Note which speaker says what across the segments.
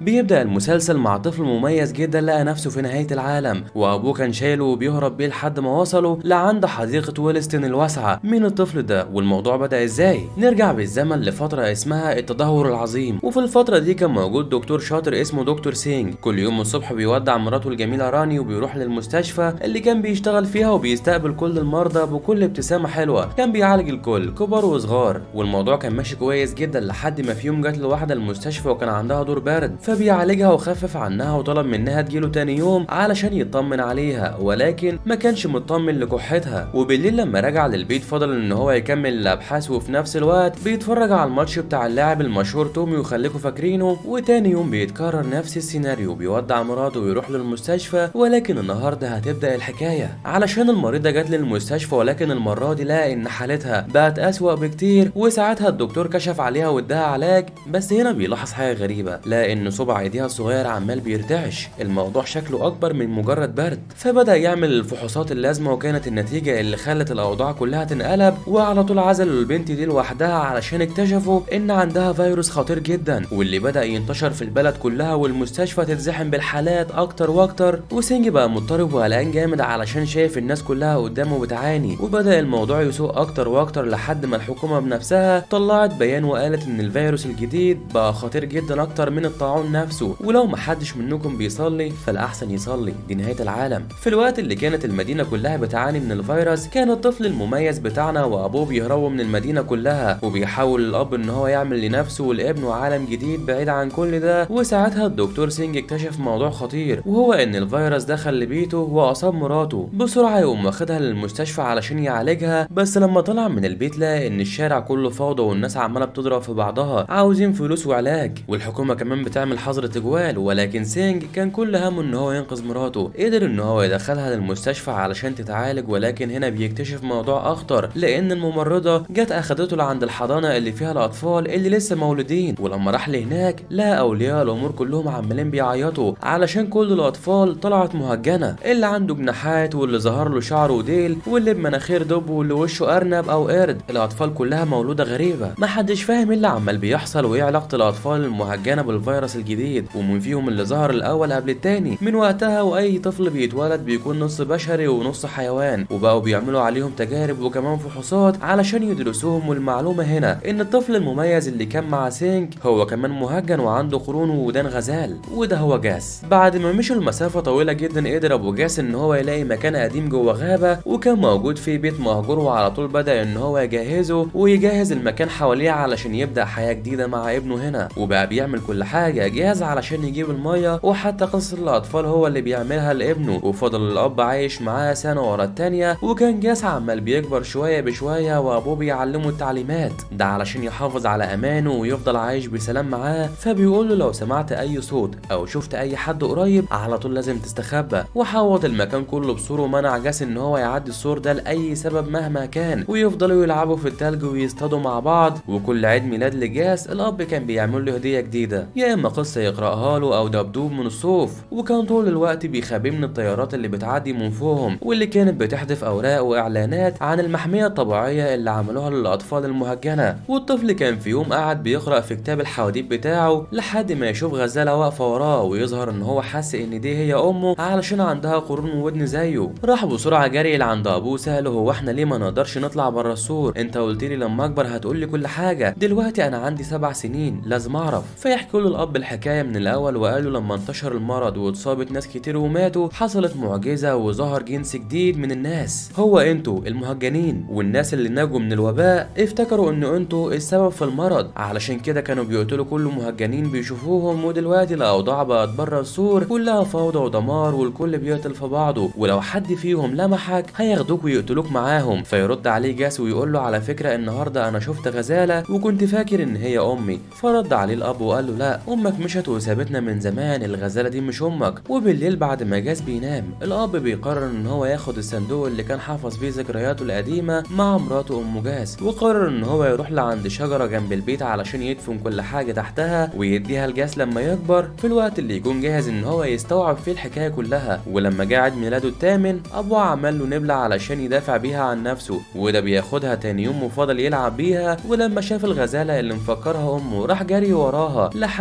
Speaker 1: بيبدأ المسلسل مع طفل مميز جدا لقى نفسه في نهاية العالم، وأبوه كان شايله وبيهرب بيه لحد ما وصلوا لعند حديقة ويلستون الواسعة. مين الطفل ده والموضوع بدأ ازاي؟ نرجع بالزمن لفترة اسمها التدهور العظيم، وفي الفترة دي كان موجود دكتور شاطر اسمه دكتور سينج. كل يوم الصبح بيودع مراته الجميلة راني وبيروح للمستشفى اللي كان بيشتغل فيها وبيستقبل كل المرضى بكل ابتسامة حلوة. كان بيعالج الكل كبار وصغار، والموضوع كان ماشي كويس جدا لحد ما في يوم جات له واحدة المستشفى وكان عندها دور برد، فبيعالجها وخفف عنها وطلب منها تجيله تاني يوم علشان يطمن عليها، ولكن ما كانش مطمن لكحتها. وبالليل لما رجع للبيت فضل ان هو يكمل الابحاث وفي نفس الوقت بيتفرج على الماتش بتاع اللاعب المشهور تومي وخليكوا فاكرينه. وتاني يوم بيتكرر نفس السيناريو، بيودع مراته ويروح للمستشفى، ولكن النهارده هتبدأ الحكاية علشان المريضة جات للمستشفى، ولكن المرة دي لقى ان حالتها بقت أسوأ بكتير. وساعتها الدكتور كشف عليها واداها علاج، بس هنا بيلاحظ حاجة غريبة، لقى ان صبع ايديها الصغير عمال بيرتعش. الموضوع شكله اكبر من مجرد برد، فبدأ يعمل الفحوصات اللازمة، وكانت النتيجة اللي خلت الاوضاع كلها تنقلب. وعلى طول عزلوا البنت دي لوحدها علشان اكتشفوا ان عندها فيروس خطير جدا، واللي بدأ ينتشر في البلد كلها، والمستشفى تتزحم بالحالات اكتر واكتر. وسينج بقى مضطرب وقلقان جامد علشان شايف الناس كلها قدامه بتعاني، وبدأ الموضوع يسوء اكتر واكتر لحد ما الحكومة بنفسها طلعت بيان وقالت ان الفيروس الجديد بقى خطير جدا اكتر من الطاعون نفسه، ولو محدش منكم بيصلي فالاحسن يصلي، دي نهاية العالم. في الوقت اللي كانت المدينة كلها بتعاني من الفيروس، كان الطفل المميز بتاعنا وابوه بيهربوا من المدينة كلها، وبيحاول الاب ان هو يعمل لنفسه ولابنه عالم جديد بعيد عن كل ده. وساعتها الدكتور سينج اكتشف موضوع خطير، وهو ان الفيروس دخل لبيته واصاب مراته. بسرعة يقوم واخدها للمستشفى علشان يعالجها، بس لما طلع من البيت لقى ان الشارع كله فوضى والناس عمالة بتضرب في بعضها عاوزين فلوس وعلاج، والحكومة كمان بتعمل حظر تجوال. ولكن سينج كان كل همه ان هو ينقذ مراته، قدر ان هو يدخلها للمستشفى علشان تتعالج. ولكن هنا بيكتشف موضوع اخطر، لان الممرضة جت اخدته لعند الحضانة اللي فيها الاطفال اللي لسه مولودين، ولما راح لهناك لقى اولياء الامور كلهم عمالين بيعيطوا علشان كل الاطفال طلعت مهجنة، اللي عنده جناحات واللي ظهر له شعر وديل واللي بمناخير دب واللي وشه ارنب او قرد. الاطفال كلها مولودة غريبة، محدش فاهم ايه اللي عمال بيحصل وايه علاقة الاطفال المهجنة بالفيروس الجديد، ومن فيهم اللي ظهر الاول قبل التاني. من وقتها واي طفل بيتولد بيكون نص بشري ونص حيوان، وبقوا بيعملوا عليهم تجارب وكمان فحوصات علشان يدرسوهم. والمعلومة هنا ان الطفل المميز اللي كان مع سينج هو كمان مهجن وعنده قرون وودان غزال، وده هو جاس. بعد ما مشوا المسافة طويلة جدا قدر ابو جاس ان هو يلاقي مكان قديم جوه غابة، وكان موجود فيه بيت مهجور، وعلى طول بدأ ان هو يجهزه ويجهز المكان حواليه علشان يبدأ حياة جديدة مع ابنه هنا. وبقى بيعمل كل حاجة، جهاز علشان يجيب المية، وحتى قصة الأطفال هو اللي بيعملها لابنه. وفضل الأب عايش معاه سنة ورا التانية، وكان جاس عمال بيكبر شوية بشوية وأبوه بيعلمه التعليمات، ده علشان يحافظ على أمانه ويفضل عايش بسلام معاه. فبيقول له لو سمعت أي صوت أو شفت أي حد قريب على طول لازم تستخبى. وحوط المكان كله بسور ومنع جاس إن هو يعدي السور ده لأي سبب مهما كان، ويفضلوا يلعبوا في التلج ويصطادوا مع بعض. وكل عيد ميلاد لجاس الأب كان بيعمل له هدية جديدة، يا إما قصة يقرأها له أو دبدوب من الصوف. وكان طول الوقت بيخبيه من الطيارات اللي بتعدي من فوقهم، واللي كانت بتحذف أوراق وإعلانات عن المحمية الطبيعية اللي عملوها للأطفال المهجنة. والطفل كان في يوم قاعد بيقرأ في كتاب الحواديت بتاعه لحد ما يشوف غزالة واقفة وراه، ويظهر إن هو حس إن دي هي أمه علشان عندها قرون وودن زيه. راح بسرعة جري لعند أبوه سأله هو إحنا ليه ما نقدرش نطلع بره السور؟ أنت قلت لي لما أكبر هتقولي كل حاجة، دلوقتي أنا عندي 7 سنين لازم أعرف. فيحكي له الأب الحكاية من الأول، وقال له لما انتشر المرض واتصابت ناس كتير وماتوا حصلت معجزة وظهر جنس جديد من الناس، هو انتوا المهجنين. والناس اللي نجوا من الوباء افتكروا ان انتوا السبب في المرض، علشان كده كانوا بيقتلوا كل مهجنين بيشوفوهم. ودلوقتي الاوضاع بقت بره السور كلها فوضى ودمار، والكل بيقتل في بعضه، ولو حد فيهم لمحك هياخدوك ويقتلوك معاهم. فيرد عليه جاس ويقول له على فكرة النهارده انا شفت غزالة وكنت فاكر ان هي امي. فرد عليه الاب وقال له لا، امك مشت وسابتنا من زمان، الغزالة دي مش امك. وبالليل بعد ما جاس بينام الاب بيقرر ان هو ياخد الصندوق اللي كان حافظ فيه ذكرياته القديمة مع مراته ام جاس، وقرر ان هو يروح لعند شجرة جنب البيت علشان يدفن كل حاجة تحتها ويديها لجاس لما يكبر، في الوقت اللي يكون جاهز ان هو يستوعب فيه الحكاية كلها. ولما جه عيد ميلاده الثامن ابوه عمل له نبلة علشان يدافع بيها عن نفسه، وده بياخدها تاني يوم وفضل يلعب بيها. ولما شاف الغزالة اللي مفكرها امه راح جري وراها لحد ما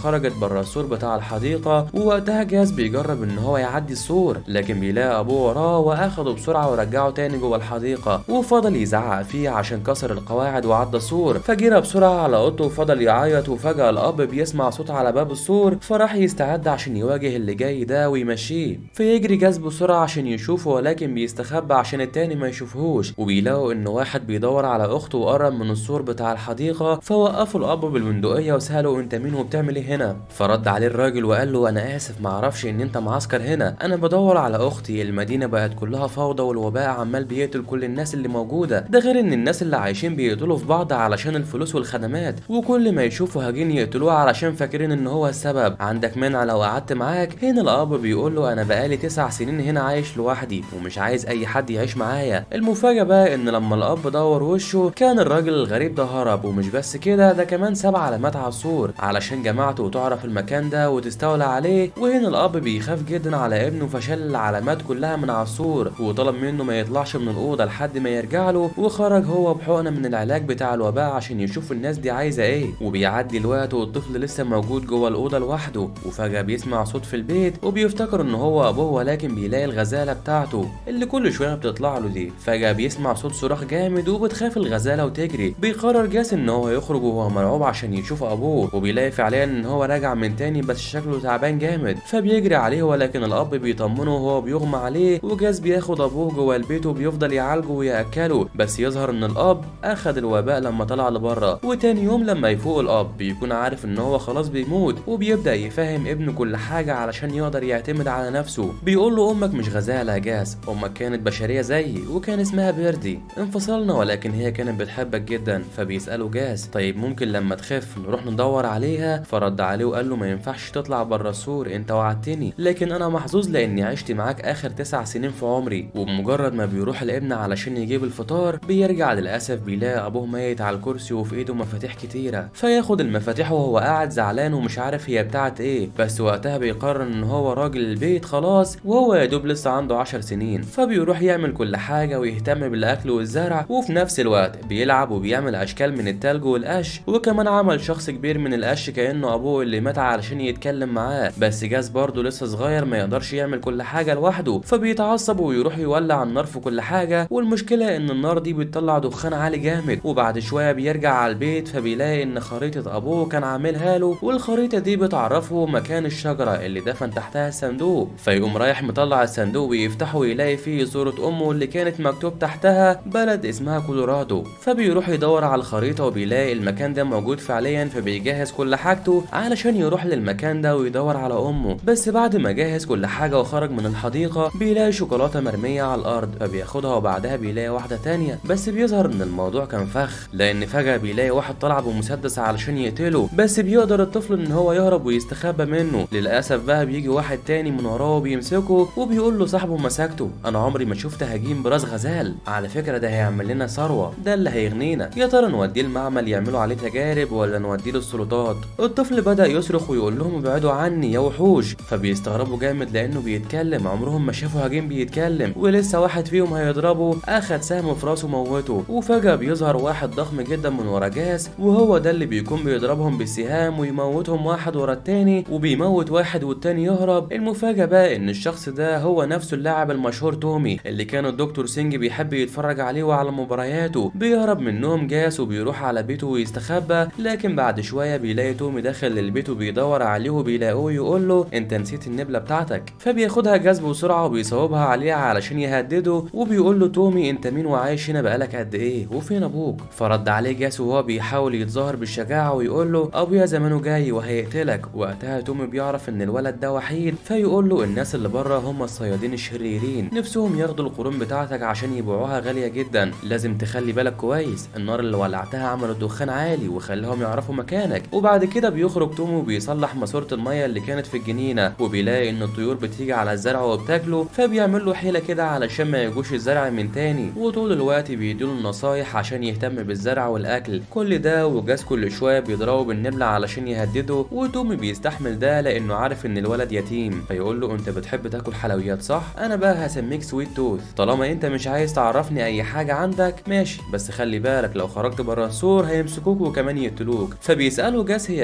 Speaker 1: خرجت بره السور بتاع الحديقة، ووقتها جاس بيجرب ان هو يعدي السور، لكن بيلاقي ابوه وراه واخده بسرعة ورجعه تاني جوه الحديقة، وفضل يزعق فيه عشان كسر القواعد وعدى السور. فجرى بسرعة على اوضته وفضل يعيط، وفجأة الاب بيسمع صوت على باب السور، فراح يستعد عشان يواجه اللي جاي ده ويمشيه. فيجري جاس بسرعة عشان يشوفه، ولكن بيستخبى عشان التاني ما يشوفهوش، وبيلاقوا ان واحد بيدور على اخته وقرب من السور بتاع الحديقة. فوقفوا الاب بالبندقية وسأله انت مين وبتعمل ايه هنا؟ فرد عليه الراجل وقال له انا اسف، معرفش ان انت معسكر هنا، انا بدور على اختي، المدينة بقت كلها فوضى والوباء عمال بيقتل كل الناس اللي موجودة، ده غير ان الناس اللي عايشين بيقتلوا في بعض علشان الفلوس والخدمات، وكل ما يشوفوا هاجين يقتلوه علشان فاكرين ان هو السبب، عندك مانع لو قعدت معاك؟ هنا الاب بيقول له انا بقالي 9 سنين هنا عايش لوحدي ومش عايز اي حد يعيش معايا. المفاجأة بقى ان لما الاب دور وشه كان الراجل الغريب ده هرب، ومش بس كده ده كمان ساب علامات على السور علشان جماعته تعرف المكان ده وتستولى عليه. وهنا الاب بيخاف جدا على ابنه، فشال العلامات كلها من على السور وطلب منه ما يطلعش من الاوضه لحد ما يرجع له، وخرج هو بحقنه من العلاج بتاع الوباء عشان يشوف الناس دي عايزه ايه. وبيعدي الوقت والطفل لسه موجود جوه الاوضه لوحده، وفجاه بيسمع صوت في البيت وبيفتكر ان هو ابوه، ولكن بيلاقي الغزاله بتاعته اللي كل شويه بتطلع له دي. فجاه بيسمع صوت صراخ جامد وبتخاف الغزاله وتجري. بيقرر جاس ان هو يخرج وهو مرعوب عشان يشوف ابوه، وبيلاقي فعليا ان هو راجع من تاني بس شكله تعبان جامد، فبيجري عليه، ولكن الاب بيطمنه وهو بيغمى عليه. وجاس بياخد ابوه جوه البيت وبيفضل يعالجه وياكله، بس يظهر ان الاب اخد الوباء لما طلع لبره. وتاني يوم لما يفوق الاب بيكون عارف ان هو خلاص بيموت، وبيبدا يفهم ابنه كل حاجه علشان يقدر يعتمد على نفسه. بيقول له امك مش غزاله يا جاس، امك كانت بشريه زيي وكان اسمها بيردي، انفصلنا ولكن هي كانت بتحبك جدا. فبيساله جاس طيب ممكن لما تخف نروح ندور عليها؟ فرد عليه وقال له ما ينفعش تطلع بره السور، انت وعدتني، لكن انا محظوظ لاني عشت معاك اخر 9 سنين في عمري. وبمجرد ما بيروح الابن علشان يجيب الفطار بيرجع للاسف بيلاقي ابوه ميت على الكرسي وفي ايده مفاتيح كتيره، فياخد المفاتيح وهو قاعد زعلان ومش عارف هي بتاعت ايه. بس وقتها بيقرر ان هو راجل البيت خلاص، وهو يا دوب لسه عنده 10 سنين، فبيروح يعمل كل حاجه ويهتم بالاكل والزرع، وفي نفس الوقت بيلعب وبيعمل اشكال من التلج والقش، وكمان عمل شخص كبير من القش كانه ابوه اللي مات علشان يتكلم معاه. بس جاس برضه لسه صغير ما يقدرش يعمل كل حاجه لوحده، فبيتعصب ويروح يولع النار في كل حاجه، والمشكله ان النار دي بتطلع دخان عالي جامد. وبعد شويه بيرجع على البيت فبيلاقي ان خريطه ابوه كان عاملها له، والخريطه دي بتعرفه مكان الشجره اللي دفن تحتها الصندوق. فيقوم رايح مطلع الصندوق ويفتحه ويلاقي فيه صوره امه اللي كانت مكتوب تحتها بلد اسمها كولورادو. فبيروح يدور على الخريطه وبيلاقي المكان ده موجود فعليا، فبيجهز كل حاجته علشان يروح للمكان ده ويدور على امه. بس بعد ما جهز كل حاجه وخرج من الحديقه بيلاقي شوكولاته مرميه على الارض، فبياخدها وبعدها بيلاقي واحده تانية. بس بيظهر ان الموضوع كان فخ، لان فجاه بيلاقي واحد طلع بمسدس علشان يقتله، بس بيقدر الطفل ان هو يهرب ويستخبى منه. للاسف بقى بيجي واحد تاني من وراه وبيمسكه وبيقول له صاحبه مسكته، انا عمري ما شفت هجين براس غزال، على فكره ده هيعمل لنا ثروه، ده اللي هيغنينا، يا ترى نوديه المعمل يعملوا عليه تجارب ولا نوديه للسلطات؟ الطفل بدا يصرخ ويقول لهم ابعدوا عني يا وحوش. فبيستغربوا جامد لانه بيتكلم، عمرهم ما شافوا هجين بيتكلم، ولسه واحد فيهم هيضربه اخد سهم في راسه موته. وفجاه بيظهر واحد ضخم جدا من ورا جاس، وهو ده اللي بيكون بيضربهم بالسهام ويموتهم واحد ورا التاني، وبيموت واحد والتاني يهرب. المفاجاه بقى ان الشخص ده هو نفسه اللاعب المشهور تومي اللي كان الدكتور سينج بيحب يتفرج عليه وعلى مبارياته. بيهرب منهم جاس وبيروح على بيته ويستخبى، لكن بعد شويه بيلاقي تومي داخل للبيت وبيدور عليه وبيلاقوه يقول له انت نسيت النبله بتاعتك. فبياخدها جاس بسرعه وبيصوبها عليه علشان يهدده، وبيقول له تومي انت مين وعايش هنا بقالك قد ايه وفين ابوك؟ فرد عليه جاس وهو بيحاول يتظاهر بالشجاعه ويقول له ابويا زمانه جاي وهيقتلك. وقتها تومي بيعرف ان الولد ده وحيد، فيقول له الناس اللي بره هم الصيادين الشريرين، نفسهم ياخدوا القرون بتاعتك عشان يبيعوها غاليه جدا، لازم تخلي بالك كويس، النار اللي ولعتها عملت دخان عالي وخلاهم يعرفوا مكانك. وبعد كده بيخرج تومي وبيصلح ماسوره الميه اللي كانت في الجنينه، وبيلاقي ان الطيور بتيجي على الزرع وبتاكله، فبيعمل له حيله كده علشان ما يجوش الزرع من تاني، وطول الوقت بيديله النصايح عشان يهتم بالزرع والاكل. كل ده وجاس كل شويه بيضربه بالنبله علشان يهدده، وتومي بيستحمل ده لانه عارف ان الولد يتيم. فيقول له انت بتحب تاكل حلويات صح؟ انا بقى هسميك سويت توث، طالما انت مش عايز تعرفني اي حاجه عندك ماشي، بس خلي بالك لو خرجت بره السور هيمسكوك وكمان يقتلوك. فبيساله جاس هي فين كولورادو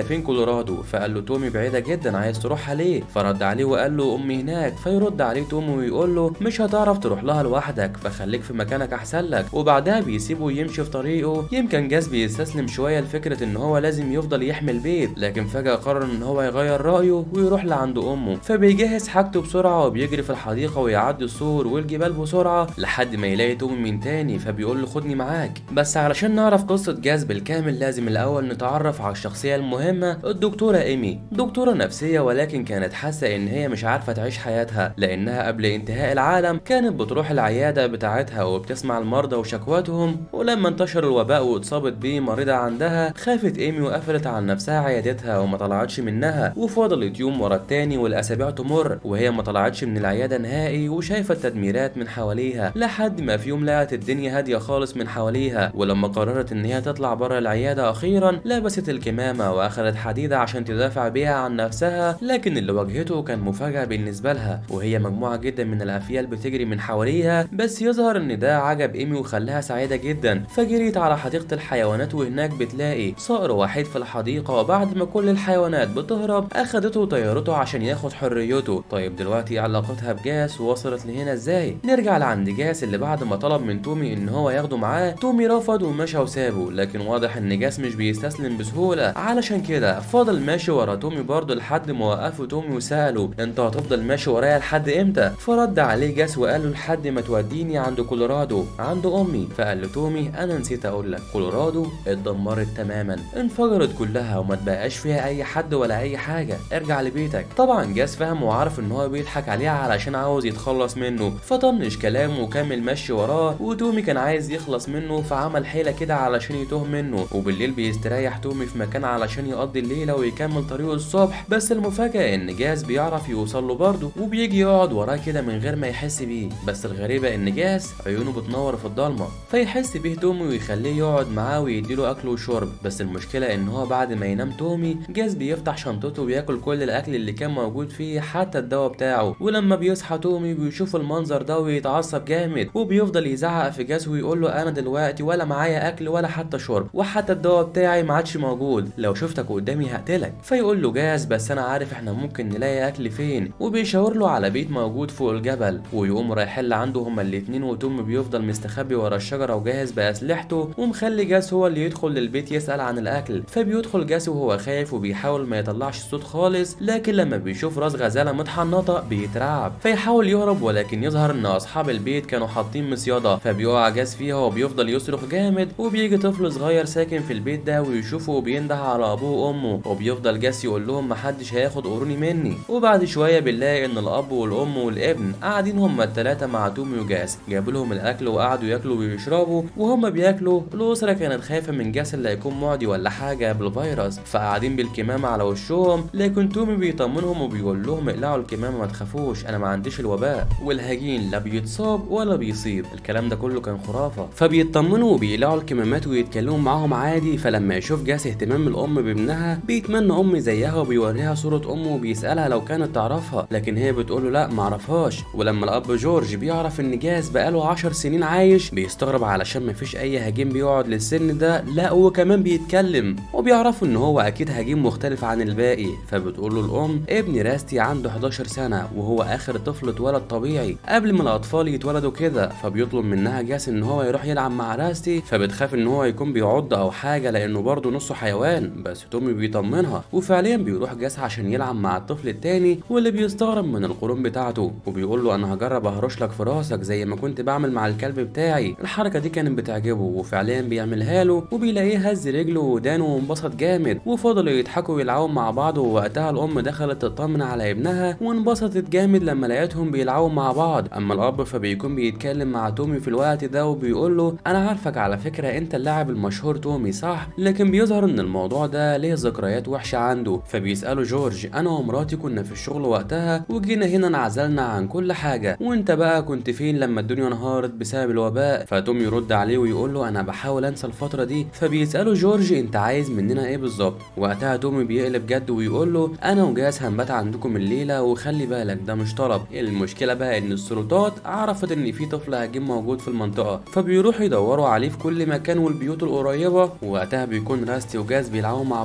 Speaker 1: كولورادو. فقال له تومي بعيدة جدا، عايز تروحها ليه؟ فرد عليه وقال له امي هناك. فيرد عليه تومي ويقول له مش هتعرف تروح لها لوحدك، فخليك في مكانك احسن لك. وبعدها بيسيبه يمشي في طريقه. يمكن جاز بيستسلم شوية لفكرة ان هو لازم يفضل يحمي البيت، لكن فجأة قرر ان هو يغير رأيه ويروح لعند امه. فبيجهز حاجته بسرعة وبيجري في الحديقة ويعدي السور والجبال بسرعة لحد ما يلاقي تومي من تاني. فبيقول له خدني معاك. بس علشان نعرف قصة جاز بالكامل لازم الاول نتعرف على الشخصية المهمة، الدكتورة ايمي. دكتورة نفسية، ولكن كانت حاسة ان هي مش عارفة تعيش حياتها، لانها قبل انتهاء العالم كانت بتروح العيادة بتاعتها وبتسمع المرضى وشكواتهم. ولما انتشر الوباء واتصابت بيه مريضة عندها، خافت ايمي وقفلت على نفسها عيادتها وما طلعتش منها. وفضلت يوم ورا التاني والاسابيع تمر وهي ما طلعتش من العيادة نهائي، وشايفة التدميرات من حواليها، لحد ما في يوم لقت الدنيا هادية خالص من حواليها. ولما قررت ان هي تطلع بره العيادة اخيرا، لبست الكمامة واخدت حديدة عشان تدافع بيها عن نفسها. لكن اللي واجهته كان مفاجأة بالنسبة لها، وهي مجموعة جدا من الافيال بتجري من حواليها. بس يظهر ان ده عجب ايمي وخلاها سعيدة جدا. فجريت على حديقة الحيوانات، وهناك بتلاقي صقر وحيد في الحديقة. وبعد ما كل الحيوانات بتهرب، اخدته وطيرته عشان ياخد حريته. طيب دلوقتي علاقتها بجاس وصلت لهنا ازاي؟ نرجع لعند جاس اللي بعد ما طلب من تومي ان هو ياخده معاه، تومي رفض ومشى وسابه. لكن واضح ان جاس مش بيستسلم بسهولة، علشان كده فضل ماشي ورا تومي برضه لحد ما وقفه تومي وسأله انت هتفضل ماشي ورايا لحد امتى؟ فرد عليه جاس وقال له لحد ما توديني عند كولورادو عند امي. فقال له تومي انا نسيت اقول لك، كولورادو اتدمرت تماما، انفجرت كلها وما تبقاش فيها اي حد ولا اي حاجة، ارجع لبيتك. طبعا جاس فهم وعرف ان هو بيضحك عليه علشان عاوز يتخلص منه، فطنش كلامه وكمل ماشي وراه. وتومي كان عايز يخلص منه، فعمل حيلة كده علشان يتوه منه. وبالليل بيستريح تومي في مكان علشان يقضي الليلة ويكمل طريقه الصبح. بس المفاجأة ان جاس بيعرف يوصل له برضه، وبيجي يقعد وراه كده من غير ما يحس بيه. بس الغريبة ان جاس عيونه بتنور في الضلمة، فيحس بيه تومي ويخليه يقعد معاه ويديله اكل وشرب. بس المشكلة ان هو بعد ما ينام تومي، جاس بيفتح شنطته وياكل كل الاكل اللي كان موجود فيه حتى الدواء بتاعه. ولما بيصحى تومي بيشوف المنظر ده ويتعصب جامد، وبيفضل يزعق في جاس ويقول له انا دلوقتي ولا معايا اكل ولا حتى شرب، وحتى الدواء بتاعي ما عادش موجود، لو شفتك قدامي هقتلك. فيقول له جاس بس انا عارف احنا ممكن نلاقي اكل فين، وبيشاور له على بيت موجود فوق الجبل. ويقوم رايحين عنده هما الاتنين، وتومي بيفضل مستخبي ورا الشجره وجاهز باسلحته، ومخلي جاس هو اللي يدخل للبيت يسال عن الاكل. فبيدخل جاس وهو خايف وبيحاول ما يطلعش صوت خالص، لكن لما بيشوف راس غزاله متحنطه بيترعب. فيحاول يهرب، ولكن يظهر ان اصحاب البيت كانوا حاطين مصيده، فبيقع جاس فيها وبيفضل يصرخ جامد. وبيجي طفل صغير ساكن في البيت ده ويشوفه وبينده على ابوه وامه، وبيفضل جاس يقول لهم محدش هياخد قروني مني. وبعد شويه بنلاقي ان الاب والام والابن قاعدين هما التلاته مع تومي وجاس، جابوا لهم الاكل وقعدوا ياكلوا ويشربوا. وهما بياكلوا الاسره كانت خايفه من جاس اللي هيكون معدي ولا حاجه بالفيروس، فقاعدين بالكمامه على وشهم. لكن تومي بيطمنهم وبيقول لهم اقلعوا الكمامه ما تخافوش، انا ما عنديش الوباء، والهجين لا بيتصاب ولا بيصيب. الكلام ده كله كان خرافه. فبيطمنوا وبيقلعوا الكمامات ويتكلموا معاهم عادي. فلما يشوف جاس اهتمام الام بابنها، بيتمنى ام زيها وبيوريها صوره امه وبيسالها لو كانت تعرفها، لكن هي بتقول له لا معرفهاش. ولما الاب جورج بيعرف ان جاس بقاله 10 سنين عايش، بيستغرب علشان مفيش اي هجين بيقعد للسن ده، لا وكمان بيتكلم. وبيعرفوا ان هو اكيد هجين مختلف عن الباقي. فبتقول له الام ابني راستي عنده 11 سنه وهو اخر طفل اتولد طبيعي قبل ما الاطفال يتولدوا كده. فبيطلب منها جاس ان هو يروح يلعب مع راستي، فبتخاف ان هو يكون بيعض او حاجه لانه برضه نصه حيوان. بس تومي بيطمنها، وفعليا بيروح جاس عشان يلعب مع الطفل التاني، واللي بيستغرب من القرون بتاعته. وبيقول له انا هجرب اهرش لك في راسك زي ما كنت بعمل مع الكلب بتاعي. الحركه دي كانت بتعجبه، وفعليا بيعملها له، وبيلاقيه هز رجله ودانه وانبسط جامد. وفضلوا يضحكوا ويلعبوا مع بعض. ووقتها الام دخلت تطمن على ابنها، وانبسطت جامد لما لقيتهم بيلعبوا مع بعض. اما الاب فبيكون بيتكلم مع تومي في الوقت ده وبيقول له انا عارفك على فكره انت اللاعب المشهور تومي صح، لكن بيظهر ان الموضوع ده ليه ذكريات وحشه عنده. فبيساله جورج انا ومراتي كنا في الشغل وقتها وجينا هنا انعزلنا عن كل حاجه، وانت بقى كنت فين لما الدنيا انهارت بسبب الوباء؟ فتومي يرد عليه ويقول له انا بحاول انسى الفتره دي. فبيساله جورج انت عايز مننا ايه بالظبط؟ وقتها تومي بيقلب جد ويقول له انا وجاس هنبات عندكم الليله، وخلي بالك ده مش طلب. المشكله بقى ان السلطات عرفت ان في طفل هجين موجود في المنطقه، فبيروحوا يدوروا عليه في كل مكان والبيوت القريبه. ووقتها بيكون راستي وجاس بيلعبوا مع بعض،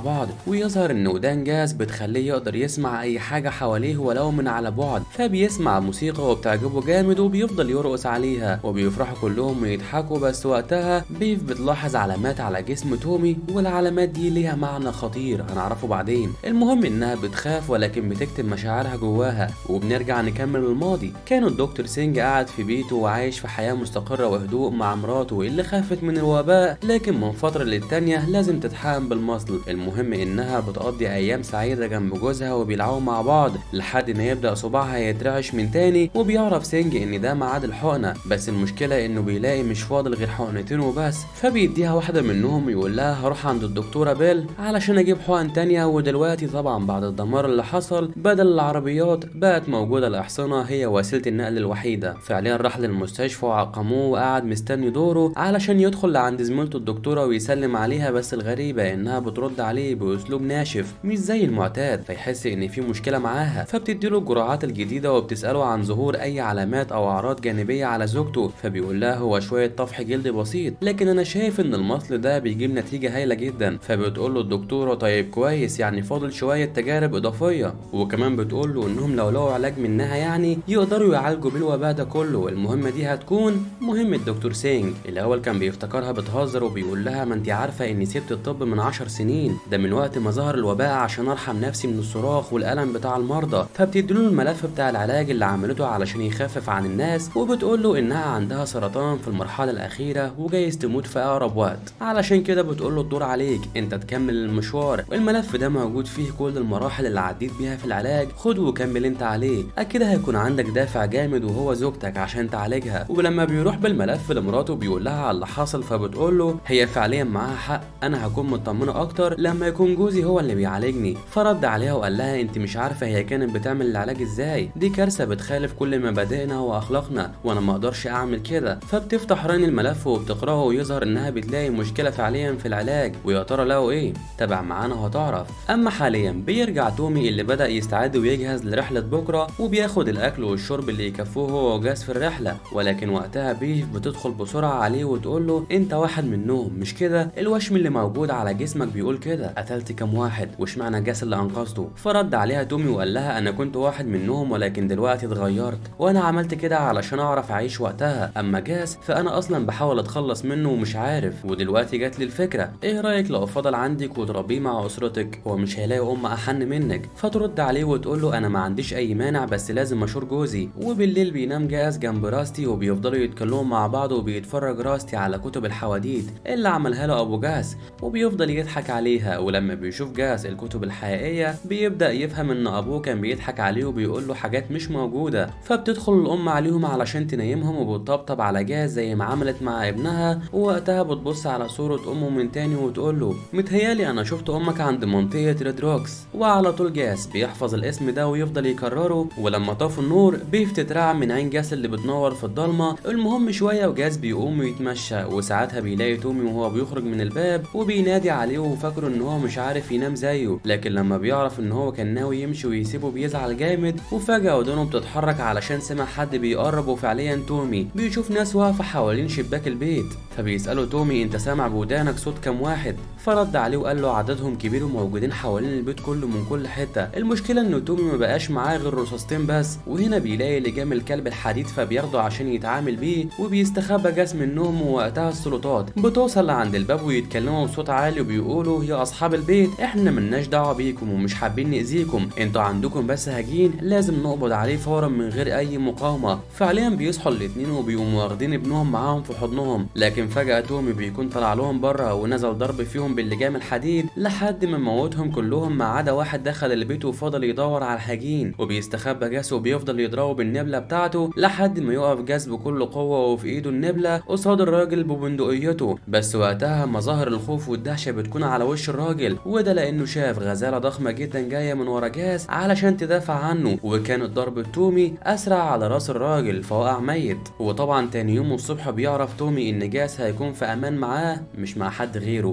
Speaker 1: ويظهر ان ودان جاس بتخليه يقدر يسمع اي حاجه حواليه ولو من على بعد، فبيسمع موسيقى وبتعجبه جامد وبيفضل يرقص عليها وبيفرحوا كلهم ويضحكوا. بس وقتها بيف بتلاحظ علامات على جسم تومي، والعلامات دي ليها معنى خطير هنعرفه بعدين. المهم انها بتخاف ولكن بتكتم مشاعرها جواها. وبنرجع نكمل الماضي. كان الدكتور سينج قاعد في بيته وعايش في حياه مستقره وهدوء مع مراته اللي خافت من الوباء، لكن من فتره للتانيه لازم تتحقن بالمصل. المهم انها بتقضي ايام سعيده جنب جوزها وبيلعبوا مع بعض لحد ما يبدا صباعها يترعش من تاني، وبيعرف سينج ان ده ميعاد الحقنه. بس المشكله انه بيلاقي مش فاضل غير حقنتين وبس، فبيديها واحده منهم ويقول لها هروح عند الدكتوره بيل علشان اجيب حقن تانيه. ودلوقتي طبعا بعد الدمار اللي حصل بدل العربيات بقت موجوده الاحصنه هي وسيله النقل الوحيده. فعليا راح للمستشفى وعقموه وقعد مستني دوره علشان يدخل لعند زميلته الدكتوره ويسلم عليها. بس الغريبه انها بترد عليه باسلوب ناشف مش زي المعتاد، فيحس ان في مشكله معاها. فبتديله الجرعات الجديده وبتساله عن ظهور اي علامات او اعراض جانبيه على زوجته. فبيقول لها هو شويه طفح جلد بسيط، لكن انا شايف ان المصل ده بيجيب نتيجه هايله جدا. فبتقول له الدكتوره طيب كويس، يعني فاضل شويه تجارب اضافيه. وكمان بتقول له انهم لو لقوا علاج منها يعني يقدروا يعالجوا بالوباء ده كله. المهمه دي هتكون مهمه دكتور سينج. الاول كان بيفتكرها بتهزر وبيقول لها ما انت عارفه اني سبت الطب من 10 سنين، ده من وقت ما ظهر الوباء عشان ارحم نفسي من الصراخ والالم بتاع المرضى. فبتديله الملف بتاع العلاج اللي عملته علشان يخفف عن الناس، وبتقول له انها عندها سرطان في المرحله الاخيره وجايز تموت في اقرب وقت. علشان كده بتقول له الدور عليك انت تكمل المشوار، والملف ده موجود فيه كل المراحل اللي عديت بيها في العلاج، خد وكمل انت عليه. اكيد هيكون عندك دافع جامد وهو زوجتك عشان تعالجها. ولما بيروح بالملف لمراته بيقول لها على اللي حصل، فبتقول له هي فعليا معاها حق، انا هكون مطمنه اكتر لما يكون جوزي هو اللي بيعالجني. فرد عليها وقال لها انت مش عارفه هي كانت بتعمل العلاج ازاي، دي كارثه بتخالف كل مبادئنا واخلاقنا وانا ما اقدرش اعمل كده. فبتفتح ران الملف وبتقراه ويظهر انها بتلاقي مشكله فعليا في العلاج. ويا ترى لقوا ايه؟ تابع معانا وهتعرف. اما حاليا بيرجع تومي اللي بدا يستعد ويجهز لرحله بكره، وبياخد الاكل والشرب اللي يكفوه هو وجاز في الرحله. ولكن وقتها بيف بتدخل بسرعه عليه وتقول له انت واحد منهم مش كده؟ الوشم اللي موجود على جسمك بيقول كده، قتلت كام واحد واشمعنى جاس اللي انقذته؟ فرد عليها تومي وقال لها انا كنت واحد منهم ولكن دلوقتي اتغيرت، وانا عملت كده علشان اعرف اعيش وقتها. اما جاس فانا اصلا بحاول اتخلص منه ومش عارف، ودلوقتي جات لي الفكره، ايه رايك لو فضل عندك وتربيه مع اسرتك؟ هو مش هيلاقي ام احن منك. فترد عليه وتقول له انا ما عنديش اي مانع بس لازم اشور جوزي. وبالليل بينام جاس جنب راستي وبيفضلوا يتكلموا مع بعض، وبيتفرج راستي على كتب الحواديت اللي عملها له ابو جاس وبيفضل يضحك عليها. ولما بيشوف جاس الكتب الحقيقيه بيبدا يفهم ان ابوه كان بيضحك عليه وبيقول له حاجات مش موجوده. فبتدخل الام عليهم علشان تنيمهم وبتطبطب على جاس زي ما عملت مع ابنها. ووقتها بتبص على صوره امه من تاني وتقول له متهيالي انا شفت امك عند منطقه ريد روكس. وعلى طول جاس بيحفظ الاسم ده ويفضل يكرره. ولما طفوا النور بيف تترعب من عين جاس اللي بتنور في الضلمه. المهم شويه وجاس بيقوم ويتمشى، وساعتها بيلاقي تومي وهو بيخرج من الباب وبينادي عليه وفاكره ان هو مش عارف ينام زيه. لكن لما بيعرف ان هو كان ناوي يمشي ويسيبه بيزعل جامد. وفجاه ودانه بتتحرك علشان سمع حد بيقرب، وفعليا تومي بيشوف ناس واقفه حوالين شباك البيت. فبيساله تومي انت سامع بودانك صوت كام واحد؟ فرد عليه وقال له عددهم كبير وموجودين حوالين البيت كله من كل حته. المشكله ان تومي ما بقاش معاه غير رصاصتين بس. وهنا بيلاقي لجام الكلب الحديد فبياخده عشان يتعامل بيه، وبيستخبى جاس منهم. ووقتها السلطات بتوصل لعند الباب ويتكلموا بصوت عالي وبيقولوا يا اصحاب البيت احنا ملناش دعوه بيكم ومش حابين ناذيكم، انتوا عندكم بس هجين لازم نقبض عليه فورا من غير اي مقاومه. فعليا بيصحوا الاتنين وبيقوموا واخدين ابنهم معاهم في حضنهم. لكن فجاه تومي بيكون طلع لهم بره ونزل ضرب فيهم باللجام الحديد لحد ما موتهم كلهم ما عدا واحد دخل البيت وفضل يدور على الهجين. وبيستخبى جاس وبيفضل يضربه بالنبله بتاعته لحد ما يقف جاس بكل قوه وفي ايده النبله قصاد الراجل ببندقيته. بس وقتها مظاهر الخوف والدهشه بتكون على وش الراجل، وده لانه شاف غزاله ضخمه جدا جايه من ورا جاس علشان تدافع عنه. وكانت ضربه تومي اسرع على راس الراجل فوقع ميت. وطبعا تاني يوم الصبح بيعرف تومي ان جاس هيكون في امان معاه مش مع حد غيره. فبياخد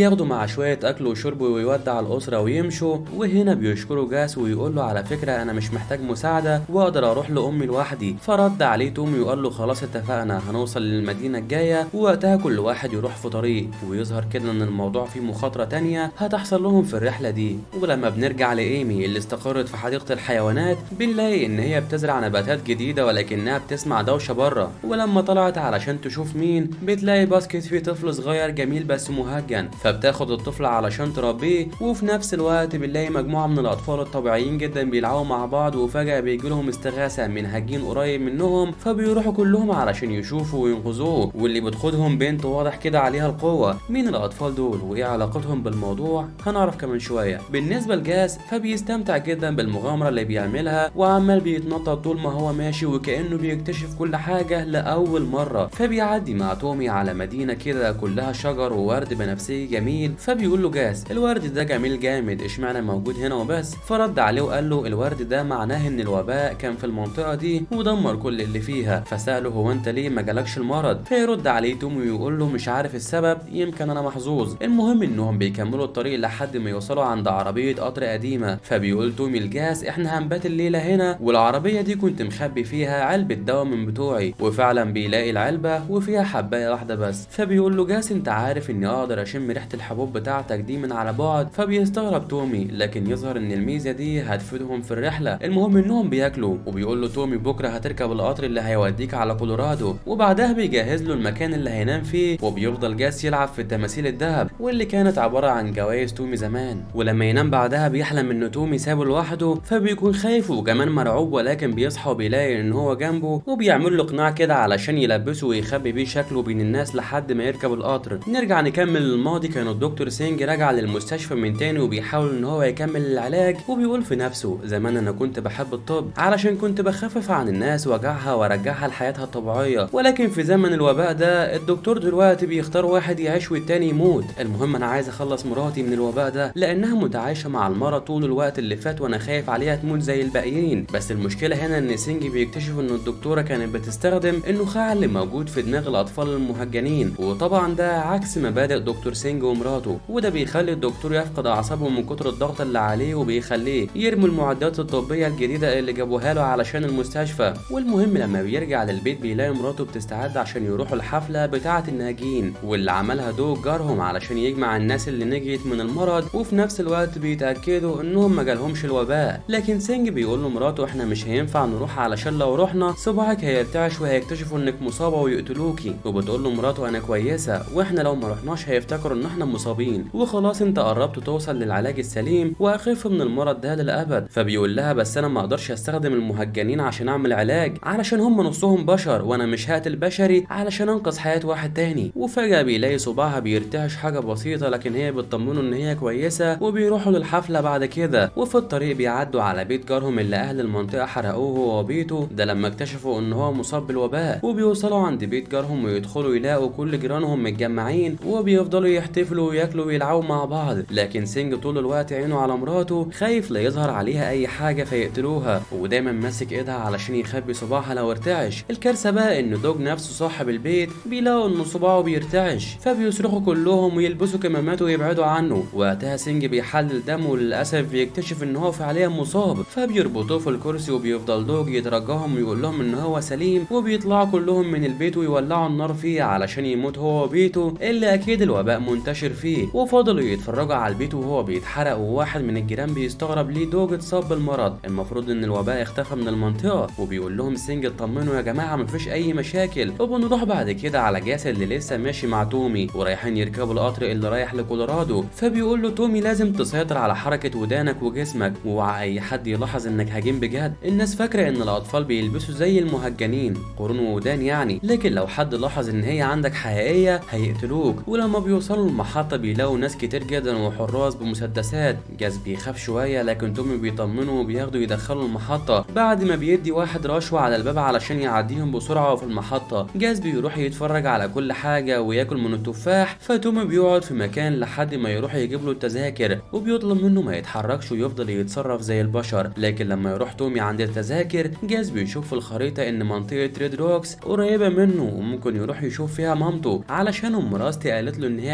Speaker 1: بياخدوا مع شويه اكل وشرب ويودع الاسره ويمشوا. وهنا بيشكروا جاس ويقول له على فكره انا مش محتاج مساعده واقدر اروح لامي لوحدي. فرد عليه تومي وقال له خلاص اتفقنا، هنوصل للمدينه الجايه ووقتها كل واحد يروح في طريق. ويظهر كده ان الموضوع فيه مخاطره تانية هتحصل لهم في الرحله دي. ولما بنرجع لايمي اللي استقرت في حديقه الحيوانات بنلاقي ان هي بتزرع نباتات جديده ولكنها بتسمع دوشه بره. ولما طلعت علشان تشوف مين بتلاقي باسكت فيه طفل صغير جميل بس مهجن، فبتاخد الطفل علشان تربيه. وفي نفس الوقت بنلاقي مجموعه من الاطفال الطبيعيين جدا بيلعبوا مع بعض، وفجاه بيجي لهم استغاثه من هجين قريب منهم، فبيروحوا كلهم علشان يشوفوا وينقذوه. واللي بتقودهم بنت واضح كده عليها القوه. مين الاطفال دول وايه علاقتهم بالموضوع هنعرف كمان شويه. بالنسبه لجاس فبيستمتع جدا بالمغامره اللي بيعملها، وعمال بيتنطط طول ما هو ماشي وكانه بيكتشف كل حاجه لاول مره. فبيعدي مع تومي على مدينه كده كلها شجر وورد بنفسجي جميل. فبيقول له جاس الورد ده جميل جامد، اشمعنى موجود هنا وبس؟ فرد عليه وقال له الورد ده معناه ان الوباء كان في المنطقه دي ودمر كل اللي فيها. فساله هو انت ليه ما جالكش المرض؟ فيرد عليه تومي ويقول له مش عارف السبب، يمكن انا محظوظ. المهم انهم بيكملوا الطريق لحد ما يوصلوا عند عربيه قطر قديمه. فبيقول تومي لجاس احنا هنبات الليله هنا، والعربيه دي كنت مخبي فيها علبه دواء من بتوعي. وفعلا بيلاقي العلبه وفيها حبايه واحده بس. فبيقول له جاس انت عارف اني اقدر اشم ريحه الحبوب بتاعتك دي من على بعد. فبيستغرب تومي، لكن يظهر ان الميزه دي هتفيدهم في الرحله. المهم انهم بياكلوا. وبيقول له تومي بكره هتركب القطر اللي هيوديك على كولورادو، وبعدها بيجهز له المكان اللي هينام فيه. وبيفضل جاس يلعب في التماثيل الذهب واللي كانت عباره عن جوائز تومي زمان. ولما ينام بعدها بيحلم ان تومي سابه لوحده، فبيكون خايف وكمان مرعوب. ولكن بيصحى وبيلاقي ان هو جنبه، وبيعمل له قناع كده علشان يلبسه ويخبي بيه شكله بين الناس لحد ما يركب القطر. نرجع نكمل الماضي. كان الدكتور سينج راجع للمستشفى من تاني وبيحاول ان هو يكمل العلاج، وبيقول في نفسه زمان انا كنت بحب الطب علشان كنت بخفف عن الناس وجعها وارجعها لحياتها الطبيعيه. ولكن في زمن الوباء ده الدكتور دلوقتي بيختار واحد يعيش والتاني يموت. المهم انا عايز اخلص مراتي من الوباء ده لانها متعايشه مع المرض طول الوقت اللي فات، وانا خايف عليها تموت زي الباقيين. بس المشكله هنا ان سينج بيكتشف ان الدكتوره كانت بتستخدم النخاع اللي موجود في دماغ الاطفال المهجنين، وطبعا ده عكس مبادئ دكتور سينج ومراته. وده بيخلي الدكتور يفقد اعصابه من كتر الضغط اللي عليه، وبيخليه يرمي المعدات الطبيه الجديده اللي جابوها له علشان المستشفى. والمهم لما بيرجع للبيت بيلاقي مراته بتستعد عشان يروحوا الحفله بتاعه الناجين، واللي عملها دوج جارهم علشان يجمع الناس اللي نجيت من المرض، وفي نفس الوقت بيتاكدوا انهم ما جالهمش الوباء. لكن سينج بيقول له مراته احنا مش هينفع نروح علشان لو رحنا صباعك هيرتعش وهيكتشفوا انك مصابه ويقتلوكي. وبتقول له مراته انا كويسه، واحنا لو ما رحناش هيفتكروا ان احنا مصابين، وخلاص انت قربت توصل للعلاج السليم واخف من المرض ده للابد. فبيقول لها بس انا ما اقدرش استخدم المهجنين عشان اعمل علاج علشان هم نصهم بشر، وانا مش هقتل بشري علشان انقذ حياه واحد تاني. وفجاه بيلاقي صباعها بيرتعش حاجه بسيطه، لكن هي بتطمنه ان هي كويسه. وبيروحوا للحفله بعد كده، وفي الطريق بيعدوا على بيت جارهم اللي اهل المنطقه حرقوه هو وبيته ده لما اكتشفوا ان هو مصاب بالوباء. وبيوصلوا عند بيت جارهم ويدخلوا يلاقوا كل جيرانهم متجمعين، وبيفضلوا يحتفلوا وياكلوا ويلعبوا مع بعض. لكن سينج طول الوقت عينه على مراته، خايف لا يظهر عليها اي حاجه فيقتلوها، ودايما ماسك ايدها علشان يخبي صباعها لو ارتعش. الكارثه بقى ان دوج نفسه صاحب البيت بيلاقوا ان صباعه بيرتعش، فبيصرخوا كلهم ويلبسوا كمامات ويبعدوا عنه. وقتها سينج بيحلل دمه وللاسف بيكتشف ان هو فعليا مصاب، فبيربطوه في الكرسي وبيفضل دوج يترجاهم ويقول لهم ان هو سليم. وبيطلعوا كلهم من البيت ويولعوا النار فيه علشان يموت هو وبيته اللي اكيد الوباء منتشر فيه. وفضلوا يتفرجوا على البيت وهو بيتحرق، وواحد من الجيران بيستغرب ليه دوج اتصاب بالمرض، المفروض ان الوباء اختفى من المنطقه. وبيقول لهم سينج اطمنوا يا جماعه مفيش اي مشاكل. وبنروح بعد كده على جاس اللي لسه ماشي مع تومي ورايحين يركبوا القطر اللي رايح لكولورادو. فبيقول له تومي لازم تسيطر على حركه ودانك وجسمك، واوعى اي حد يلاحظ انك هجين بجد. الناس فاكره ان الاطفال بيلبسوا زي المهجنين قرون وودان يعني، لكن لو حد لاحظ ان هي عندك حقيقيه هيقتلوك. ولما بيوصلوا المحطه بيلاقوا ناس كتير جدا وحراس بمسدسات. جاس بيخاف شويه، لكن تومي بيطمنه وبياخده يدخله المحطه بعد ما بيدي واحد رشوه على الباب علشان يعديهم بسرعه. وفي المحطه جاس بيروح يتفرج على كل حاجه وياكل من التفاح. فتومي بيقعد في مكان لحد ما يروح يجيب له التذاكر، وبيطلب منه ما يتحركش ويفضل يتصرف زي البشر. لكن لما يروح تومي عند التذاكر جاس بيشوف في الخريطه ان منطقه ريد روكس قريبه منه وممكن يروح يشوف فيها مامته، علشان ام راستي قالت له ان هي شافتها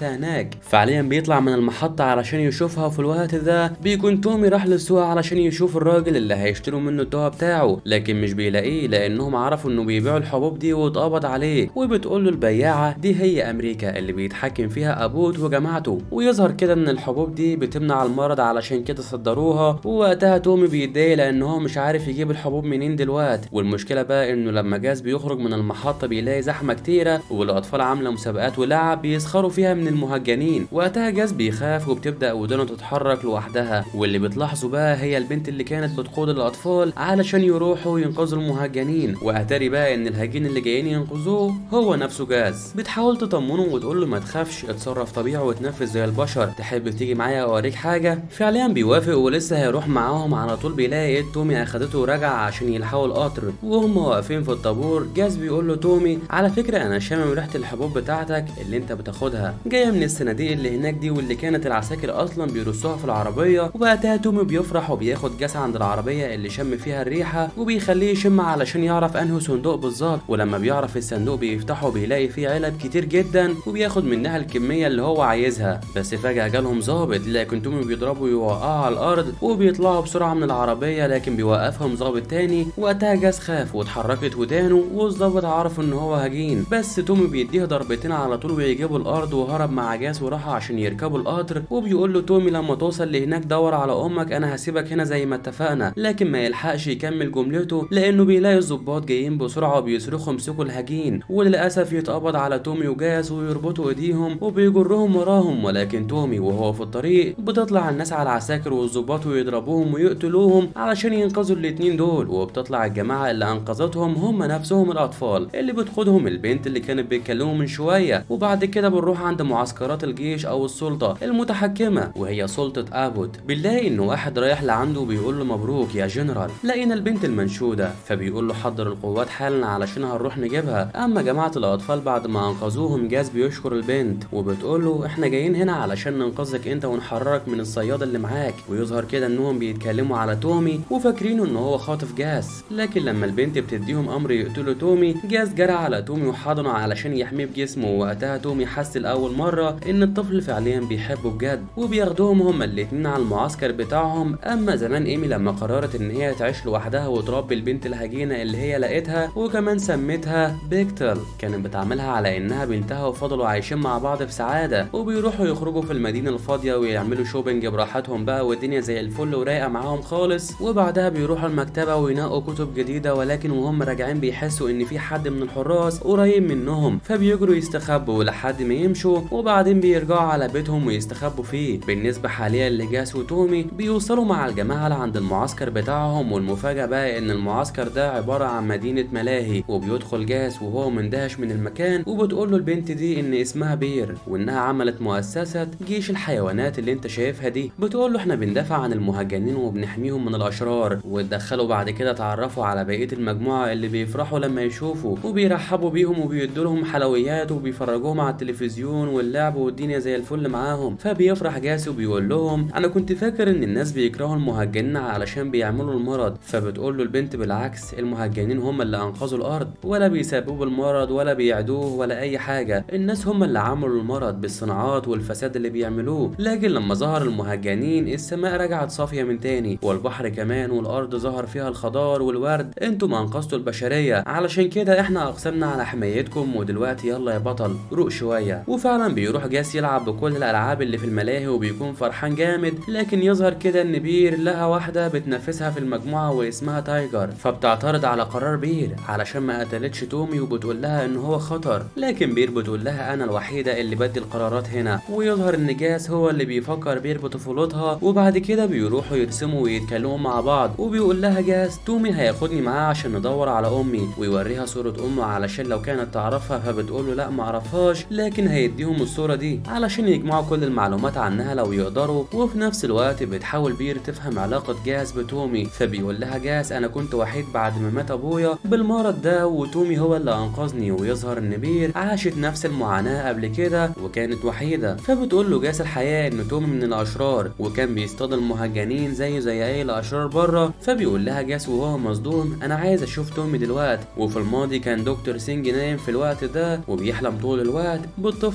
Speaker 1: فيها هناك. فعليا بيطلع من المحطة علشان يشوفها، وفي الوقت ده بيكون تومي راح للسوق علشان يشوف الراجل اللي هيشتروا منه الدواء بتاعه، لكن مش بيلاقيه لانهم عرفوا انه بيبيعوا الحبوب دي واتقبض عليه. وبتقول له البياعة دي هي امريكا اللي بيتحكم فيها ابوت وجماعته، ويظهر كده ان الحبوب دي بتمنع المرض علشان كده صدروها. ووقتها تومي بيتضايق لان هو مش عارف يجيب الحبوب منين دلوقتي. والمشكلة بقى انه لما جاز بيخرج من المحطة بيلاقي زحمة كتيرة والاطفال عاملة مسابقات ولعب بيسخروا فيها من المهجنين. وقتها جاز بيخاف وبتبدأ ودانه تتحرك لوحدها، واللي بتلاحظه بقى هي البنت اللي كانت بتقود الاطفال علشان يروحوا ينقذوا المهجنين. واتاري بقى ان الهجين اللي جايين ينقذوه هو نفسه جاز. بتحاول تطمنه وتقول له ما تخافش، اتصرف طبيعي وتنفذ زي البشر، تحب تيجي معايا اوريك حاجه؟ فعليا بيوافق ولسه هيروح معاهم على طول بيلاقي تومي اخدته ورجع عشان يلحقوا القطر. وهم واقفين في الطابور جاز بيقول له تومي على فكره انا شامم ريحه الحبوب بتاعتك اللي انت بتاخدها جايه من الصناديق اللي هناك دي، واللي كانت العساكر اصلا بيرصوها في العربيه. وبقتها تومي بيفرح وبياخد جاز عند العربيه اللي شم فيها الريحه وبيخليه يشم علشان يعرف انه صندوق بالظبط. ولما بيعرف الصندوق بيفتحه بيلاقي فيه علب كتير جدا وبياخد منها الكميه اللي هو عايزها. بس فجاه جالهم ظابط لكن تومي بيضربوا ويوقعوا على الارض وبيطلعوا بسرعه من العربيه، لكن بيوقفهم ظابط تاني. وقتها جاز خاف واتحركت ودانه والظابط عرف ان هو هجين، بس تومي بيديه ضربتين على طول ويجيبوا الارض. وهرب مع جاز وراحوا عشان يركبوا القطر. وبيقول له تومي لما توصل لهناك دور على امك، انا هسيبك هنا زي ما اتفقنا. لكن ما يلحقش يكمل جملته لانه بيلاقي الظباط جايين بسرعه وبيصرخوا امسكوا الهجين. وللاسف يتقبض على تومي وجاز ويربطوا ايديهم وبيجرهم وراهم. ولكن تومي وهو في الطريق بتطلع الناس على العساكر والظباط ويضربوهم ويقتلوهم علشان ينقذوا الاتنين دول. وبتطلع الجماعه اللي انقذتهم هم نفسهم الاطفال اللي بتاخدهم البنت اللي كانت بيتكلموا من شويه. وبعد كده بنروح عند معسكرات الجيش او السلطه المتحكمه وهي سلطه ابوت. بنلاقي انه واحد رايح لعنده بيقول له مبروك يا جنرال لقينا البنت المنشوده. فبيقول له حضر القوات حالا علشان هنروح نجيبها. اما جماعه الاطفال بعد ما انقذوهم جاز بيشكر البنت وبتقول له احنا جايين هنا علشان ننقذك انت ونحررك من الصياد اللي معاك. ويظهر كده انهم بيتكلموا على تومي وفاكرينه ان هو خاطف جاز. لكن لما البنت بتديهم امر يقتلوا تومي جاز جرى على تومي وحضنه علشان يحميه بجسمه. ووقتها تومي حس لاول مره ان الطفل فعليا بيحبه بجد. وبياخدوهم هما الاتنين على المعسكر بتاعهم. اما زمان ايمي لما قررت ان هي تعيش لوحدها وتربي البنت الهجينه اللي هي لقيتها وكمان سمتها بيكتل، كانت بتعملها على انها بنتها وفضلوا عايشين مع بعض في سعاده. وبيروحوا يخرجوا في المدينه الفاضيه ويعملوا شوبينج براحتهم بقى والدنيا زي الفل ورايقه معاهم خالص. وبعدها بيروحوا المكتبه وينقوا كتب جديده، ولكن وهم راجعين بيحسوا ان في حد من الحراس قريب منهم فبيجروا يستخبوا لحد ما يمشوا وبعدين بيرجعوا على بيتهم ويستخبوا فيه. بالنسبه حاليا لجاس وتومي بيوصلوا مع الجماعه لعند المعسكر بتاعهم. والمفاجاه بقى ان المعسكر ده عباره عن مدينه ملاهي. وبيدخل جاس وهو مندهش من المكان وبتقول له البنت دي ان اسمها بير وانها عملت مؤسسه جيش الحيوانات اللي انت شايفها دي. بتقول له احنا بندافع عن المهجنين وبنحميهم من الاشرار. واتدخلوا بعد كده اتعرفوا على بقيه المجموعه اللي بيفرحوا لما يشوفوا وبيرحبوا بيهم وبيدوا لهم حلويات وبيفرجوهم على التلفزيون واللعب والدنيا زي الفل معاهم. فبيفرح جاس وبيقول لهم انا كنت فاكر ان الناس بيكرهوا المهجنين علشان بيعملوا المرض. فبتقول له البنت بالعكس المهجنين هم اللي انقذوا الارض ولا بيسببوا المرض ولا بيعدوه ولا اي حاجه. الناس هم اللي عملوا المرض بالصناعات والفساد اللي بيعملوه. لكن لما ظهر المهجنين السماء رجعت صافيه من تاني والبحر كمان والارض ظهر فيها الخضار والورد. انتم انقذتوا البشريه علشان كده احنا اقسمنا على حمايتكم ودلوقتي يلا يا بطل روق شويه. وفعلا بيروح جاس يلعب بكل الالعاب اللي في الملاهي وبيكون فرحان جامد. لكن يظهر كده ان بير لقى واحده بتنافسها في المجموعه واسمها تايجر. فبتعترض على قرار بير علشان ما قتلتش تومي وبتقول لها ان هو خطر. لكن بير بتقول لها انا الوحيده اللي بدي القرارات هنا. ويظهر ان جاس هو اللي بيفكر بير بطفولتها. وبعد كده بيروحوا يرسموا ويتكلموا مع بعض. وبيقول لها جاس تومي هياخدني معاه عشان ندور على امي ويوريها صوره امه علشان لو كانت تعرفها. فبتقول له لا معرفهاش لكن هيديهم الصوره دي علشان يجمعوا كل المعلومات عنها لو يقدروا. وفي نفس الوقت بتحاول بير تفهم علاقه جاس بتومي. فبيقول لها جاس انا كنت وحيد بعد ما مات ابويا بالمرض ده وتومي هو اللي انقذني. ويظهر ان بير عاشت نفس المعاناه قبل كده وكانت وحيده. فبتقول له جاس الحقيقه ان تومي من الاشرار وكان بيصطاد المهجنين زيه زي اي الاشرار بره. فبيقول لها جاس وهو مصدوم انا عايز اشوف تومي دلوقتي. وفي الماضي كان دكتور سينج نايم في الوقت ده وبيحلم طول الوقت بالطفل الهجين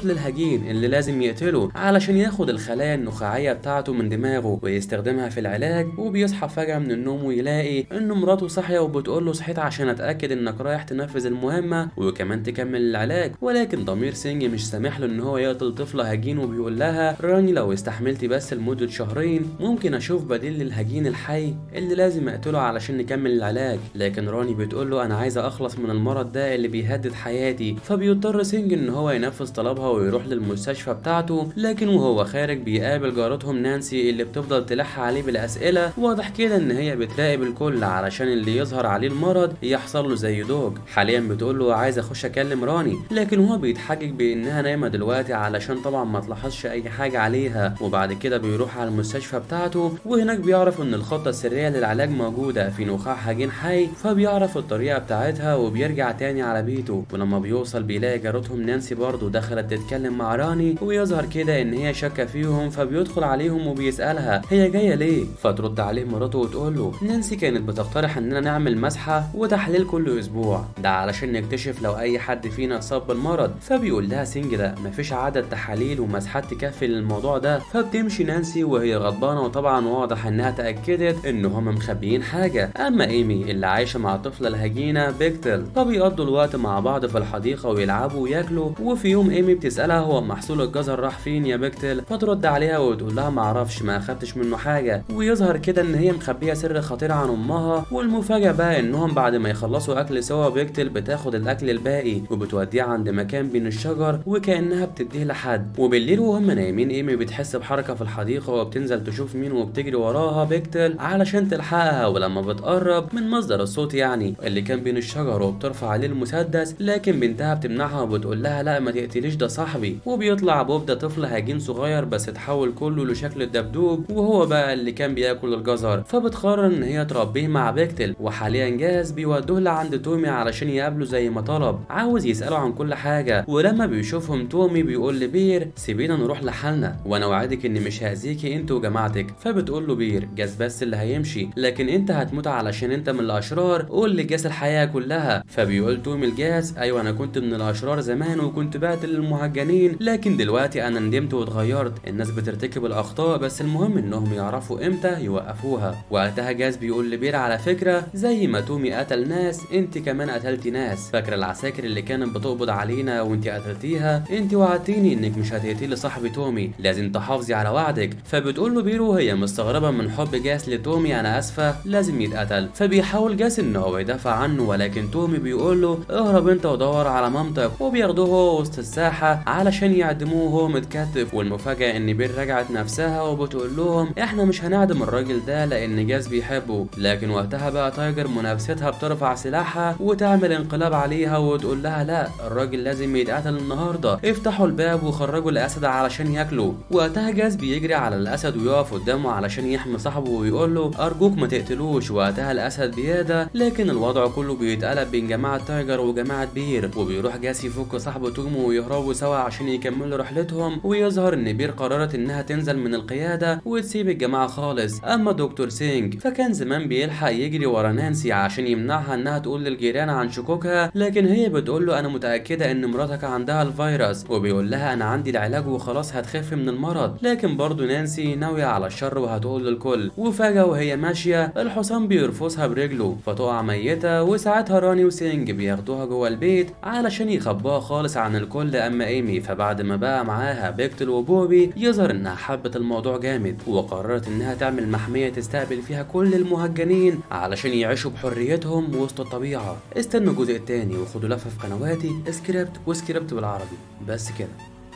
Speaker 1: الهجين اللي لازم يقتله علشان ياخد الخلايا النخاعية بتاعته من دماغه ويستخدمها في العلاج. وبيصحى فجأة من النوم ويلاقي ان مراته صاحية وبتقول له صحيت عشان اتأكد انك رايح تنفذ المهمة وكمان تكمل العلاج، ولكن ضمير سينج مش سامح له ان هو يقتل طفل هجين، وبيقول لها راني لو استحملتي بس لمدة شهرين ممكن اشوف بديل للهجين الحي اللي لازم اقتله علشان نكمل العلاج. لكن راني بتقول له انا عايزة اخلص من المرض ده اللي بيهدد حياتي. فبيضطر سينج ان هو ينفذ طلبها ويروح للمستشفى بتاعته، لكن وهو خارج بيقابل جارتهم نانسي اللي بتفضل تلح عليه بالاسئلة. واضح كده ان هي بتراقب الكل علشان اللي يظهر عليه المرض يحصل له زي دوج. حاليا بتقول له عايز اخش اكلم راني، لكن هو بيتحجج بانها نايمة دلوقتي علشان طبعا ما تلاحظش اي حاجة عليها. وبعد كده بيروح على المستشفى بتاعته، وهناك بيعرف ان الخطة السرية للعلاج موجودة في نخاع هجين حي، فبيعرف الطريقة بتاعتها وبيرجع تاني على بيته. ولما بيوصل بيلاقي جارتهم نانسي برضه دخلت تتكلم مع راني، ويظهر كده ان هي شاكة فيهم، فبيدخل عليهم وبيسألها هي جاية ليه. فترد عليه مراته وتقول له نانسي كانت بتقترح اننا نعمل مسحة وتحليل كل اسبوع، ده علشان نكتشف لو اي حد فينا اتصاب بالمرض. فبيقول لها سينج ده مفيش عدد تحاليل ومسحات تكفي للموضوع ده. فبتمشي نانسي وهي غضبانة، وطبعا واضح انها تأكدت ان هم مخبيين حاجة. اما ايمي اللي عايشة مع الطفلة الهجينة بيكتل، فبيقضوا الوقت مع بعض في الحديقة ويلعبوا وياكلوا. وفي يوم ايمي بتسألها هو محصول الجزر راح فين يا بيكتل، فترد عليها وتقول لها معرفش ما اخدتش منه حاجة. ويظهر كده ان هي مخبية سر خطير عن امها. والمفاجأة بقى انهم بعد ما يخلصوا اكل سوا بيكتل بتاخد الاكل الباقي وبتوديه عند مكان بين الشجر وكأنها بتديه لحد. وبالليل وهم نايمين ايمي بتحس بحركة في الحديقة وبتنزل تشوف مين، وبتجري وراها بيكتل علشان تلحقها. ولما بتقرب من مصدر الصوت يعني اللي كان بين الشجر وبترفع عليه المسدس، لكن بنتها بتمنعها وبتقول لها لا ما تقتليش ده صاحبي. وبيطلع بوب ده طفل هجين صغير بس اتحول كله لشكل الدبدوب، وهو بقى اللي كان بياكل الجزر. فبتقرر ان هي تربيه مع بيكتل. وحاليا جاز بيودوه لعند تومي علشان يقابله زي ما طلب، عاوز يسأله عن كل حاجة. ولما بيشوفهم تومي بيقول لبير سيبينا نروح لحالنا وانا وعدك اني مش هأذيكي انت وجماعتك. فبتقول له بير جاز بس اللي هيمشي، لكن انت هتموت علشان انت من الاشرار، قول لجاز الحياة كلها. فبيقول تومي لجاز ايوه انا كنت من الاشرار زمان وكنت بقتل المهجنين، لكن دلوقتي انا ندمت واتغيرت. الناس بترتكب الاخطاء بس المهم انهم يعرفوا امتى يوقفوها. وقتها جاز بيقول لبير على فكرة زي ما تومي قتل ناس انت كمان قتلتي ناس، فاكرة العساكر اللي كانت بتقبض علينا وانت قتلتيها؟ انت وعدتيني انك مش هتقتلي صاحبي تومي، لازم تحافظي على وعدك. فبتقول له بير وهي مستغربة من حب جاس لتومي انا اسفة لازم يتقتل. فبيحاول جاس ان هو يدافع عنه، ولكن تومي بيقول له اهرب انت ودور على مامتك. وبياخدوه هو وسط الساحة علشان يعدموه وهو متكتف. والمفاجأة ان بير رجعت نفسها وبتقول لهم احنا مش هنعدم الراجل ده لان جاز بيحبه. لكن وقتها بقى تايجر منافستها بترفع سلاحها وتعمل انقلاب عليها وتقول لها لا الراجل لازم يتقتل النهارده، افتحوا الباب وخرجوا الاسد علشان ياكلوا. وقتها جاز بيجري على الاسد ويقف قدامه علشان يحمي صاحبه ويقول له ارجوك ما تقتلوش. وقتها الاسد بيهدى، لكن الوضع كله بيتقلب بين جماعه تايجر وجماعه بير. وبيروح جاس يفك صاحبه تومو ويهربوا سوا عشان يكملوا رحلتهم. ويظهر ان بير قررت انها تنزل من القياده وتسيب الجماعه خالص. اما دكتور سينج فكان زمان بيلحق يجري ورا نانسي عشان يمنعها انها تقول للجيران عن شكوكها، لكن هي بتقول له انا متاكده ان مراتك عندها الفيروس. وبيقول لها انا عندي العلاج وخلاص هتخف من المرض. لكن برضه نانسي ناويه على الشر وهتقول للكل. وفجاه وهي ماشيه الحصان بيرفسها برجله فتقع ميته. وساعتها راني وسينج بياخدوها جوه البيت علشان يخبوها خالص عن الكل. اما ايمي فبعد ما بقى معاها بيكتل وبوبي يظهر انها حبت الموضوع جامد وقررت انها تعمل محميه تستقبل فيها كل المهجنين علشان يعيشوا بحريتهم وسط الطبيعه. استنوا الجزء الثاني وخدوا لفه في قنواتي سكريبت وسكريبت بالعربي. بس كده.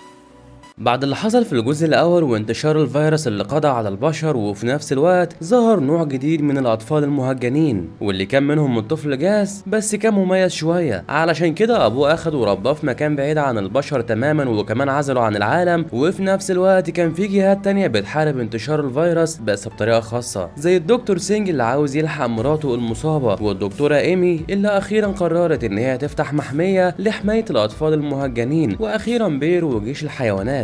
Speaker 1: بعد اللي حصل في الجزء الأول وانتشار الفيروس اللي قضى على البشر، وفي نفس الوقت ظهر نوع جديد من الأطفال المهجنين واللي كان منهم الطفل جاس، بس كان مميز شوية. علشان كده أبوه أخده ورباه في مكان بعيد عن البشر تماما وكمان عزله عن العالم. وفي نفس الوقت كان في جهات تانية بتحارب انتشار الفيروس بس بطريقة خاصة، زي الدكتور سينج اللي عاوز يلحق مراته المصابة، والدكتورة إيمي اللي أخيرا قررت إن هي تفتح محمية لحماية الأطفال المهجنين، وأخيرا بير وجيش الحيوانات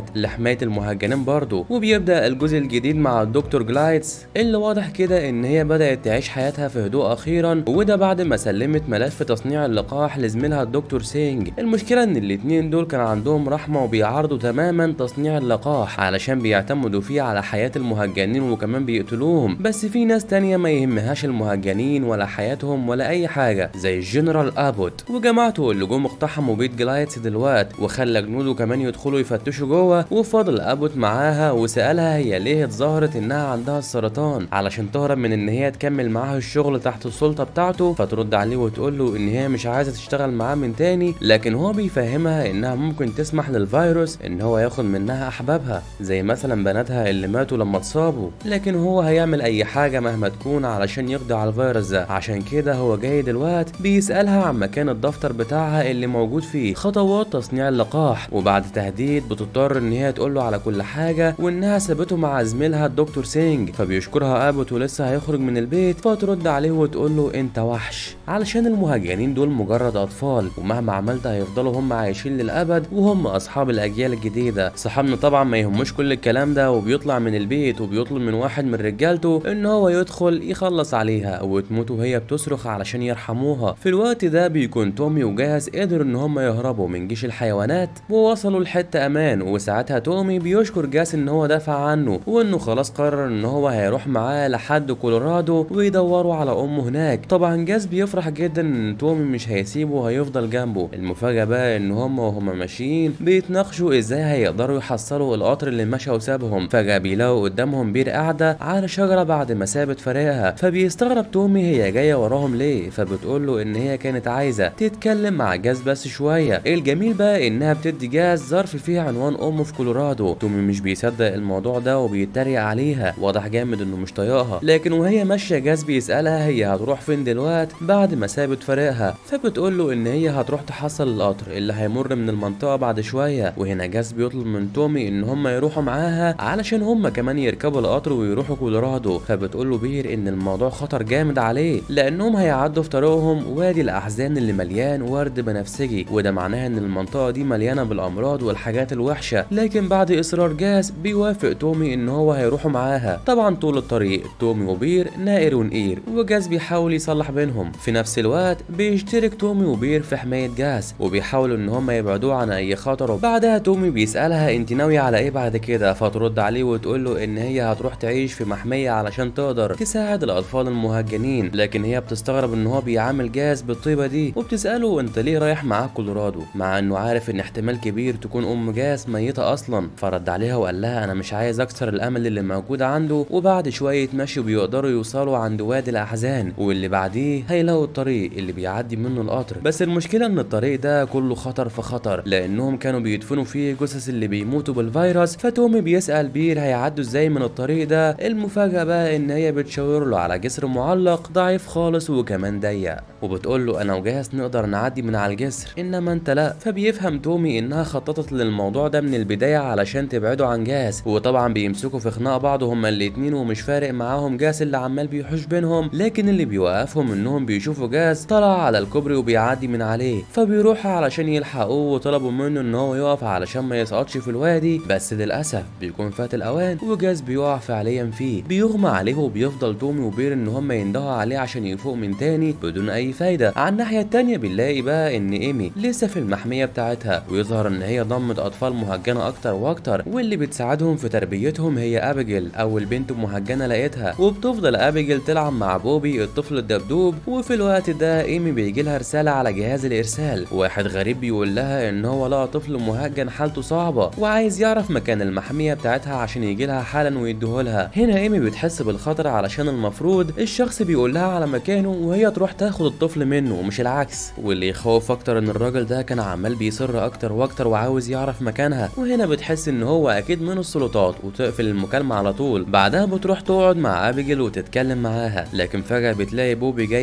Speaker 1: لحماية المهجنين برضه. وبيبدأ الجزء الجديد مع الدكتور جلايتس اللي واضح كده ان هي بدأت تعيش حياتها في هدوء اخيرا، وده بعد ما سلمت ملف تصنيع اللقاح لزميلها الدكتور سينج. المشكلة ان الاتنين دول كان عندهم رحمة وبيعارضوا تماما تصنيع اللقاح علشان بيعتمدوا فيه على حياة المهجنين وكمان بيقتلوهم. بس في ناس تانية ما يهمهاش المهجنين ولا حياتهم ولا اي حاجة زي الجنرال ابوت وجماعته اللي جم اقتحموا بيت جلايتس دلوقت، وخلى جنوده كمان يدخلوا يفتشوا جوه. وفضل ابوت معاها وسألها هي ليه اتظاهرت انها عندها السرطان علشان تهرب من ان هي تكمل معاه الشغل تحت السلطة بتاعته. فترد عليه وتقول له ان هي مش عايزة تشتغل معاه من تاني، لكن هو بيفهمها انها ممكن تسمح للفيروس ان هو ياخد منها احبابها زي مثلا بناتها اللي ماتوا لما اتصابوا، لكن هو هيعمل اي حاجة مهما تكون علشان يقضي على الفيروس ده. عشان كده هو جاي دلوقت بيسألها عن مكان الدفتر بتاعها اللي موجود فيه خطوات تصنيع اللقاح، وبعد تهديد بتضطر ان هي تقول له على كل حاجة وانها سابته مع زميلها الدكتور سينج. فبيشكرها ابوت ولسه هيخرج من البيت، فترد عليه وتقول له انت وحش علشان المهجنين دول مجرد اطفال ومهما عملت هيفضلوا هم عايشين للابد وهم اصحاب الاجيال الجديده. صاحبنا طبعا ما يهموش كل الكلام ده وبيطلع من البيت وبيطلب من واحد من رجالته ان هو يدخل يخلص عليها وتموت وهي بتصرخ علشان يرحموها. في الوقت ده بيكون تومي وجاس قدروا ان هم يهربوا من جيش الحيوانات ووصلوا لحته امان، وساعتها تومي بيشكر جاس ان هو دافع عنه وانه خلاص قرر ان هو هيروح معاه لحد كولورادو ويدوروا على امه هناك. طبعا جاس بيفرح جدا ان تومي مش هيسيبه وهيفضل جنبه. المفاجاه بقى ان هم وهم ماشيين بيتناقشوا ازاي هيقدروا يحصلوا القطر اللي مشى وسابهم. فجاه بيلاقوا قدامهم بير قاعده على شجره بعد ما سابت فريقها، فبيستغرب تومي هي جايه وراهم ليه، فبتقول له ان هي كانت عايزه تتكلم مع جاس بس شويه. الجميل بقى انها بتدي جاس ظرف فيه عنوان امه في كولورادو. تومي مش بيصدق الموضوع ده وبيتريق عليها، واضح جامد انه مش طايقها. لكن وهي ماشيه جاس بيسالها هي هتروح فين دلوقت بعد ما سابت فريقها، فبتقول له ان هي هتروح تحصل القطر اللي هيمر من المنطقه بعد شويه. وهنا جاس بيطلب من تومي ان هم يروحوا معاها علشان هم كمان يركبوا القطر ويروحوا كولورادو. فبتقول له بير ان الموضوع خطر جامد عليه لانهم هيعدوا في طريقهم وادي الاحزان اللي مليان ورد بنفسجي، وده معناها ان المنطقه دي مليانه بالامراض والحاجات الوحشه. لكن بعد اصرار جاس بيوافق تومي ان هو هيروحوا معاها. طبعا طول الطريق تومي وبير نائر ونقير، وجاس بيحاول يصلح بينهم. في نفس الوقت بيشترك تومي وبير في حمايه جاس وبيحاولوا ان هم يبعدوه عن اي خطر. بعدها تومي بيسالها انت ناويه على ايه بعد كده، فترد عليه وتقول له ان هي هتروح تعيش في محميه علشان تقدر تساعد الاطفال المهجنين. لكن هي بتستغرب ان هو بيعامل جاس بالطيبه دي وبتساله انت ليه رايح معاك كولورادو، مع انه عارف ان احتمال كبير تكون ام جاس ميته اصلا. فرد عليها وقال لها انا مش عايز اكسر الامل اللي موجود عنده. وبعد شويه مشي بيقدروا يوصلوا عند وادي الاحزان، واللي بعديه هيلاقوا الطريق اللي بيعدي منه القطر. بس المشكله ان الطريق ده كله خطر في خطر لانهم كانوا بيدفنوا فيه جثث اللي بيموتوا بالفيروس. فتومي بيسال بير هيعدوا ازاي من الطريق ده. المفاجاه بقى ان هي بتشاور له على جسر معلق ضعيف خالص وكمان ضيق، وبتقول له انا وجاس نقدر نعدي من على الجسر انما انت لا. فبيفهم تومي انها خططت للموضوع ده من البدايه علشان تبعدوا عن جاس. وطبعا بيمسكوا في خناق بعض هما الاتنين ومش فارق معاهم جاس اللي عمال بيحوش بينهم. لكن اللي بيوقفهم انهم بيشوفوا جاس طلع على الكوبري وبيعدي من عليه، فبيروحوا علشان يلحقوه وطلبوا منه ان هو يقف علشان ما يسقطش في الوادي. بس للاسف بيكون فات الاوان وجاس بيقع فعليا فيه، بيغمى عليه وبيفضل تومي وبير ان هم يندهوا عليه عشان يفوق من تاني بدون اي فايده. على الناحيه التانيه بنلاقي بقى ان ايمي لسه في المحميه بتاعتها، ويظهر ان هي ضمت اطفال مهجنه اكتر واكتر، واللي بتساعدهم في تربيتهم هي ابيجيل اول بنت مهجنه لقيتها. وبتفضل ابيجيل تلعب مع بوبي الطفل الدبدوب. وفي الوقت ده ايمي بيجي لها رساله على جهاز الارسال، واحد غريب بيقول لها ان هو لقى طفل مهجن حالته صعبه وعايز يعرف مكان المحميه بتاعتها عشان يجي لها حالا ويديهولها. هنا ايمي بتحس بالخطر علشان المفروض الشخص بيقول لها على مكانه وهي تروح تاخد الطفل منه ومش العكس. واللي يخوف اكتر ان الراجل ده كان عمال بيصر اكتر واكتر وعاوز يعرف مكانها. وهنا بتحس ان هو اكيد من السلطات وتقفل المكالمه على طول. بعدها بتروح تقعد مع ابيجيل وتتكلم معاها، لكن فجاه بتلاقي بوبي جاي عليهم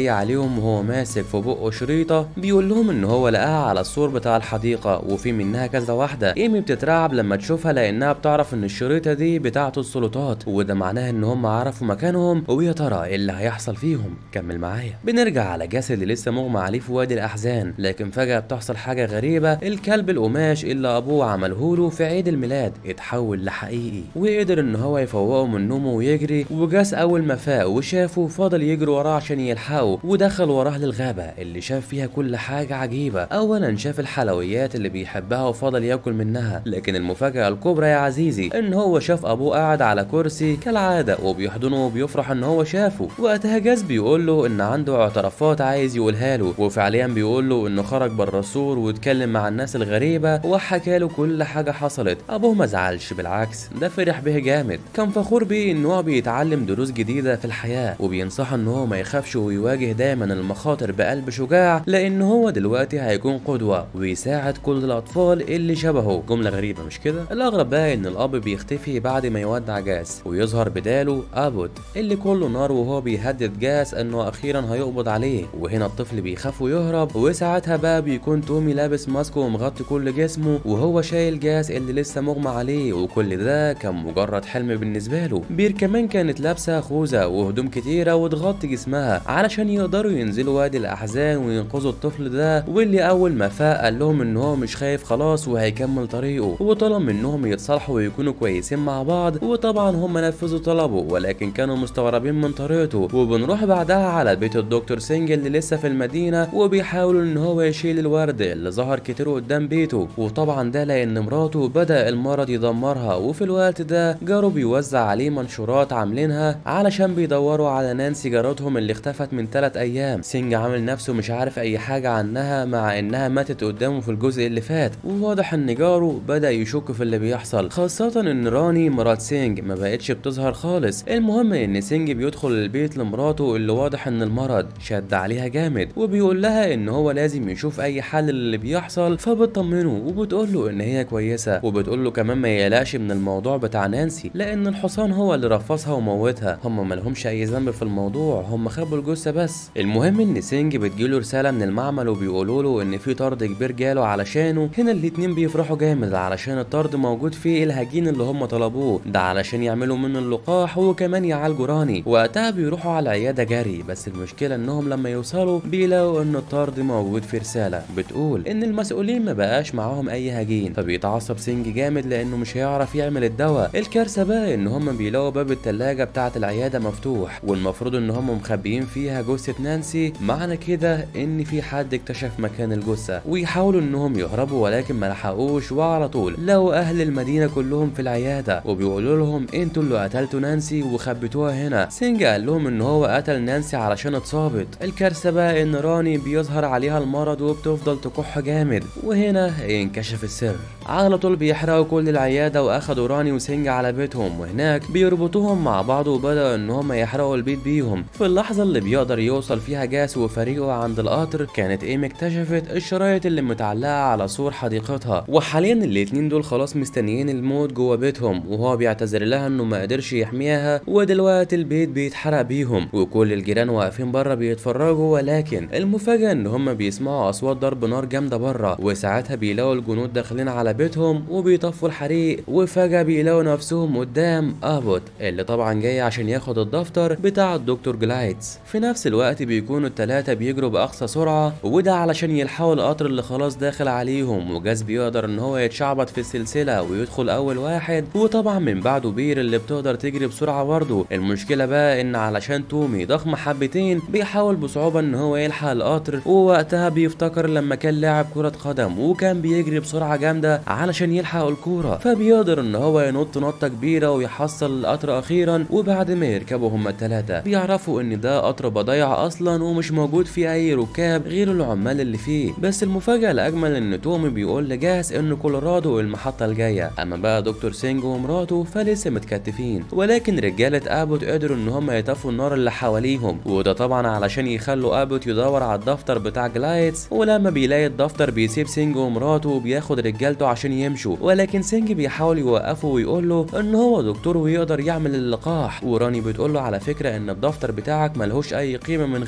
Speaker 1: لهم وهو ماسك في بقه شريطه بيقول لهم ان هو لقاها على السور بتاع الحديقه وفي منها كذا واحده. ايمي بتترعب لما تشوفها لانها بتعرف ان الشريطه دي بتاعه السلطات، وده معناه ان هم عرفوا مكانهم، ويا ترى ايه اللي هيحصل فيهم؟ كمل معايا. بنرجع على جاس اللي لسه مغمى عليه في وادي الاحزان، لكن فجاه بتحصل حاجه غريبه. الكلب القماش اللي ابوه عملهوله في عيد الميلاد اتحول لحقيقي وقدر ان هو يفوقه من نومه ويجري. وجاس اول ما فاق وشافه فضل يجري وراه عشان يلحقه، ودخل وراه للغابه اللي شاف فيها كل حاجه عجيبه. اولا شاف الحلويات اللي بيحبها وفضل ياكل منها، لكن المفاجاه الكبرى يا عزيزي ان هو شاف ابوه قاعد على كرسي كالعاده وبيحضنه وبيفرح ان هو شافه. وقتها جاس بيقول له ان عنده اعترافات عايز يقولها له، وفعليا بيقول له انه خرج بره السور واتكلم مع الناس الغريبه وحكى له كل حاجه حصلت. ابوه ما زعلش، بالعكس ده فرح به جامد، كان فخور بيه ان هو بيتعلم دروس جديده في الحياه، وبينصحه ان هو ما يخافش ويواجه دايما المخاطر بقلب شجاع، لان هو دلوقتي هيكون قدوه ويساعد كل الاطفال اللي شبهه. جمله غريبه مش كده؟ الاغرب بقى ان الاب بيختفي بعد ما يودع جاس، ويظهر بداله ابوت اللي كله نار، وهو بيهدد جاس انه اخيرا هيقبض عليه. وهنا الطفل بيخاف ويهرب، وساعتها بقى بيكون تومي لابس ماسك ومغطي كل جسمه وهو شايل جاس اللي لسه مغمى عليه، وكل ده كان مجرد حلم بالنسبه له. بير كمان كانت لابسه خوذه وهدوم كتيره وتغطي جسمها علشان يقدروا ينزلوا وادي الاحزان وينقذوا الطفل ده، واللي اول ما فاق قال لهم ان هو مش خايف خلاص وهيكمل طريقه، وطلب منهم يتصالحوا ويكونوا كويسين مع بعض. وطبعا هم نفذوا طلبه، ولكن كانوا مستغربين من طريقته. وبنروح بعدها على بيت الدكتور سينج اللي لسه في المدينه، وبيحاول ان هو يشيل الورد اللي ظهر كتير قدام بيته، وطبعا ده لان مراته بدأ المرض يدمرها. وفي الوقت ده جاره بيوزع عليه منشورات عاملينها علشان بيدوروا على نانسي جارتهم اللي اختفت من 3 ايام. سينج عامل نفسه مش عارف اي حاجه عنها مع انها ماتت قدامه في الجزء اللي فات، وواضح ان جاره بدأ يشك في اللي بيحصل، خاصه ان راني مرات سينج ما بقتش بتظهر خالص. المهم ان سينج بيدخل البيت لمراته اللي واضح ان المرض شد عليها جامد، وبيقول لها ان هو لازم يشوف اي حل للي بيحصل، فبتطمنه وبتقول له ان هي كويسه، وبتقول له كمان ما يقلقش من الموضوع بتاع نانسي لان الحصان هو اللي رفصها وموتها، هم مالهمش اي ذنب في الموضوع، هم خبوا الجثه بس. المهم ان سينج بتجيله رساله من المعمل وبيقولوا له ان في طرد كبير جاله علشانه. هنا الاتنين بيفرحوا جامد علشان الطرد موجود فيه الهجين اللي هم طلبوه ده علشان يعملوا منه اللقاح وكمان يعالجوا راني. وقتها بيروحوا على العياده جري، بس المشكله انهم لما يوصلوا بيلاقوا ان الطرد موجود في رساله بتقول ان المسؤولين ما بقاش معاهم اي هجين، فبيتعصب سينج جامد لانه مش هيعرف يعمل الدواء. الكارثه بقى ان هم بيلاقوا باب التلاجة بتاعه العياده مفتوح، والمفروض ان هم مخبيين فيها جثه نانسي، معنى كده ان في حد اكتشف مكان الجثه، ويحاولوا انهم يهربوا ولكن ما لحقوش، وعلى طول لقوا اهل المدينه كلهم في العياده وبيقولوا لهم انتوا اللي قتلتوا نانسي وخبيتوها هنا. سينج قال لهم ان هو قتل نانسي علشان اتصابت. الكارثه بقى ان راني بيظهر عليها المرض وبتفضل تكح جامد، وهنا ينكشف السر. على طول بيحرقوا كل العياده واخدوا راني وسينج على بيتهم، وهناك بيربطوهم مع بعض وبدأوا ان هم يحرقوا البيت بيهم. في اللحظه اللي بيقدر يوصل فيها جاس وفريقه عند القطر، كانت ايمي اكتشفت الشرايط اللي متعلقه على سور حديقتها، وحاليا الاتنين دول خلاص مستنيين الموت جوه بيتهم، وهو بيعتذر لها انه ما قدرش يحميها، ودلوقتي البيت بيتحرق بيهم وكل الجيران واقفين بره بيتفرجوا. ولكن المفاجاه ان هم بيسمعوا اصوات ضرب نار جامده بره، وساعتها بيلاقوا الجنود داخلين على بيتهم وبيطفوا الحريق، وفجاه بيلاقوا نفسهم قدام ابوت اللي طبعا جاي عشان ياخد الدفتر بتاع الدكتور جلايتس. في نفس الوقت بيكونوا الثلاثه بيجروا باقصى سرعه، وده علشان يلحقوا القطر اللي خلاص داخل عليهم، وجاس بيقدر ان هو يتشعبط في السلسله ويدخل اول واحد، وطبعا من بعده بير اللي بتقدر تجري بسرعه برضه. المشكله بقى ان علشان تومي ضخم حبتين بيحاول بصعوبه ان هو يلحق القطر، ووقتها بيفتكر لما كان لاعب كره قدم وكان بيجري بسرعه جامده علشان يلحق الكوره، فبيقدر ان هو ينط نطه كبيره ويحصل القطر اخيرا. وبعد ما يركبوا هما الثلاثه بيعرفوا ان ده قطر بضيع اصلا ومش موجود فيه اي ركاب غير العمال اللي فيه. بس المفاجاه الاجمل ان تومي بيقول لجاس ان كولورادو المحطه الجايه، اما بقى دكتور سينج ومراته فلسه متكتفين. ولكن رجاله ابوت قدروا ان هم يطفوا النار اللي حواليهم، وده طبعا علشان يخلوا ابوت يدور على الدفتر بتاع جلايتس. ولما بيلاقي الدفتر بيسيب سينج ومراته وبياخد رجالته عشان يمشوا، ولكن سينج بيحاول يوقفه ويقول له ان هو دكتور ويقدر يعمل اللقاح. وراني بتقول له على فكره ان الدفتر بتاعك ملهوش اي قيمه من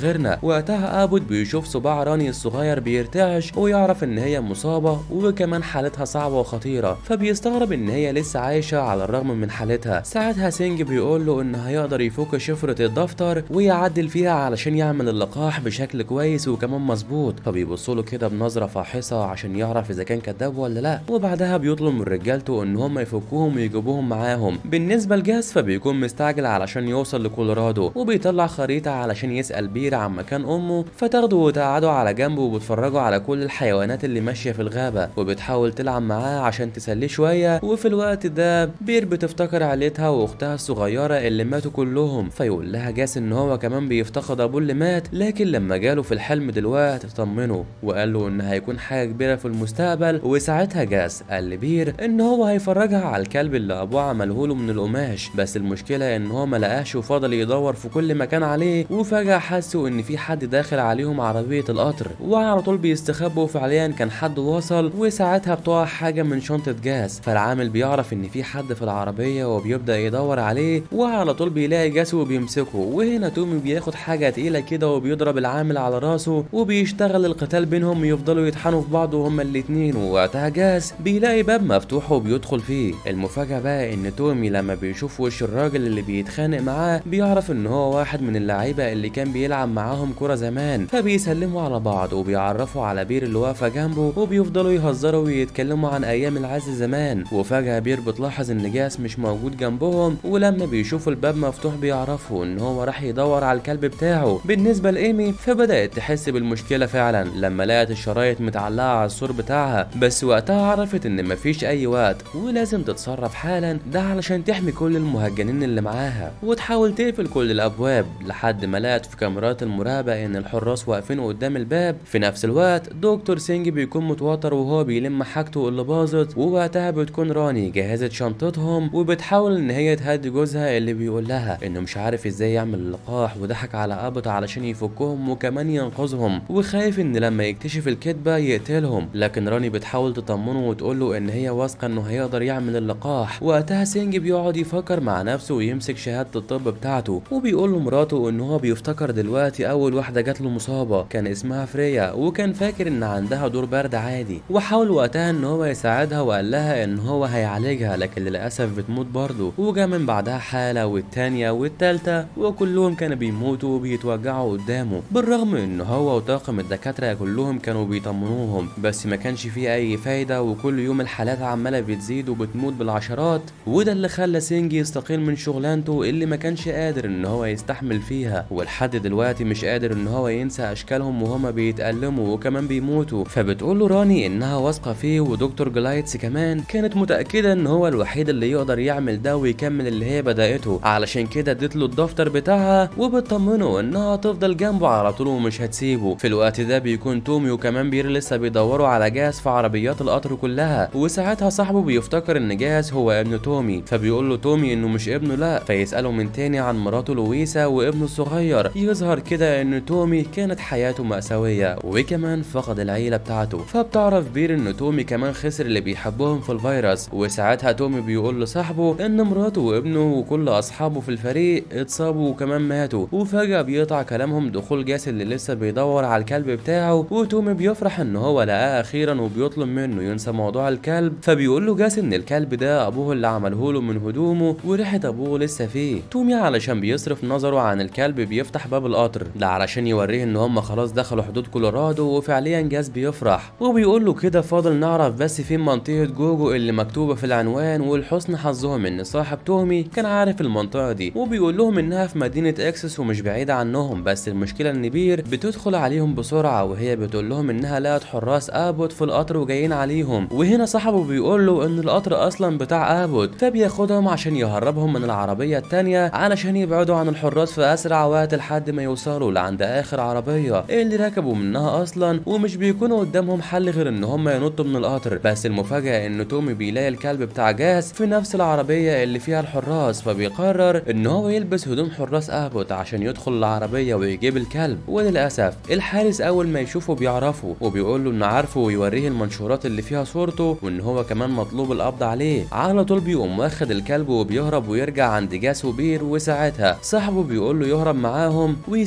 Speaker 1: غيرنا. وقتها ابوت بيشوف صباع راني الصغير بيرتعش ويعرف ان هي مصابه وكمان حالتها صعبه وخطيره، فبيستغرب ان هي لسه عايشه على الرغم من حالتها. ساعتها سينج بيقول له ان هيقدر يفك شفره الدفتر ويعدل فيها علشان يعمل اللقاح بشكل كويس وكمان مظبوط، فبيبص له كده بنظره فاحصه عشان يعرف اذا كان كذاب ولا لا. وبعدها بيطلب من رجالته ان هم يفكوهم ويجيبوهم معاهم. بالنسبه لجاس فبيكون مستعجل علشان يوصل لكولورادو، وبيطلع خريطه علشان يسال بير عن مكان امه، فتاخده وتقعدوا على جنبه وبتفرجوا على كل الحيوانات اللي ماشيه في الغابه، وبتحاول تلعب معاه عشان تسليه شويه. وفي الوقت ده بير بتفتكر عيلتها واختها الصغيره اللي ماتوا كلهم، فيقول لها جاس ان هو كمان بيفتقد ابوه اللي مات، لكن لما جاله في الحلم دلوقتي طمنه وقال له ان هيكون حاجه كبيره في المستقبل. وساعتها جاس قال لبير ان هو هيفرجها على الكلب اللي ابوه عمله له من القماش، بس المشكله ان هو ما لقاش وفضل يدور في كل مكان عليه. وفجاه حسوا ان في حد داخل عليهم عربيه القطر، وعلى طول بيستخبوا. فعليا كان حد وصل، وساعتها بتقع حاجه من شنطه جاس، فالعامل بيعرف ان في حد في العربيه وبيبدا يدور عليه، وعلى طول بيلاقي جاس وبيمسكه. وهنا تومي بياخد حاجه تقيله كده وبيضرب العامل على راسه، وبيشتغل القتال بينهم يفضلوا يطحنوا في بعض وهما الاتنين. ووقتها جاس بيلاقي باب مفتوح وبيدخل فيه. المفاجاه بقى ان تومي لما بيشوف وش الراجل اللي بيتخانق معاه بيعرف ان هو واحد من اللعيبه اللي كان بيلعب معاهم كوره زمان، فبيسلموا على بعض وبيعرفوا على بير اللي واقفه جنبه، وبيفضلوا يهزروا ويتكلموا عن ايام العز زمان. وفجاه بير بتلاحظ ان جاس مش موجود جنبهم، ولما بيشوفوا الباب مفتوح بيعرفوا ان هو راح يدور على الكلب بتاعه. بالنسبه لايمي فبدات تحس بالمشكله فعلا لما لقت الشرايط متعلقه على السور بتاعها، بس وقتها عرفت ان مفيش اي وقت ولازم تتصرف حالا، ده علشان تحمي كل المهجنين اللي معاها، وتحاول تقفل كل الابواب لحد ما لقت في كاميرات المراقبه ان الحراس واقفين قدام الباب. في نفس الوقت دكتور سينج بيكون متوتر وهو بيلم حاجته اللي باظت، ووقتها بتكون راني جهزت شنطتهم وبتحاول ان هي تهدي جوزها اللي بيقول لها انه مش عارف ازاي يعمل اللقاح، وضحك على ابوت علشان يفكهم وكمان ينقذهم، وخايف ان لما يكتشف الكذبه يقتلهم. لكن راني بتحاول تطمنه وتقول له ان هي واثقه انه هيقدر يعمل اللقاح. وقتها سينج بيقعد يفكر مع نفسه ويمسك شهاده الطب بتاعته، وبيقول له مراته ان هو بيفتكر دلوقتي اول واحده جات له مصابه كان اسمها فريا، وكان فاكر ان عندها دور برد عادي، وحاول وقتها ان هو يساعدها وقال لها ان هو هيعالجها، لكن للاسف بتموت برضه. وجا من بعدها حاله والتانيه والتالته وكلهم كانوا بيموتوا وبيتوجعوا قدامه، بالرغم ان هو وطاقم الدكاتره كلهم كانوا بيطمنوهم، بس ما كانش فيه اي فايده، وكل يوم الحالات عماله بتزيد وبتموت بالعشرات. وده اللي خلى سينج يستقيل من شغلانته اللي ما كانش قادر ان هو يستحمل فيها، ولحد دلوقتي مش قادر ان هو ينسى اشكالهم وهما بيتألموا وكمان بيموتوا. فبتقول له راني انها واثقه فيه، ودكتور جلايتس كمان كانت متاكده ان هو الوحيد اللي يقدر يعمل ده ويكمل اللي هي بدأته، علشان كده ادت له الدفتر بتاعها وبتطمنه انها هتفضل جنبه على طول ومش هتسيبه. في الوقت ده بيكون تومي وكمان بير لسه بيدوروا على جاس في عربيات القطر كلها، وساعتها صاحبه بيفتكر ان جاس هو ابن تومي، فبيقول له تومي انه مش ابنه لا، فيسأله من تاني عن مراته لويسا وابنه الصغير. يظهر كده ان تومي كانت حياته مأساوية وكمان فقد العيلة بتاعته. فبتعرف بير ان تومي كمان خسر اللي بيحبهم في الفيروس، وساعتها تومي بيقول لصاحبه ان مراته وابنه وكل اصحابه في الفريق اتصابوا وكمان ماتوا. وفجأة بيقطع كلامهم دخول جاس اللي لسه بيدور على الكلب بتاعه، وتومي بيفرح ان هو لقاه اخيرا وبيطلب منه ينسى موضوع الكلب. فبيقول له جاس ان الكلب ده ابوه اللي عمله له من هدومه وريحة ابوه لسه فيه. تومي علشان بيصرف نظره عن الكلب بيفتح باب القطر ده علشان يوريه ان هم خلاص دخلوا حدود كولورادو، وفعليا جاس بيفرح وبيقول له كده فاضل نعرف بس فين منطقة جوجو اللي مكتوبة في العنوان. ولحسن حظهم ان صاحب تومي كان عارف المنطقة دي، وبيقول لهم انها في مدينة اكسس ومش بعيدة عنهم، بس المشكلة ان بير بتدخل عليهم بسرعة وهي بتقول لهم انها لقت حراس ابوت في القطر وجايين عليهم. وهنا صاحبه بيقول له ان القطر اصلا بتاع ابوت، فبياخدهم عشان يهربهم من العربية التانية علشان يبعدوا عن الحراس في اسرع وقت لحد ما يوصلوا لعند اخر عربية اللي ركبوا منها اصلا، ومش بيكونوا قدامهم حل غير ان هم ينطوا من القطر. بس المفاجأة ان تومي بيلاقي الكلب بتاع جاس في نفس العربية اللي فيها الحراس، فبيقرر ان هو يلبس هدوم حراس ابوت عشان يدخل العربية ويجيب الكلب. وللاسف الحارس اول ما يشوفه بيعرفه وبيقول له انه عارفه ويوريه المنشورات اللي فيها صورته وان هو كمان مطلوب القبض عليه. على طول بيقوم واخد الكلب وبيهرب ويرجع عند جاس وبير، وساعتها صاحبه بيقول له يهرب معاهم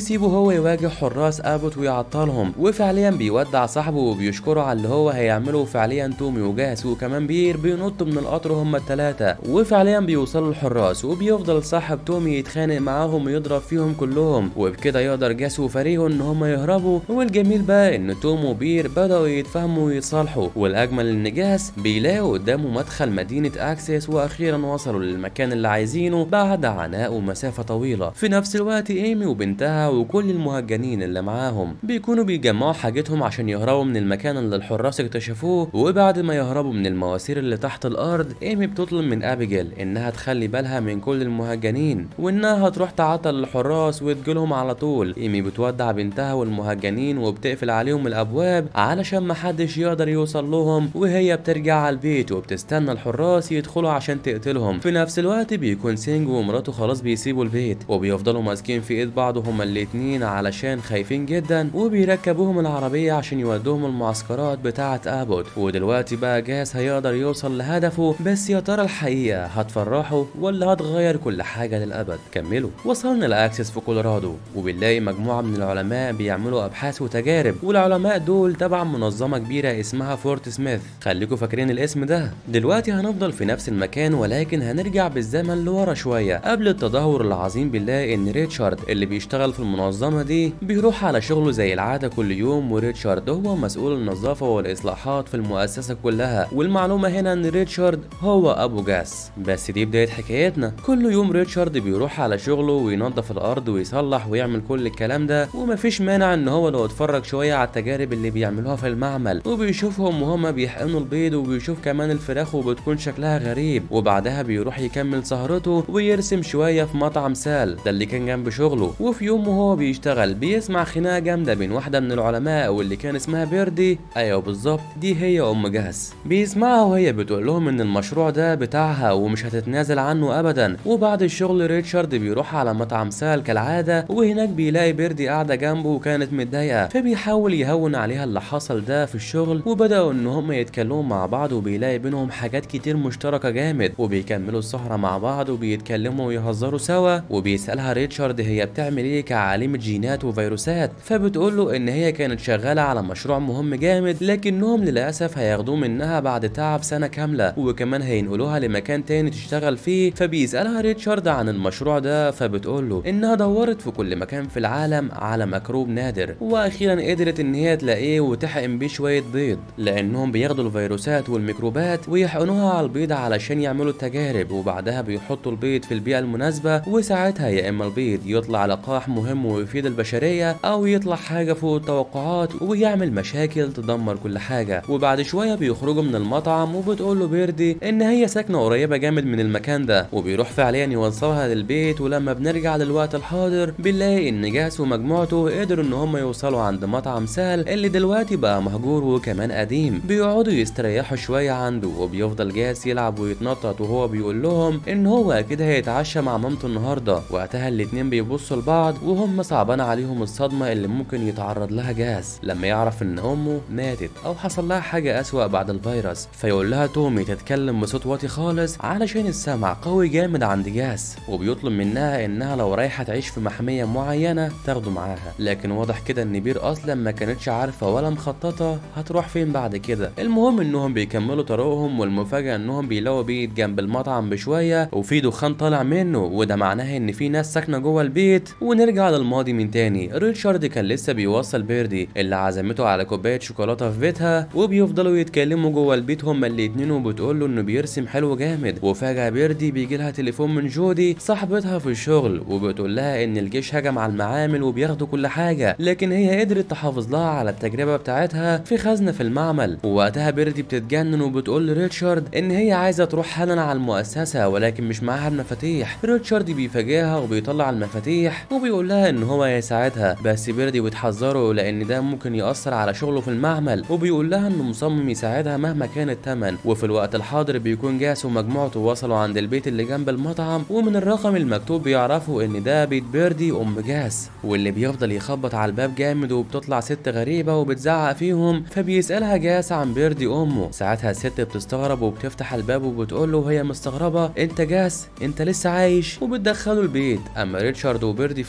Speaker 1: وبيسيبه هو يواجه حراس ابوت ويعطلهم، وفعليا بيودع صاحبه وبيشكره على اللي هو هيعمله. فعليا تومي وجاس وكمان بير بينطوا من القطر هما التلاتة، وفعليا بيوصلوا الحراس وبيفضل صاحب تومي يتخانق معاهم ويضرب فيهم كلهم، وبكده يقدر جاس وفريقه ان هما يهربوا. والجميل بقى ان توم وبير بدأوا يتفاهموا ويتصالحوا، والاجمل ان جاس بيلاقوا قدامه مدخل مدينة اكسس، واخيرا وصلوا للمكان اللي عايزينه بعد عناء ومسافة طويلة. في نفس الوقت ايمي وبنتها وكل المهجنين اللي معاهم بيكونوا بيجمعوا حاجتهم عشان يهربوا من المكان اللي الحراس اكتشفوه. وبعد ما يهربوا من المواسير اللي تحت الارض، ايمي بتطلب من ابيجيل انها تخلي بالها من كل المهجنين، وانها هتروح تعطل الحراس وتجيلهم على طول. ايمي بتودع بنتها والمهجنين وبتقفل عليهم الابواب علشان محدش يقدر يوصل لهم، وهي بترجع على البيت وبتستنى الحراس يدخلوا عشان تقتلهم. في نفس الوقت بيكون سينج ومراته خلاص بيسيبوا البيت، وبيفضلوا ماسكين في ايد بعض هما الاتنين علشان خايفين جدا، وبيركبوهم العربية عشان يودوهم المعسكرات بتاعة ابوت. ودلوقتي بقى جاس هيقدر يوصل لهدفه، بس يا ترى الحقيقة هتفرحه ولا هتغير كل حاجة للأبد؟ كملوا. وصلنا لأكسس في كولورادو، وبنلاقي مجموعة من العلماء بيعملوا أبحاث وتجارب، والعلماء دول تبع منظمة كبيرة اسمها فورت سميث. خليكوا فاكرين الاسم ده. دلوقتي هنفضل في نفس المكان، ولكن هنرجع بالزمن لورا شوية قبل التدهور العظيم. بنلاقي إن ريتشارد اللي بيشتغل في المنظمة دي بيروح على شغله زي العادة كل يوم، وريتشارد هو مسؤول النظافة والإصلاحات في المؤسسة كلها. والمعلومة هنا إن ريتشارد هو أبو جاس. بس دي بداية حكايتنا. كل يوم ريتشارد بيروح على شغله وينظف الأرض ويصلح ويعمل كل الكلام ده، ومفيش مانع إن هو لو اتفرج شوية على التجارب اللي بيعملوها في المعمل، وبيشوفهم وهما بيحقنوا البيض، وبيشوف كمان الفراخ وبتكون شكلها غريب. وبعدها بيروح يكمل سهرته ويرسم شوية في مطعم سال ده اللي كان جنب شغله. وفي يوم وهو بيشتغل بيسمع خناقة جامدة بين واحدة من العلماء واللي كان اسمها بيردي. أيوه بالظبط، دي هي أم جاس. بيسمعها وهي بتقول لهم إن المشروع ده بتاعها ومش هتتنازل عنه أبدا. وبعد الشغل ريتشارد بيروح على مطعم سال كالعادة، وهناك بيلاقي بيردي قاعدة جنبه وكانت متضايقة، فبيحاول يهون عليها اللي حصل ده في الشغل. وبدأوا إن هم يتكلموا مع بعض، وبيلاقي بينهم حاجات كتير مشتركة جامد، وبيكملوا السهرة مع بعض وبيتكلموا ويهزروا سوا. وبيسألها ريتشارد هي بتعمل ايه كعالمة جينات وفيروسات، فبتقول له إن هي كانت شغالة على مشروع مهم جامد، لكنهم للأسف هياخدوه منها بعد تعب سنة كاملة، وكمان هينقلوها لمكان تاني تشتغل فيه. فبيسألها ريتشارد عن المشروع ده، فبتقول له إنها دورت في كل مكان في العالم على ميكروب نادر، وأخيرا قدرت إن هي تلاقيه وتحقن بيه شوية بيض، لأنهم بياخدوا الفيروسات والميكروبات ويحقنوها على البيض علشان يعملوا التجارب، وبعدها بيحطوا البيض في البيئة المناسبة، وساعتها يا إما البيض يطلع لقاح مهم ويفيد البشرية، أو يطلع حاجة فوق التوقعات ويعمل مشاكل تدمر كل حاجة. وبعد شوية بيخرجوا من المطعم، وبتقول له بيردي إن هي ساكنة قريبة جامد من المكان ده، وبيروح فعليا يوصلها للبيت. ولما بنرجع للوقت الحاضر بنلاقي إن جاس ومجموعته قدروا إن هم يوصلوا عند مطعم سال اللي دلوقتي بقى مهجور وكمان قديم. بيقعدوا يستريحوا شوية عنده، وبيفضل جاس يلعب ويتنطط، وهو بيقول لهم إن هو أكيد هيتعشى مع مامته النهاردة. وقتها الاتنين بيبصوا لبعض وهم صعبان عليهم الصدمة اللي ممكن يتعرض لها جاس لما يعرف إن أمه ماتت أو حصل لها حاجة أسوأ بعد الفيروس. فيقول لها تومي تتكلم بصوت واطي خالص علشان السمع قوي جامد عند جاس، وبيطلب منها إنها لو رايحة تعيش في محمية معينة تاخده معاها. لكن واضح كده إن بير أصلا ما كانتش عارفة ولا مخططة هتروح فين بعد كده. المهم إنهم بيكملوا طريقهم، والمفاجأة إنهم بيلاقوا بيت جنب المطعم بشوية وفي دخان طالع منه، وده معناه إن في ناس ساكنة جوه البيت. ونرجع للماضي من تاني. ريتشارد كان لسه بيوصل بيردي اللي عزمته على كوباية شوكولاتة في بيتها، وبيفضلوا يتكلموا جوه البيت هما الاتنين، وبتقول له إنه بيرسم حلو جامد. وفجأة بيردي بيجي لها تليفون من جودي صاحبتها في الشغل، وبتقول لها إن الجيش هجم على المعامل وبياخدوا كل حاجة، لكن هي قدرت تحافظ لها على التجربة بتاعتها في خزنة في المعمل. ووقتها بيردي بتتجنن وبتقول لريتشارد إن هي عايزة تروح حالا على المؤسسة ولكن مش معاها المفاتيح. ريتشارد بيفاجئها وبيطلع المفاتيح وبيقول لها إن هو هيساعدها، بس بيردي بتحذره لأن ده ممكن يأثر على شغله في المعمل، وبيقول لها إنه مصمم يساعدها مهما كان الثمن. وفي الوقت الحاضر بيكون جاس ومجموعته وصلوا عند البيت اللي جنب المطعم، ومن الرقم المكتوب بيعرفوا إن ده بيت بيردي أم جاس، واللي بيفضل يخبط على الباب جامد، وبتطلع ست غريبة وبتزعق فيهم. فبيسألها جاس عن بيردي أمه. ساعتها الست بتستغرب وبتفتح الباب وبتقول له وهي مستغربة: أنت جاس؟ أنت لسه عايش؟ وبتدخله البيت. أما ريتشارد وبيردي في الماضي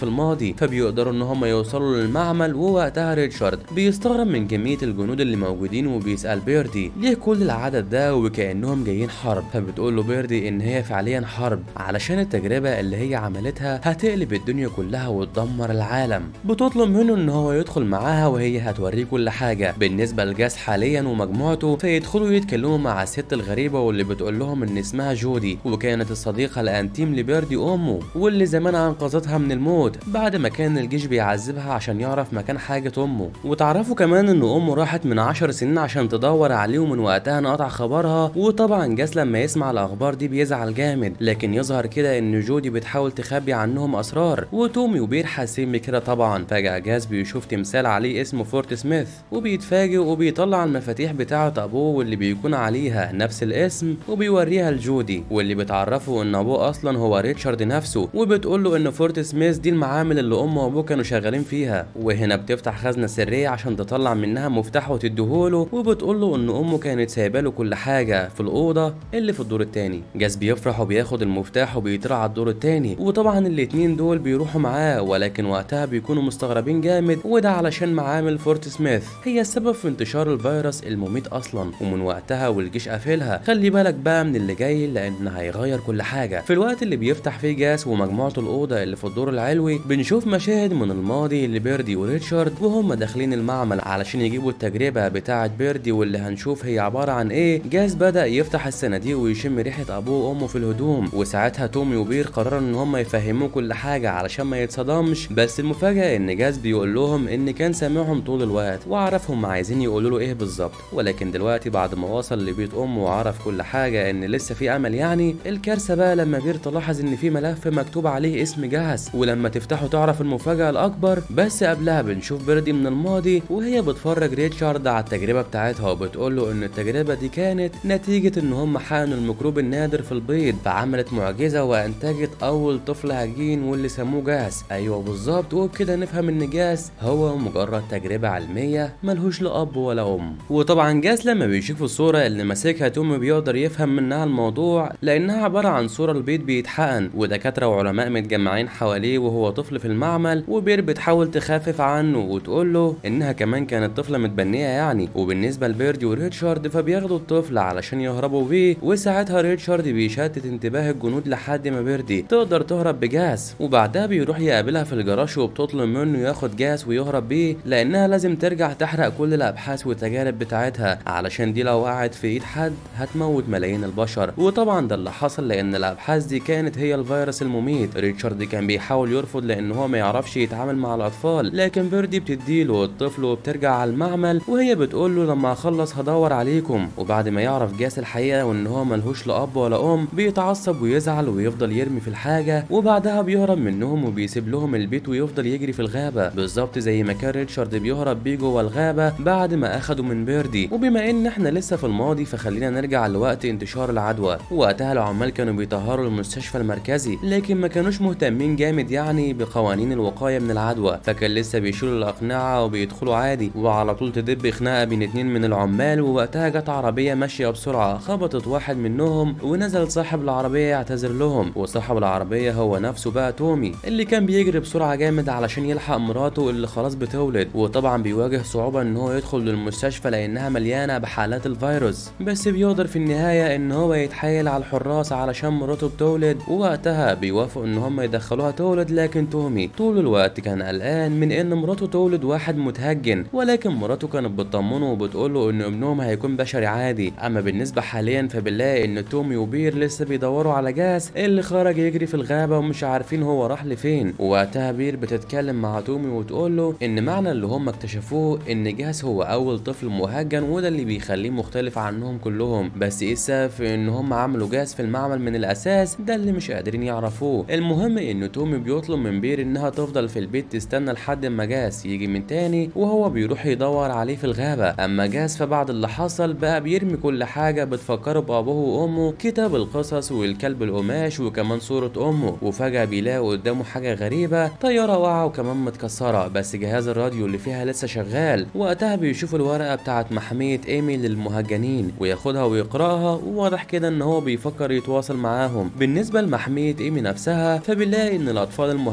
Speaker 1: بيردي، فبيقدروا ان هم يوصلوا للمعمل. ووقتها ريتشارد بيستغرب من كمية الجنود اللي موجودين وبيسأل بيردي ليه كل العدد ده وكأنهم جايين حرب. فبتقول له بيردي ان هي فعليا حرب علشان التجربة اللي هي عملتها هتقلب الدنيا كلها وتدمر العالم. بتطلب منه ان هو يدخل معاها وهي هتوريه كل حاجة بالنسبة لجاس حاليا ومجموعته. فيدخلوا يتكلموا مع الست الغريبة واللي بتقول لهم ان اسمها جودي، وكانت الصديقة الانتيم لبيردي امه، واللي زمان انقذتها من الموت بعد ما كان الجيش بيعذبها عشان يعرف مكان حاجة امه. وتعرفوا كمان ان امه راحت من 10 سنين عشان تدور عليه ومن وقتها انقطع خبرها. وطبعا جاس لما يسمع الاخبار دي بيزعل جامد، لكن يظهر كده ان جودي بتحاول تخبي عنهم اسرار، وتومي وبير حاسين بكده طبعا. فجأة جاس بيشوف تمثال عليه اسمه فورت سميث، وبيتفاجئ وبيطلع المفاتيح بتاعة ابوه واللي بيكون عليها نفس الاسم، وبيوريها لجودي، واللي بتعرفه ان ابوه اصلا هو ريتشارد نفسه. وبتقول له ان فورت سميث دي المعامل اللي امه وابوه كانوا شغالين فيها. وهنا بتفتح خزنة سرية عشان تطلع منها مفتاح وتديهوله، وبتقول له ان امه كانت سايبه له كل حاجة في الاوضة اللي في الدور التاني. جاس بيفرح وبياخد المفتاح وبيطلع على الدور التاني، وطبعا الاتنين دول بيروحوا معاه، ولكن وقتها بيكونوا مستغربين جامد، وده علشان معامل فورت سميث هي السبب في انتشار الفيروس المميت اصلا، ومن وقتها والجيش قافلها. خلي بالك بقى من اللي جاي لان هيغير كل حاجة. في الوقت اللي بيفتح فيه جاس ومجموعته الاوضة اللي في الدور العلوي، بنشوف مشاهد من الماضي لبيردي وريتشارد وهم داخلين المعمل علشان يجيبوا التجربة بتاعة بيردي، واللي هنشوف هي عبارة عن ايه. جاس بدأ يفتح الصناديق ويشم ريحة ابوه وامه في الهدوم، وساعتها تومي وبير قرروا ان هم يفهموه كل حاجة علشان ما يتصدمش. بس المفاجأة ان جاس بيقول لهم ان كان سامعهم طول الوقت وعرفهم عايزين يقولوا له ايه بالظبط، ولكن دلوقتي بعد ما وصل لبيت امه وعرف كل حاجة ان لسه في امل يعني. الكارثة بقى لما بير تلاحظ ان في ملف مكتوب عليه اسم جاس، ولما تفتحه تعرف المفاجأة الاكبر. بس قبلها بنشوف بيردي من الماضي وهي بتفرج ريتشارد على التجربة بتاعتها، وبتقول له ان التجربة دي كانت نتيجة ان هم حقنوا الميكروب النادر في البيض، فعملت معجزة وانتجت اول طفل هجين واللي سموه جاس. ايوه بالظبط، وبكده نفهم ان جاس هو مجرد تجربة علمية ملهوش لا اب ولا ام. وطبعا جاس لما بيشوف الصورة اللي ماسكها تومي بيقدر يفهم منها الموضوع، لانها عبارة عن صورة البيض بيتحقن ودكاترة وعلماء متجمعين حواليه وهو طفل في المعمل. وبير بتحاول تخفف عنه وتقول له انها كمان كانت طفلة متبنية يعني. وبالنسبة لبيردي وريتشارد فبياخدوا الطفل علشان يهربوا بيه، وساعتها ريتشارد بيشتت انتباه الجنود لحد ما بيردي تقدر تهرب بجاس. وبعدها بيروح يقابلها في الجراج وبتطلب منه ياخد جاس ويهرب بيه، لانها لازم ترجع تحرق كل الابحاث والتجارب بتاعتها علشان دي لو وقعت في ايد حد هتموت ملايين البشر. وطبعا ده اللي حصل لان الابحاث دي كانت هي الفيروس المميت. ريتشارد كان بيحاول يرفض لان هو ما يعرفش يتعامل مع الاطفال، لكن بيردي بتديله الطفل وبترجع على المعمل وهي بتقول له لما اخلص هدور عليكم. وبعد ما يعرف جاس الحقيقه وان هو ملهوش لا اب ولا ام بيتعصب ويزعل ويفضل يرمي في الحاجه، وبعدها بيهرب منهم وبيسيب لهم البيت ويفضل يجري في الغابه بالظبط زي ما كان ريتشارد بيهرب بيه جوه الغابه بعد ما اخدوا من بيردي. وبما ان احنا لسه في الماضي فخلينا نرجع لوقت انتشار العدوى. وقتها العمال كانوا بيطهروا المستشفى المركزي، لكن ما كانوش مهتمين جامد يعني بقوانين الوقايه من العدوى، فكان لسه بيشيلوا الاقنعه وبيدخلوا عادي، وعلى طول تدب خناقه بين اتنين من العمال. ووقتها جت عربيه ماشيه بسرعه خبطت واحد منهم، ونزل صاحب العربيه يعتذر لهم. وصاحب العربيه هو نفسه بقى تومي اللي كان بيجري بسرعه جامد علشان يلحق مراته اللي خلاص بتولد. وطبعا بيواجه صعوبه ان هو يدخل للمستشفى لانها مليانه بحالات الفيروس، بس بيقدر في النهايه ان هو يتحايل على الحراس علشان مراته بتولد. ووقتها بيوافقوا ان هم يدخلوها تولد، لكن تومي طول الوقت كان قلقان من ان مراته تولد واحد متهجن، ولكن مراته كانت بتطمنه وبتقول له ان ابنهم هيكون بشري عادي. اما بالنسبه حاليا فبنلاقي ان تومي وبير لسه بيدوروا على جاس اللي خرج يجري في الغابه ومش عارفين هو راح لفين. ووقتها بير بتتكلم مع تومي وتقول له ان معنى اللي هم اكتشفوه ان جاس هو اول طفل مهجن، وده اللي بيخليه مختلف عنهم كلهم. بس ايه السبب في ان هم عملوا جاس في المعمل من الاساس؟ ده اللي مش قادرين يعرفوه. المهم ان تومي بيطلب من بير انها تفضل في البيت تستنى لحد ما جاس يجي من تاني، وهو بيروح يدور عليه في الغابه. اما جاس فبعد اللي حصل بقى بيرمي كل حاجه بتفكره بابوه وامه، كتاب القصص والكلب القماش وكمان صوره امه. وفجاه بيلاقي قدامه حاجه غريبه، طياره واقعه وكمان متكسره بس جهاز الراديو اللي فيها لسه شغال. وقتها بيشوف الورقه بتاعت محميه ايمي للمهجنين وياخدها ويقراها، وواضح كده ان هو بيفكر يتواصل معاهم. بالنسبه لمحميه ايمي نفسها فبنلاقي ان الاطفال المهجنين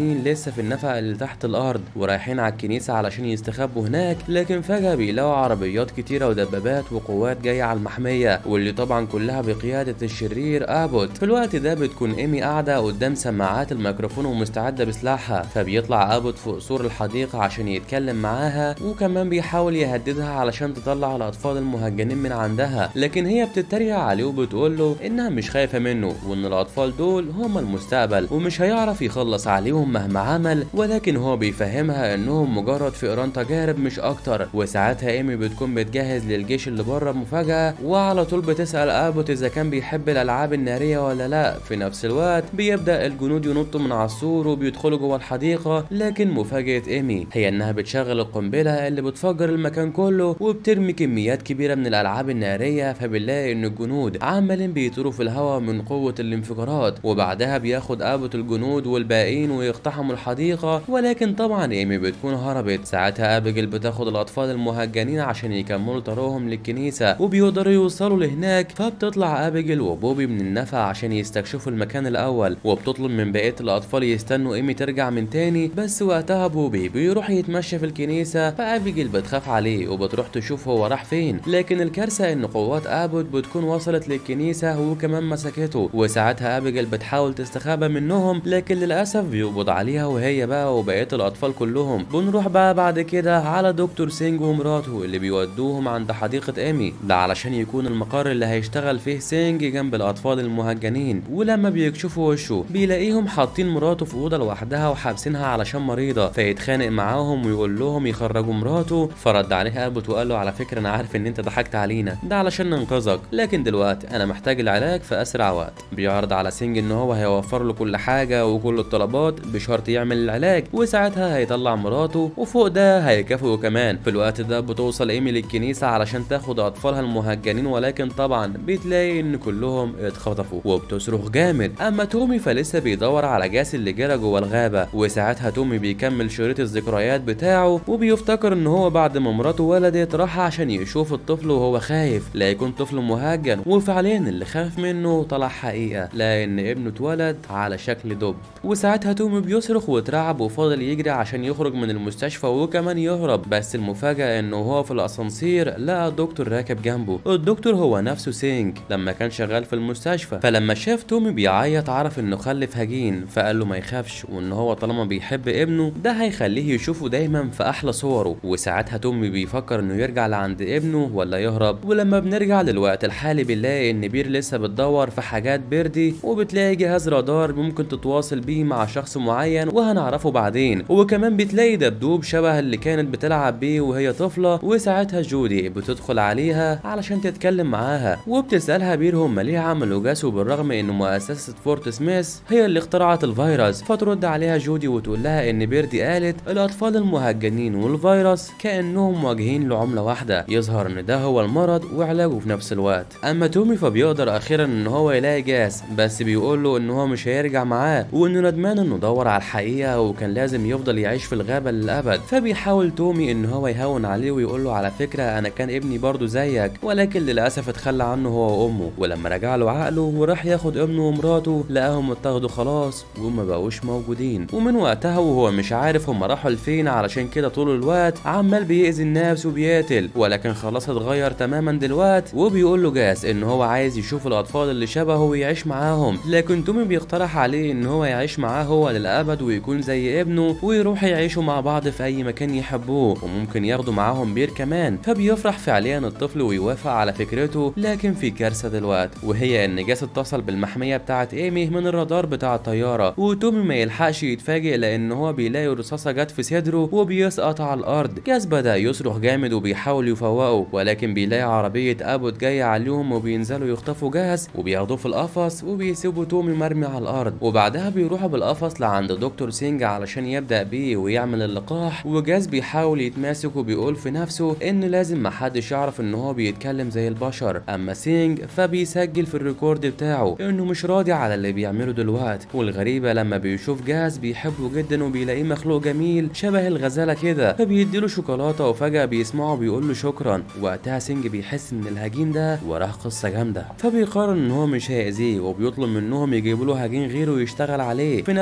Speaker 1: المهجنين لسه في النفق اللي تحت الارض ورايحين على الكنيسه علشان يستخبوا هناك، لكن فجاه بيلاقوا عربيات كتيره ودبابات وقوات جايه على المحميه، واللي طبعا كلها بقياده الشرير ابوت. في الوقت ده بتكون ايمي قاعده قدام سماعات الميكروفون ومستعده بسلاحها، فبيطلع ابوت فوق سور الحديقه عشان يتكلم معاها، وكمان بيحاول يهددها علشان تطلع الاطفال المهجنين من عندها، لكن هي بتتريق عليه وبتقول له انها مش خايفه منه وان الاطفال دول هم المستقبل ومش هيعرف يخلص عليهم مهما عمل، ولكن هو بيفهمها انهم مجرد فئران تجارب مش اكتر. وساعتها ايمي بتكون بتجهز للجيش اللي بره مفاجاه، وعلى طول بتسال ابوت اذا كان بيحب الالعاب الناريه ولا لا. في نفس الوقت بيبدا الجنود ينطوا من على السور وبيدخلوا جوه الحديقه، لكن مفاجاه ايمي هي انها بتشغل القنبله اللي بتفجر المكان كله وبترمي كميات كبيره من الالعاب الناريه، فبنلاقي ان الجنود عمالين بيطيروا في الهواء من قوه الانفجارات. وبعدها بياخد ابوت الجنود والباقيين ويقتحموا الحديقه، ولكن طبعا ايمي بتكون هربت. ساعتها ابيجيل بتاخد الاطفال المهجنين عشان يكملوا طريقهم للكنيسه وبيقدروا يوصلوا لهناك، فبتطلع ابيجيل وبوبي من النفق عشان يستكشفوا المكان الاول، وبتطلب من بقيه الاطفال يستنوا ايمي ترجع من تاني. بس وقتها بوبي بيروح يتمشى في الكنيسه، فابيجيل بتخاف عليه وبتروح تشوف هو راح فين، لكن الكارثه ان قوات ابوت بتكون وصلت للكنيسه وكمان مسكته. وساعتها ابيجيل بتحاول تستخبى منهم، لكن للاسف بيقبض عليها وهي بقى وبقيه الاطفال كلهم. بنروح بقى بعد كده على دكتور سينج ومراته اللي بيودوهم عند حديقه ايمي، ده علشان يكون المقر اللي هيشتغل فيه سينج جنب الاطفال المهجنين. ولما بيكشفوا وشه بيلاقيهم حاطين مراته في اوضه لوحدها وحابسينها علشان مريضه، فيتخانق معاهم ويقول لهم يخرجوا مراته. فرد عليه ابوت وقال له على فكره انا عارف ان انت ضحكت علينا، ده علشان ننقذك، لكن دلوقتي انا محتاج العلاج في اسرع وقت. بيعرض على سينج ان هو هيوفر له كل حاجه وكل الطلبات بشرط يعمل العلاج، وساعتها هيطلع مراته وفوق ده هيكافئه كمان. في الوقت ده بتوصل ايمي للكنيسه علشان تاخد اطفالها المهجنين، ولكن طبعا بتلاقي ان كلهم اتخطفوا وبتصرخ جامد. اما تومي فلسه بيدور على جاس اللي جرى جوه الغابه، وساعتها تومي بيكمل شريط الذكريات بتاعه وبيفتكر ان هو بعد ما مراته ولدت راح عشان يشوف الطفل وهو خايف لا يكون طفل مهجن، وفعليا اللي خاف منه طلع حقيقه، لان ابنه اتولد على شكل دب. وساعتها تومي بيصرخ واترعب وفاضل يجري عشان يخرج من المستشفى وكمان يهرب، بس المفاجاه انه هو في الاسانسير لقى الدكتور راكب جنبه. الدكتور هو نفسه سينج لما كان شغال في المستشفى، فلما شاف تومي بيعيط عرف انه خلف هجين، فقال له ما يخافش وان هو طالما بيحب ابنه ده هيخليه يشوفه دايما في احلى صوره. وساعتها تومي بيفكر انه يرجع لعند ابنه ولا يهرب. ولما بنرجع للوقت الحالي بنلاقي ان بير لسه بتدور في حاجات بيردي، وبتلاقي جهاز رادار ممكن تتواصل بيه مع شخص معين وهنعرفه بعدين، وكمان بتلاقي دبدوب شبه اللي كانت بتلعب بيه وهي طفله. وساعتها جودي بتدخل عليها علشان تتكلم معاها وبتسالها بير هم ليه عملوا جاسو بالرغم ان مؤسسه فورت سميث هي اللي اخترعت الفيروس. فترد عليها جودي وتقول لها ان بيردي قالت الاطفال المهجنين والفيروس كانهم مواجهين لعمله واحده، يظهر ان ده هو المرض وعلاجه في نفس الوقت. اما تومي فبيقدر اخيرا ان هو يلاقي جاس، بس بيقول له ان هو مش هيرجع معاه وانه ندمان انه دور على الحقيقه وكان لازم يفضل يعيش في الغابه للابد. فبيحاول تومي ان هو يهون عليه ويقول له على فكره انا كان ابني برضه زيك، ولكن للاسف اتخلى عنه هو وامه، ولما رجع له عقله وراح ياخد ابنه ومراته لقاهم اتاخدوا خلاص وما بقوش موجودين. ومن وقتها وهو مش عارف هم راحوا لفين، علشان كده طول الوقت عمال بيأذي الناس وبيقتل، ولكن خلاص اتغير تماما دلوقتي. وبيقول له جاس ان هو عايز يشوف الاطفال اللي شبهه ويعيش معاهم، لكن تومي بيقترح عليه ان هو يعيش معاه هو للابد ويكون زي ابنه ويروح يعيشوا مع بعض في اي مكان يحبوه، وممكن ياخدوا معاهم بير كمان. فبيفرح فعليا الطفل ويوافق على فكرته، لكن في كارثه دلوقتي وهي ان جاس اتصل بالمحميه بتاعه ايمي من الرادار بتاع الطياره، وتومي ما يلحقش يتفاجئ لان هو بيلاقي رصاصه جت في صدره وبيسقط على الارض. جاس بدا يصرخ جامد وبيحاول يفوقه، ولكن بيلاقي عربيه ابوت جايه عليهم وبينزلوا يخطفوا جاس وبياخدوه في القفص وبيسيبوا تومي مرمي على الارض. وبعدها بيروحوا بالقفص لعند دكتور سينج علشان يبدا بيه ويعمل اللقاح. وجاس بيحاول يتماسك وبيقول في نفسه ان لازم محدش يعرف ان هو بيتكلم زي البشر. اما سينج فبيسجل في الريكورد بتاعه انه مش راضي على اللي بيعمله دلوقتي. والغريبه لما بيشوف جاس بيحبه جدا وبيلاقيه مخلوق جميل شبه الغزاله كده، فبيديله شوكولاته وفجاه بيسمعه بيقول له شكرا. وقتها سينج بيحس ان الهجين ده وراه قصه جامده، فبيقرر ان هو مش هيأذيه وبيطلب منهم يجيبوا له هجين غيره يشتغل عليه. في نفس الوقت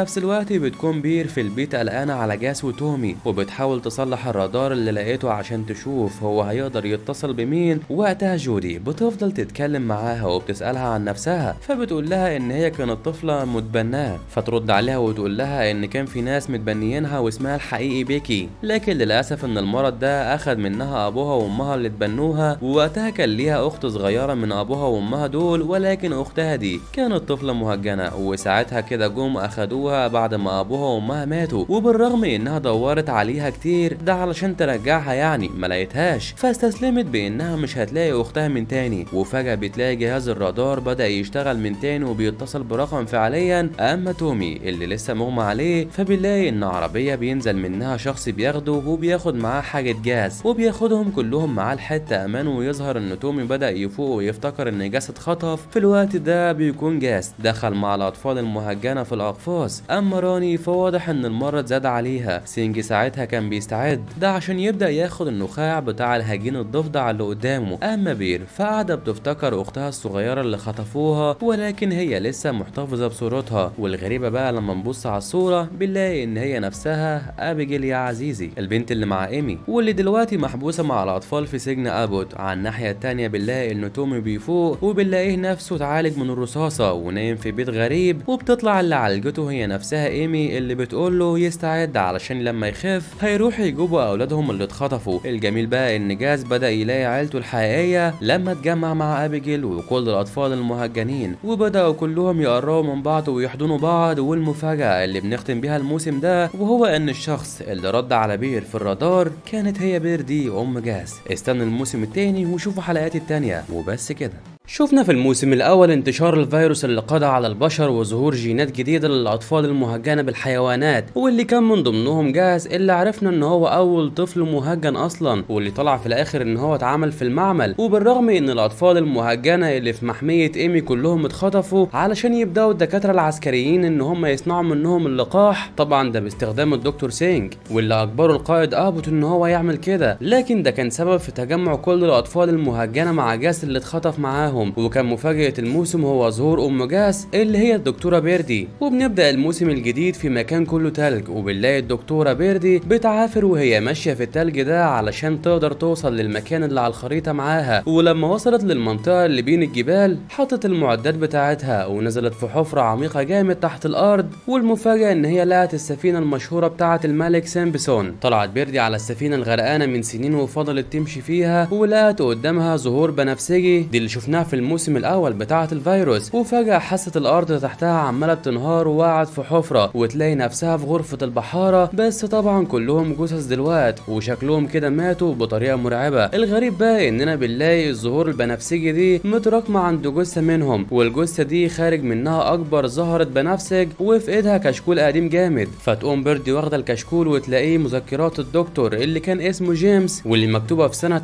Speaker 1: دلوقتي بتكون بير في البيت قلقانة على جاس وتومي، وبتحاول تصلح الرادار اللي لقيته عشان تشوف هو هيقدر يتصل بمين. وقتها جودي بتفضل تتكلم معاها وبتسألها عن نفسها، فبتقول لها ان هي كانت طفلة متبناه، فترد عليها وتقول لها ان كان في ناس متبنيينها واسمها الحقيقي بيكي، لكن للاسف ان المرض ده اخد منها ابوها وامها اللي اتبنوها. ووقتها كان ليها اخت صغيرة من ابوها وامها دول، ولكن اختها دي كانت طفلة مهجنة، وساعتها كده جم اخدوها بعد ما ابوها وامها ماتوا. وبالرغم انها دورت عليها كتير ده علشان ترجعها يعني ما لقيتهاش، فاستسلمت بانها مش هتلاقي اختها من تاني. وفجأة بتلاقي جهاز الرادار بدأ يشتغل من تاني وبيتصل برقم فعليا. اما تومي اللي لسه مغمى عليه فبيلاقي ان عربية بينزل منها شخص بياخده وبياخد معاه حاجة جاز، وبياخدهم كلهم معاه لحتة امان. ويظهر ان تومي بدأ يفوق ويفتكر ان جاز اتخطف. في الوقت ده بيكون جاز دخل مع الاطفال المهجنة في الاقفاص. اما راني فواضح ان المرض زاد عليها. سينجي ساعتها كان بيستعد ده عشان يبدأ ياخد النخاع بتاع الهجين الضفدع اللي قدامه. اما بير فقاعدة بتفتكر اختها الصغيرة اللي خطفوها، ولكن هي لسه محتفظة بصورتها. والغريبة بقى لما نبص على الصورة بنلاقي ان هي نفسها ابيجيل يا عزيزي، البنت اللي مع ايمي واللي دلوقتي محبوسة مع الاطفال في سجن ابوت. على الناحية التانية بنلاقي ان تومي بيفوق وبنلاقيه نفسه اتعالج من الرصاصة ونايم في بيت غريب. وبتطلع اللي عالجته هي نفسها ايمي اللي بتقوله يستعد علشان لما يخف هيروح يجيبوا اولادهم اللي اتخطفوا. الجميل بقى ان جاز بدأ يلاقي عيلته الحقيقية لما اتجمع مع ابيجيل وكل الاطفال المهجنين، وبدأوا كلهم يقربوا من بعض ويحضنوا بعض. والمفاجأة اللي بنختم بيها الموسم ده وهو ان الشخص اللي رد على بير في الرادار كانت هي بير دي ام جاز. استنى الموسم التاني وشوفوا حلقات التانية وبس كده. شفنا في الموسم الأول انتشار الفيروس اللي قضى على البشر وظهور جينات جديدة للأطفال المهجنة بالحيوانات، واللي كان من ضمنهم جاز اللي عرفنا إن هو أول طفل مهجن أصلا، واللي طلع في الآخر إن هو اتعمل في المعمل. وبالرغم إن الأطفال المهجنة اللي في محمية إيمي كلهم اتخطفوا علشان يبدأوا الدكاترة العسكريين إن هم يصنعوا منهم اللقاح، طبعا ده باستخدام الدكتور سينج واللي أجبره القائد أبوت إن هو يعمل كده، لكن ده كان سبب في تجمع كل الأطفال المهجنة مع جاز اللي اتخطف معاهم. وكان مفاجأة الموسم هو ظهور ام جاس اللي هي الدكتورة بيردي. وبنبدأ الموسم الجديد في مكان كله تلج، وبنلاقي الدكتورة بيردي بتعافر وهي ماشية في التلج ده علشان تقدر توصل للمكان اللي على الخريطة معاها. ولما وصلت للمنطقة اللي بين الجبال حطت المعدات بتاعتها ونزلت في حفرة عميقة جامد تحت الارض. والمفاجأة ان هي لقت السفينة المشهورة بتاعة الملك سامبسون. طلعت بيردي على السفينة الغرقانة من سنين وفضلت تمشي فيها، ولقت قدامها ظهور بنفسجي دي اللي شفناها في الموسم الاول بتاعه الفيروس. وفجأة حست الارض تحتها عماله بتنهار ووقعت في حفره، وتلاقي نفسها في غرفه البحاره. بس طبعا كلهم جثث دلوقتي وشكلهم كده ماتوا بطريقه مرعبه. الغريب بقى اننا بنلاقي الزهور البنفسجي دي متراكمه عند جثه منهم، والجثه دي خارج منها اكبر زهره بنفسج وفي ايدها كشكول قديم جامد. فتقوم بيردي واخده الكشكول وتلاقيه مذكرات الدكتور اللي كان اسمه جيمس واللي مكتوبه في سنه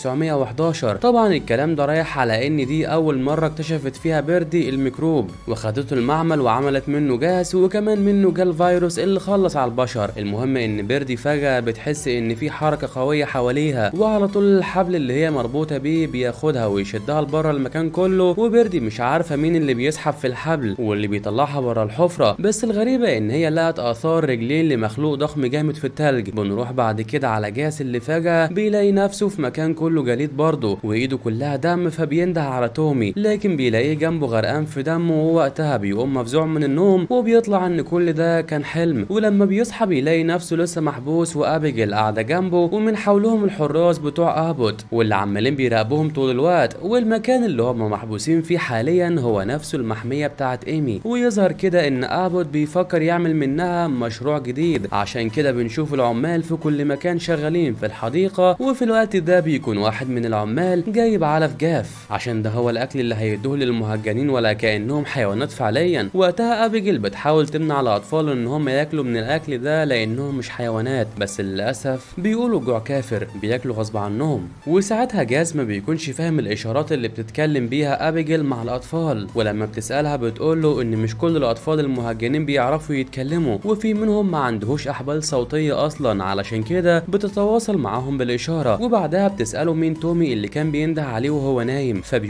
Speaker 1: 1911. طبعا الكلام ده رايح على ان دي اول مره اكتشفت فيها بيردي الميكروب وخدته المعمل وعملت منه جاس، وكمان منه جال فيروس اللي خلص على البشر. المهم ان بيردي فجاه بتحس ان في حركه قويه حواليها، وعلى طول الحبل اللي هي مربوطه بيه بياخدها ويشدها لبره المكان كله. وبيردي مش عارفه مين اللي بيسحب في الحبل واللي بيطلعها بره الحفره. بس الغريبه ان هي لقت اثار رجلين لمخلوق ضخم جامد في التلج. بنروح بعد كده على جاس اللي فجاه بيلاقي نفسه في مكان كله جليد برضه وايده كلها دم، فبينده على تومي لكن بيلاقيه جنبه غرقان في دمه. ووقتها بيقوم مفزوع من النوم وبيطلع ان كل ده كان حلم. ولما بيصحى بيلاقي نفسه لسه محبوس وابيجيل قاعده جنبه، ومن حولهم الحراس بتوع ابوت واللي عمالين بيراقبوهم طول الوقت. والمكان اللي هم محبوسين فيه حاليا هو نفسه المحميه بتاعت ايمي. ويظهر كده ان ابوت بيفكر يعمل منها مشروع جديد، عشان كده بنشوف العمال في كل مكان شغالين في الحديقه. وفي الوقت ده بيكون واحد من العمال جايب علف جاف عشان ده هو الاكل اللي هيدوه للمهجنين ولا كانهم حيوانات فعليا. وقتها ابيجيل بتحاول تمنع الاطفال ان هم ياكلوا من الاكل ده لانهم مش حيوانات، بس للاسف بيقولوا جوع كافر بياكلوا غصب عنهم. وساعتها جاز ما بيكونش فاهم الاشارات اللي بتتكلم بيها ابيجيل مع الاطفال، ولما بتسالها بتقوله ان مش كل الاطفال المهجنين بيعرفوا يتكلموا، وفي منهم ما عندهوش احبال صوتيه اصلا، علشان كده بتتواصل معاهم بالاشاره. وبعدها بتساله مين تومي اللي كان بينده عليه وهو نايم، فبيقول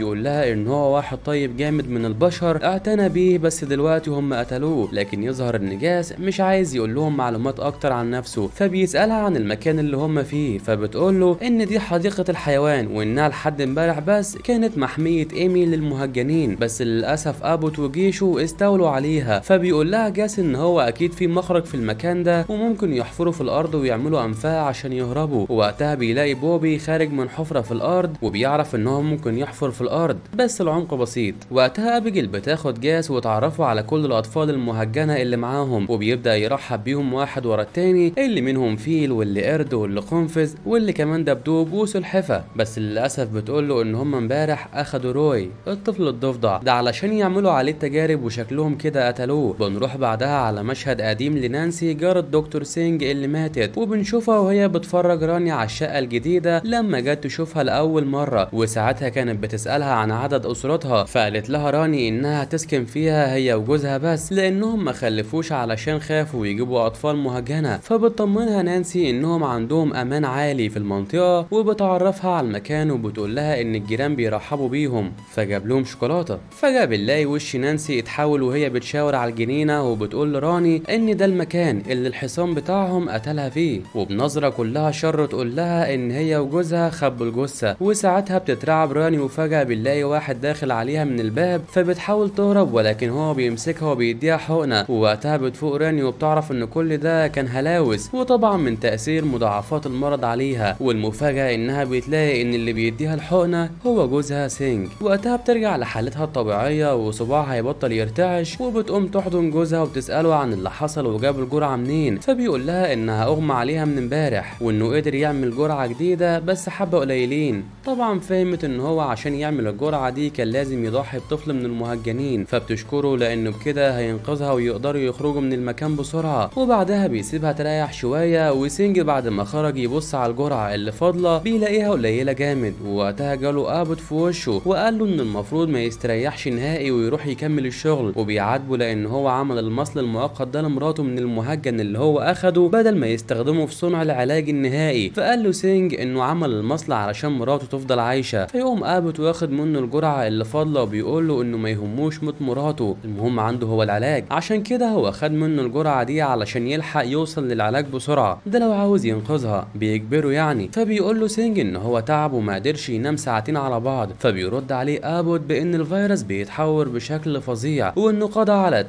Speaker 1: فبيقول لها ان هو واحد طيب جامد من البشر اعتنى بيه، بس دلوقتي هم قتلوه. لكن يظهر ان جاس مش عايز يقول لهم معلومات اكتر عن نفسه، فبيسألها عن المكان اللي هم فيه، فبتقول له ان دي حديقة الحيوان وانها لحد امبارح بس كانت محمية ايمي للمهجنين، بس للاسف ابوت وجيشه استولوا عليها. فبيقول لها جاس ان هو اكيد في مخرج في المكان ده وممكن يحفروا في الارض ويعملوا انفاق عشان يهربوا. ووقتها بيلاقي بوبي خارج من حفرة في الارض وبيعرف ان هو ممكن يحفر في الارض بس العمق بسيط. وقتها ابيجيل بتاخد جاس وتعرفوا على كل الاطفال المهجنة اللي معاهم، وبيبدأ يرحب بيهم واحد ورا التاني، اللي منهم فيل واللي قرد واللي قنفذ واللي كمان دبدوب وسلحفة. بس للاسف بتقول له ان هم امبارح اخدوا روي الطفل الضفدع ده علشان يعملوا عليه تجارب وشكلهم كده قتلوه. بنروح بعدها على مشهد قديم لنانسي جارة دكتور سينج اللي ماتت، وبنشوفها وهي بتفرج راني على الشقة الجديدة لما جت تشوفها لأول مرة، وساعتها كانت بتسألها عن عدد أسرتها، فقالت لها راني إنها تسكن فيها هي وجوزها بس لأنهم ما خلفوش علشان خافوا يجيبوا أطفال مهجنة. فبتطمنها نانسي إنهم عندهم أمان عالي في المنطقة، وبتعرفها على المكان وبتقول لها إن الجيران بيرحبوا بيهم، فجاب لهم شوكولاتة. فجأة بنلاقي وش نانسي اتحول وهي بتشاور على الجنينة وبتقول لراني إن ده المكان اللي الحصان بتاعهم قتلها فيه، وبنظرة كلها شر تقول لها إن هي وجوزها خبوا الجثة. وساعتها بتترعب راني، وفجأة بنلاقي واحد داخل عليها من الباب، فبتحاول تهرب ولكن هو بيمسكها وبيديها حقنة. ووقتها بتفوق راني وبتعرف إن كل ده كان هلاوس، وطبعا من تأثير مضاعفات المرض عليها. والمفاجأة إنها بتلاقي إن اللي بيديها الحقنة هو جوزها سينج. وقتها بترجع لحالتها الطبيعية وصباعها هيبطل يرتعش، وبتقوم تحضن جوزها وبتسأله عن اللي حصل وجاب الجرعة منين. فبيقول لها إنها أغمى عليها من امبارح وإنه قدر يعمل جرعة جديدة بس حبة قليلين. طبعا فهمت إن هو عشان يعمل الجرعة دي كان لازم يضحي بطفل من المهجنين، فبتشكره لأنه بكده هينقذها ويقدروا يخرجوا من المكان بسرعة. وبعدها بيسيبها تريح شوية، وسينج بعد ما خرج يبص على الجرعة اللي فاضلة بيلاقيها قليلة جامد. ووقتها جاله ابوت في وشه وقال له إن المفروض ما يستريحش نهائي ويروح يكمل الشغل، وبيعاتبه لأن هو عمل المصل المؤقت ده لمراته من المهجن اللي هو أخده بدل ما يستخدمه في صنع العلاج النهائي. فقال له سينج إنه عمل المصل علشان مراته تفضل عايشة. فيقوم ابوت واخد منه الجرعة اللي فاضلة وبيقول له إنه ما يهموش موت مراته، المهم عنده هو العلاج، عشان كده هو خد منه الجرعة دي علشان يلحق يوصل للعلاج بسرعة، ده لو عاوز ينقذها بيجبره يعني. فبيقول له سينج إن هو تعب وما قدرش ينام ساعتين على بعض، فبيرد عليه ابوت بإن الفيروس بيتحور بشكل فظيع وإنه قضى على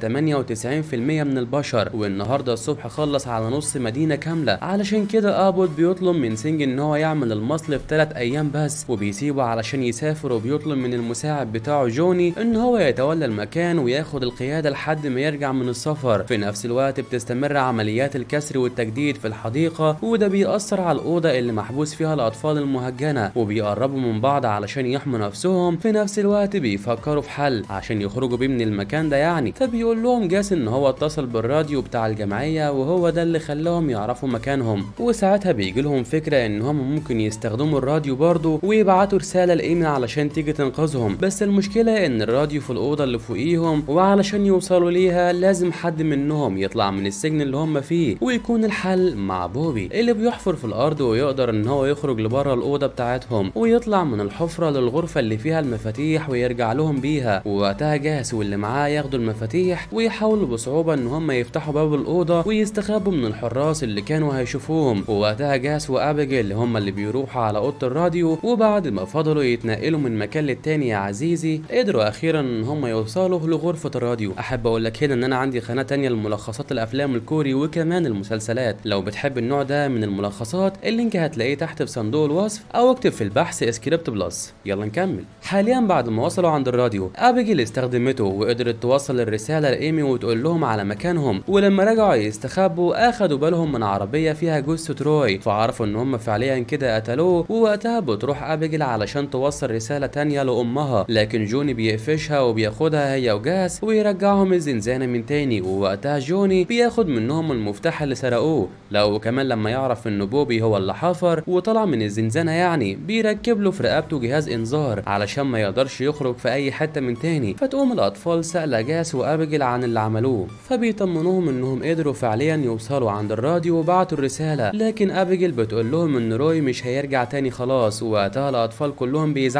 Speaker 1: 98% من البشر، والنهارده الصبح خلص على نص مدينة كاملة. علشان كده ابوت بيطلب من سينج إن هو يعمل المصل في 3 أيام بس وبيسيبه علشان يسافر، وبيطلب من المساعد بتاعه جوني إن هو يتولى المكان وياخد القيادة لحد ما يرجع من السفر. في نفس الوقت بتستمر عمليات الكسر والتجديد في الحديقة، وده بيأثر على الأوضة اللي محبوس فيها الأطفال المهجنة، وبيقربوا من بعض علشان يحموا نفسهم. في نفس الوقت بيفكروا في حل عشان يخرجوا بيه من المكان ده يعني. فبيقول لهم جاس إن هو اتصل بالراديو بتاع الجمعية وهو ده اللي خلاهم يعرفوا مكانهم، وساعتها بيجي لهم فكرة إن هم ممكن يستخدموا الراديو برضه ويبعتوا رسالة لإيمي علشان تيجي تنقذهم. بس المشكلة إن الراديو في الأوضة اللي فوقيهم، وعلشان يوصلوا ليها لازم حد منهم يطلع من السجن اللي هم فيه، ويكون الحل مع بوبي اللي بيحفر في الأرض ويقدر إن هو يخرج لبره الأوضة بتاعتهم ويطلع من الحفرة للغرفة اللي فيها المفاتيح ويرجع لهم بيها. ووقتها جاس واللي معاه ياخدوا المفاتيح ويحاولوا بصعوبة إن هم يفتحوا باب الأوضة ويستخبوا من الحراس اللي كانوا هيشوفوهم. ووقتها جاس وأبيجيل هم اللي بيروحوا على أوضة الراديو، وبعد ما فضلوا يتنقلوا من مكان للتاني يا عزيزي قدروا أخيرا إن هم يوصلوا لغرفة الراديو. أحب أقول لك هنا إن أنا عندي قناة تانية لملخصات الأفلام الكوري وكمان المسلسلات، لو بتحب النوع ده من الملخصات اللينك هتلاقيه تحت في صندوق الوصف أو اكتب في البحث سكريبت بلس. يلا نكمل. حاليا بعد ما وصلوا عند الراديو أبيجيل استخدمته وقدرت توصل الرسالة لإيمي وتقول لهم على مكانهم، ولما رجعوا يستخبوا أخدوا بالهم من عربية فيها جثة روي، فعرفوا إن هم فعليا كده قتلوه. ووقتها بتروح أبيجيل علشان توصل رسالة تانية لأمها، لكن جوني بيقفشها وبياخدها هي وجاس ويرجعهم الزنزانة من تاني. ووقتها جوني بياخد منهم المفتاح اللي سرقوه، لا وكمان لما يعرف إن بوبي هو اللي حفر وطلع من الزنزانة يعني بيركب له في رقبته جهاز إنذار علشان ما يقدرش يخرج في أي حتة من تاني. فتقوم الأطفال سألة جاس وأبيجيل عن اللي عملوه، فبيطمنوهم إنهم قدروا فعليا يوصلوا عند الراديو وبعتوا الرسالة. لكن أبيجيل بتقول لهم إن روي مش هيرجع تاني خلاص. ووقتها الأطفال كلهم بيزعلوا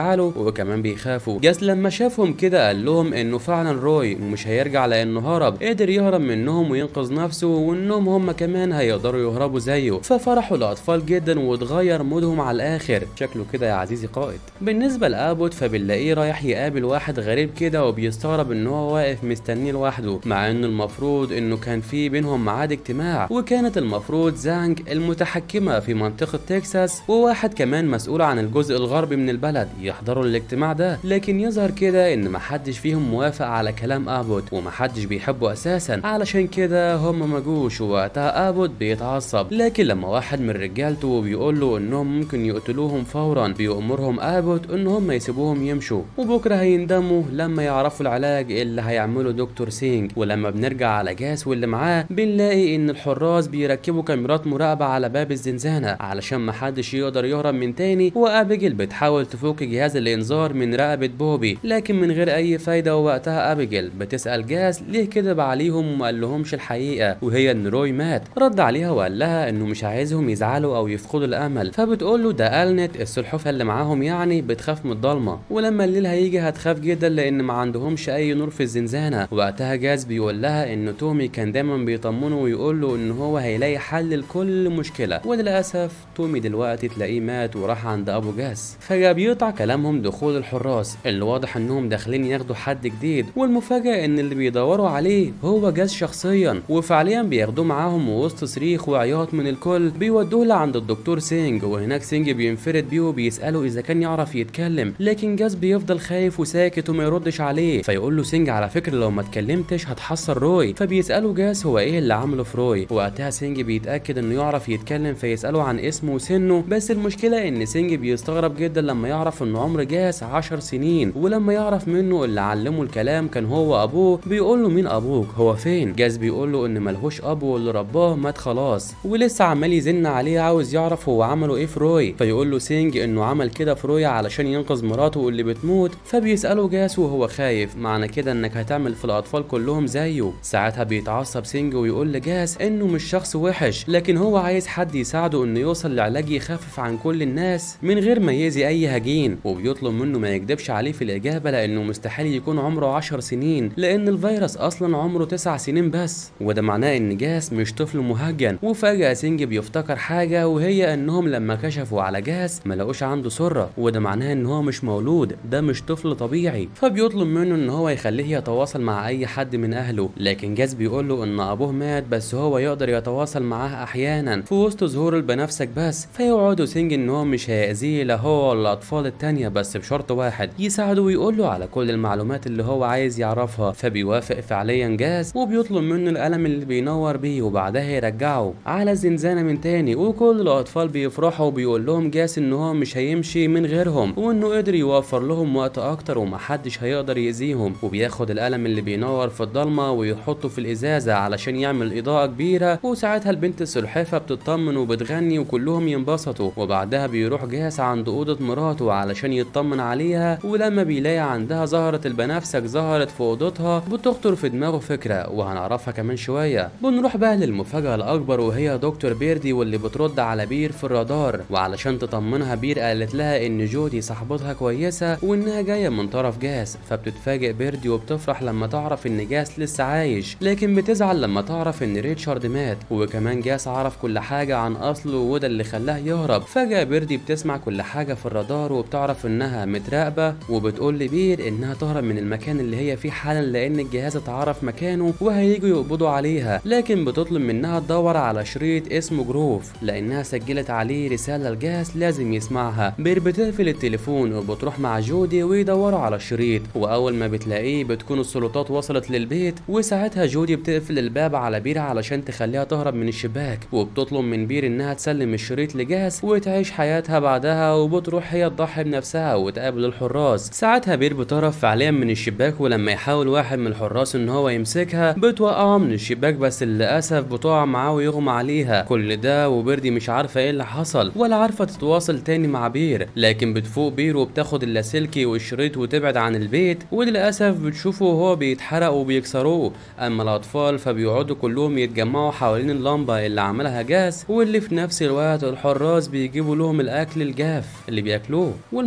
Speaker 1: وكمان بيخافوا. جاس لما شافهم كده قال لهم انه فعلا روي مش هيرجع لانه هرب، قدر يهرب منهم وينقذ نفسه، وانهم هم كمان هيقدروا يهربوا زيه. ففرحوا الاطفال جدا واتغير مودهم على الاخر. شكله كده يا عزيزي قائد. بالنسبه لابوت فبنلاقيه رايح يقابل واحد غريب كده وبيستغرب ان هو واقف مستنيه لوحده، مع انه المفروض انه كان في بينهم ميعاد اجتماع، وكانت المفروض زانج المتحكمه في منطقه تكساس وواحد كمان مسؤول عن الجزء الغربي من البلد يحضروا الاجتماع ده. لكن يظهر كده ان محدش فيهم موافق على كلام ابوت ومحدش بيحبه اساسا، علشان كده هم ما جوش. ووقتها ابوت بيتعصب، لكن لما واحد من رجالته بيقول له انهم ممكن يقتلوهم فورا بيأمرهم ابوت ان هم يسيبوهم يمشوا، وبكره هيندموا لما يعرفوا العلاج اللي هيعمله دكتور سينج. ولما بنرجع على جاس واللي معاه بنلاقي ان الحراس بيركبوا كاميرات مراقبه على باب الزنزانه علشان محدش يقدر يهرب من تاني. وابيجيل بتحاول تفك جهاز الانذار من رقبه بوبي لكن من غير اي فايده. ووقتها ابيجيل بتسال جاس ليه كذب عليهم وما قالهمش الحقيقه، وهي ان روي مات. رد عليها وقال لها انه مش عايزهم يزعلوا او يفقدوا الامل. فبتقول له ده النت السلحفاه اللي معاهم يعني بتخاف من الضلمه، ولما الليل هيجي هتخاف جدا لان ما عندهمش اي نور في الزنزانه. وقتها جاس بيقول لها ان تومي كان دايما بيطمنه ويقول له ان هو هيلاقي حل لكل مشكله، وللاسف تومي دلوقتي تلاقيه مات وراح عند ابو جاس. فجاه بيقطع كلامهم دخول الحراس اللي واضح انهم داخلين ياخدوا حد جديد، والمفاجاه ان اللي بيدوروا عليه هو جاس شخصيا، وفعليا بياخدوه معاهم ووسط صريخ وعياط من الكل بيودوه لعند الدكتور سينج. وهناك سينج بينفرد بيه وبيساله اذا كان يعرف يتكلم، لكن جاس بيفضل خايف وساكت وما يردش عليه. فيقول له سينج على فكره لو ما اتكلمتش هتحصل روي. فبيساله جاس هو ايه اللي عمله في روي. وقتها سينج بيتاكد انه يعرف يتكلم فيساله عن اسمه وسنه، بس المشكله ان سينج بيستغرب جدا لما يعرف ان عمر جاس 10 سنين. ولما يعرف منه اللي علمه الكلام كان هو ابوه بيقول له مين ابوك هو فين. جاس بيقول له ان ملهوش اب واللي رباه مات خلاص، ولسه عمال يزن عليه عاوز يعرف هو عمله ايه في روي. فيقول له سينج انه عمل كده في روي علشان ينقذ مراته اللي بتموت. فبيساله جاس وهو خايف معنى كده انك هتعمل في الاطفال كلهم زيه. ساعتها بيتعصب سينج ويقول لجاس انه مش شخص وحش، لكن هو عايز حد يساعده انه يوصل لعلاج يخفف عن كل الناس من غير ما يأذي اي هجين. وبيطلب منه ما يكدبش عليه في الاجابه لانه مستحيل يكون عمره 10 سنين لان الفيروس اصلا عمره 9 سنين بس، وده معناه ان جاس مش طفل مهجن. وفجاه سينج بيفتكر حاجه وهي انهم لما كشفوا على جاس ما لقوش عنده سره، وده معناه ان هو مش مولود، ده مش طفل طبيعي. فبيطلب منه ان هو يخليه يتواصل مع اي حد من اهله، لكن جاس بيقول له ان ابوه مات بس هو يقدر يتواصل معاه احيانا في وسط ظهور البنفسج بس. فيوعده سينج ان هو مش هيأذيه لا هو ولا الاطفال التانيه، بس بشرط واحد يساعده ويقول له على كل المعلومات اللي هو عايز يعرفها. فبيوافق فعليا جاس وبيطلب منه القلم اللي بينور بيه وبعدها يرجعه على الزنزانه من تاني. وكل الاطفال بيفرحوا وبيقول لهم جاس ان هو مش هيمشي من غيرهم وانه قدر يوفر لهم وقت اكتر ومحدش هيقدر يأذيهم. وبياخد القلم اللي بينور في الضلمه ويحطه في الازازه علشان يعمل اضاءه كبيره. وساعتها البنت السلحفاه بتطمن وبتغني وكلهم ينبسطوا. وبعدها بيروح جاس عند اوضه مراته علشان يطمن عليها، ولما بيلاقي عندها زهره البنفسج ظهرت في اوضتها بتخطر في دماغه فكره وهنعرفها كمان شويه. بنروح بقى للمفاجاه الاكبر وهي دكتور بيردي واللي بترد على بير في الرادار. وعلشان تطمنها بير قالت لها ان جودي صاحبتها كويسه وانها جايه من طرف جاس. فبتتفاجئ بيردي وبتفرح لما تعرف ان جاس لسه عايش، لكن بتزعل لما تعرف ان ريتشارد مات. وكمان جاس عرف كل حاجه عن اصله وده اللي خلاه يهرب. فجاه بيردي بتسمع كل حاجه في الرادار وبتعرف انها متراقبه، وبتقول لبير انها تهرب من المكان اللي هي فيه حالا لان الجهاز اتعرف مكانه وهيجوا يقبضوا عليها. لكن بتطلب منها تدور على شريط اسمه جروف لانها سجلت عليه رساله لجاس لازم يسمعها. بير بتقفل التليفون وبتروح مع جودي ويدوروا على الشريط، واول ما بتلاقيه بتكون السلطات وصلت للبيت. وساعتها جودي بتقفل الباب على بير علشان تخليها تهرب من الشباك، وبتطلب من بير انها تسلم الشريط لجاس وتعيش حياتها بعدها. وبتروح هي تضحي بنفسها وتقابل الحراس. ساعتها بير بتهرب فعليا من الشباك، ولما يحاول واحد من الحراس ان هو يمسكها بتوقعه من الشباك، بس للاسف بتقع معاه ويغمى عليها. كل ده وبيردي مش عارفه ايه اللي حصل ولا عارفه تتواصل تاني مع بير. لكن بتفوق بير وبتاخد اللاسلكي والشريط وتبعد عن البيت، وللاسف بتشوفه وهو بيتحرق وبيكسروه. اما الاطفال فبيقعدوا كلهم يتجمعوا حوالين اللمبه اللي عملها جاس، واللي في نفس الوقت الحراس بيجيبوا لهم الاكل الجاف اللي بياكلوه. والمفاجاه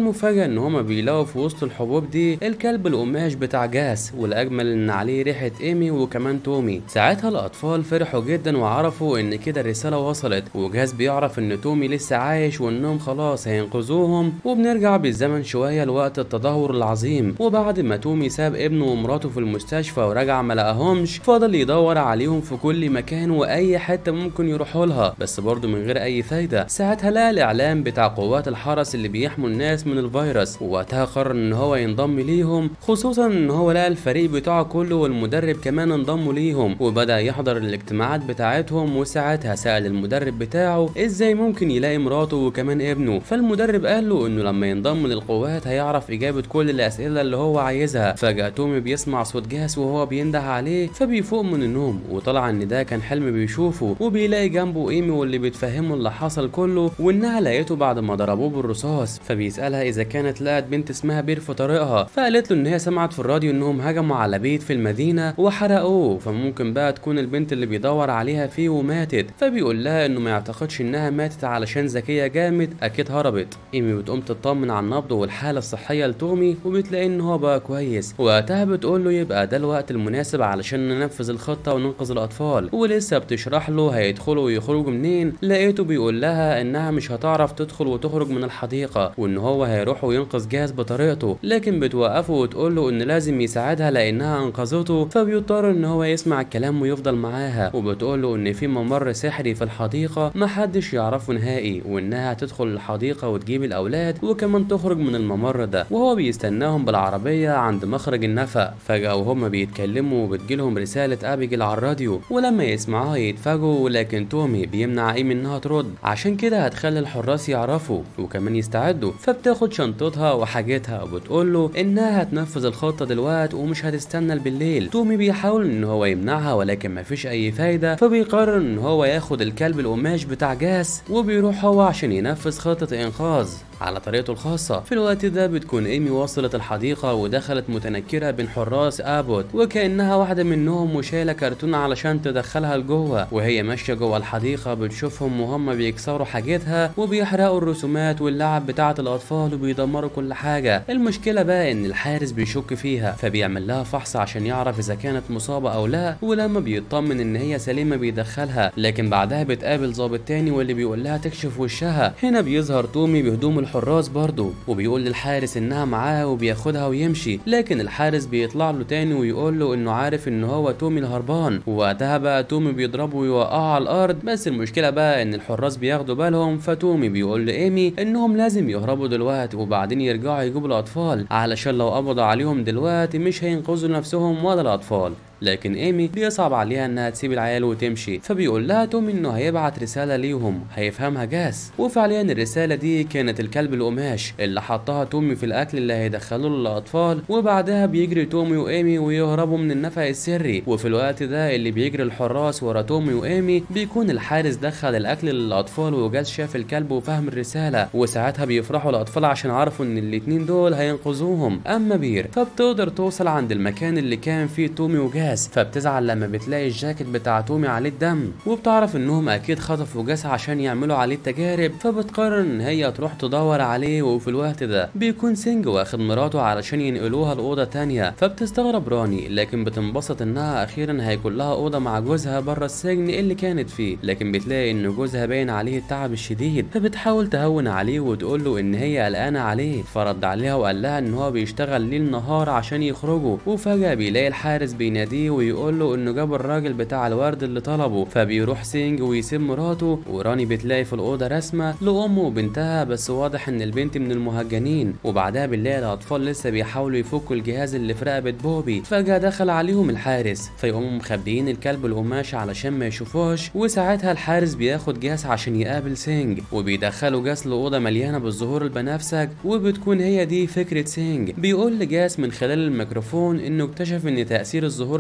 Speaker 2: ان هما بيلاقوا في وسط الحبوب دي الكلب القماش بتاع جاس، والاجمل ان عليه ريحه ايمي وكمان تومي. ساعتها الاطفال فرحوا جدا وعرفوا ان كده الرساله وصلت، وجاس بيعرف ان تومي لسه عايش وانهم خلاص هينقذوهم. وبنرجع بالزمن شويه لوقت التدهور العظيم، وبعد ما تومي ساب ابنه ومراته في المستشفى ورجع ما لقاهمش، فضل يدور عليهم في كل مكان واي حته ممكن يروحوا لها، بس برضه من غير اي فايده. ساعتها لقى الاعلام بتاع قوات الحرس اللي بيحموا الناس من الفيروس، ووقتها قرر ان هو ينضم ليهم، خصوصا ان هو لقى الفريق بتاعه كله والمدرب كمان انضموا ليهم، وبدا يحضر الاجتماعات بتاعتهم. وساعتها سأل المدرب بتاعه ازاي ممكن يلاقي مراته وكمان ابنه، فالمدرب قال له انه لما ينضم للقوات هيعرف اجابه كل الاسئله اللي هو عايزها. فجأة تومي بيسمع صوت جاس وهو بينده عليه، فبيفوق من النوم وطلع ان ده كان حلم بيشوفه، وبيلاقي جنبه ايمي واللي بتفهمه اللي حصل كله، وانها لقيته بعد ما ضربوه بالرصاص. فبيسألها اذا كانت لقت بنت اسمها بير في طريقها، فقالت له ان هي سمعت في الراديو انهم هجموا على بيت في المدينه وحرقوه، فممكن بقى تكون البنت اللي بيدور عليها فيه وماتت. فبيقول لها انه ما يعتقدش انها ماتت علشان ذكيه جامد، اكيد هربت. ايمي بتقوم تطمن على النبض والحاله الصحيه لتومي، وبتلاقي ان هو بقى كويس. وقتها بتقول له يبقى ده الوقت المناسب علشان ننفذ الخطه وننقذ الاطفال، ولسه بتشرح له هيدخلوا ويخرجوا منين، لقيته بيقول لها انها مش هتعرف تدخل وتخرج من الحديقه، وان هو هيروح وينقذ جاز بطريقته، لكن بتوقفه وتقول له ان لازم يساعدها لانها انقذته. فبيضطر ان هو يسمع الكلام ويفضل معاها، وبتقول له ان في ممر سحري في الحديقه محدش يعرفه نهائي، وانها تدخل الحديقه وتجيب الاولاد وكمان تخرج من الممر ده. وهو بيستناهم بالعربيه عند مخرج النفق. فجاه وهما بيتكلموا بتجيلهم رساله ابيجيل على الراديو، ولما يسمعوها يتفاجئوا، لكن تومي بيمنع ايمي انها ترد، عشان كده هتخلي الحراس يعرفوا وكمان يستعدوا. فبتاخد شنطتها وحاجتها وبتقول له انها هتنفذ الخطه دلوقتي ومش هتستنى بالليل. تومي بيحاول ان هو يمنعها ولكن مفيش اي فايده، فبيقرر ان هو ياخد الكلب القماش بتاع جاس وبيروح هو عشان ينفذ خطه انقاذ على طريقته الخاصة. في الوقت ده بتكون ايمي وصلت الحديقة ودخلت متنكرة بين حراس ابوت وكأنها واحدة منهم وشايلة كرتون علشان تدخلها لجوه. وهي ماشية جوه الحديقة بتشوفهم وهم بيكسروا حاجتها وبيحرقوا الرسومات واللعب بتاعة الاطفال وبيدمروا كل حاجة. المشكلة بقى ان الحارس بيشك فيها، فبيعمل لها فحص عشان يعرف اذا كانت مصابة او لا، ولما بيطمن ان هي سليمة بيدخلها. لكن بعدها بتقابل ضابط تاني واللي بيقول لها تكشف وشها. هنا بيظهر تومي بهدوم الحراس برضه وبيقول للحارس انها معاه وبياخدها ويمشي، لكن الحارس بيطلع له تاني ويقول له انه عارف ان هو تومي الهربان. ووقتها بقى تومي بيضربه ويوقعه على الارض. بس المشكله بقى ان الحراس بياخدوا بالهم، فتومي بيقول لايمي انهم لازم يهربوا دلوقتي وبعدين يرجعوا يجيبوا الاطفال، علشان لو قبضوا عليهم دلوقتي مش هينقذوا نفسهم ولا الاطفال. لكن ايمي بيصعب عليها انها تسيب العيال وتمشي، فبيقول لها تومي انه هيبعت رساله ليهم هيفهمها جاس. وفعليا الرساله دي كانت الكلب القماش اللي حطها تومي في الاكل اللي هيدخلوه للاطفال. وبعدها بيجري تومي وايمي ويهربوا من النفق السري. وفي الوقت ده اللي بيجري الحراس ورا تومي وايمي بيكون الحارس دخل الاكل للاطفال وجاس شاف الكلب وفهم الرساله، وساعتها بيفرحوا الاطفال عشان عرفوا ان الاتنين دول هينقذوهم. اما بير فبتقدر توصل عند المكان اللي كان فيه تومي وجاس، فبتزعل لما بتلاقي الجاكيت بتاع تومي عليه الدم، وبتعرف انهم اكيد خطفوا جاس عشان يعملوا عليه التجارب. فبتقرر ان هي تروح تدور عليه. وفي الوقت ده بيكون سينج واخد مراته علشان ينقلوها لاوضه تانية، فبتستغرب راني لكن بتنبسط انها اخيرا هيكون لها اوضه مع جوزها بره السجن اللي كانت فيه. لكن بتلاقي ان جوزها باين عليه التعب الشديد، فبتحاول تهون عليه وتقول له ان هي قلقانه عليه. فرد عليها وقال لها ان هو بيشتغل ليل نهار عشان يخرجوا. وفجاه بيلاقي الحارس بيناديه ويقول له انه جاب الراجل بتاع الورد اللي طلبه. فبيروح سينج ويسيب مراته. وراني بتلاقي في الاوضه رسمه لامه وبنتها، بس واضح ان البنت من المهجنين. وبعدها بنلاقي الاطفال لسه بيحاولوا يفكوا الجهاز اللي في رقبه بوبي. فجاه دخل عليهم الحارس، فيقوموا مخبيين الكلب القماش علشان ما يشوفوش. وساعتها الحارس بياخد جاس عشان يقابل سينج، وبيدخلوا جاس لاوضه مليانه بالزهور البنفسج. وبتكون هي دي فكره سينج. بيقول لجاس من خلال الميكروفون انه اكتشف ان تاثير الزهور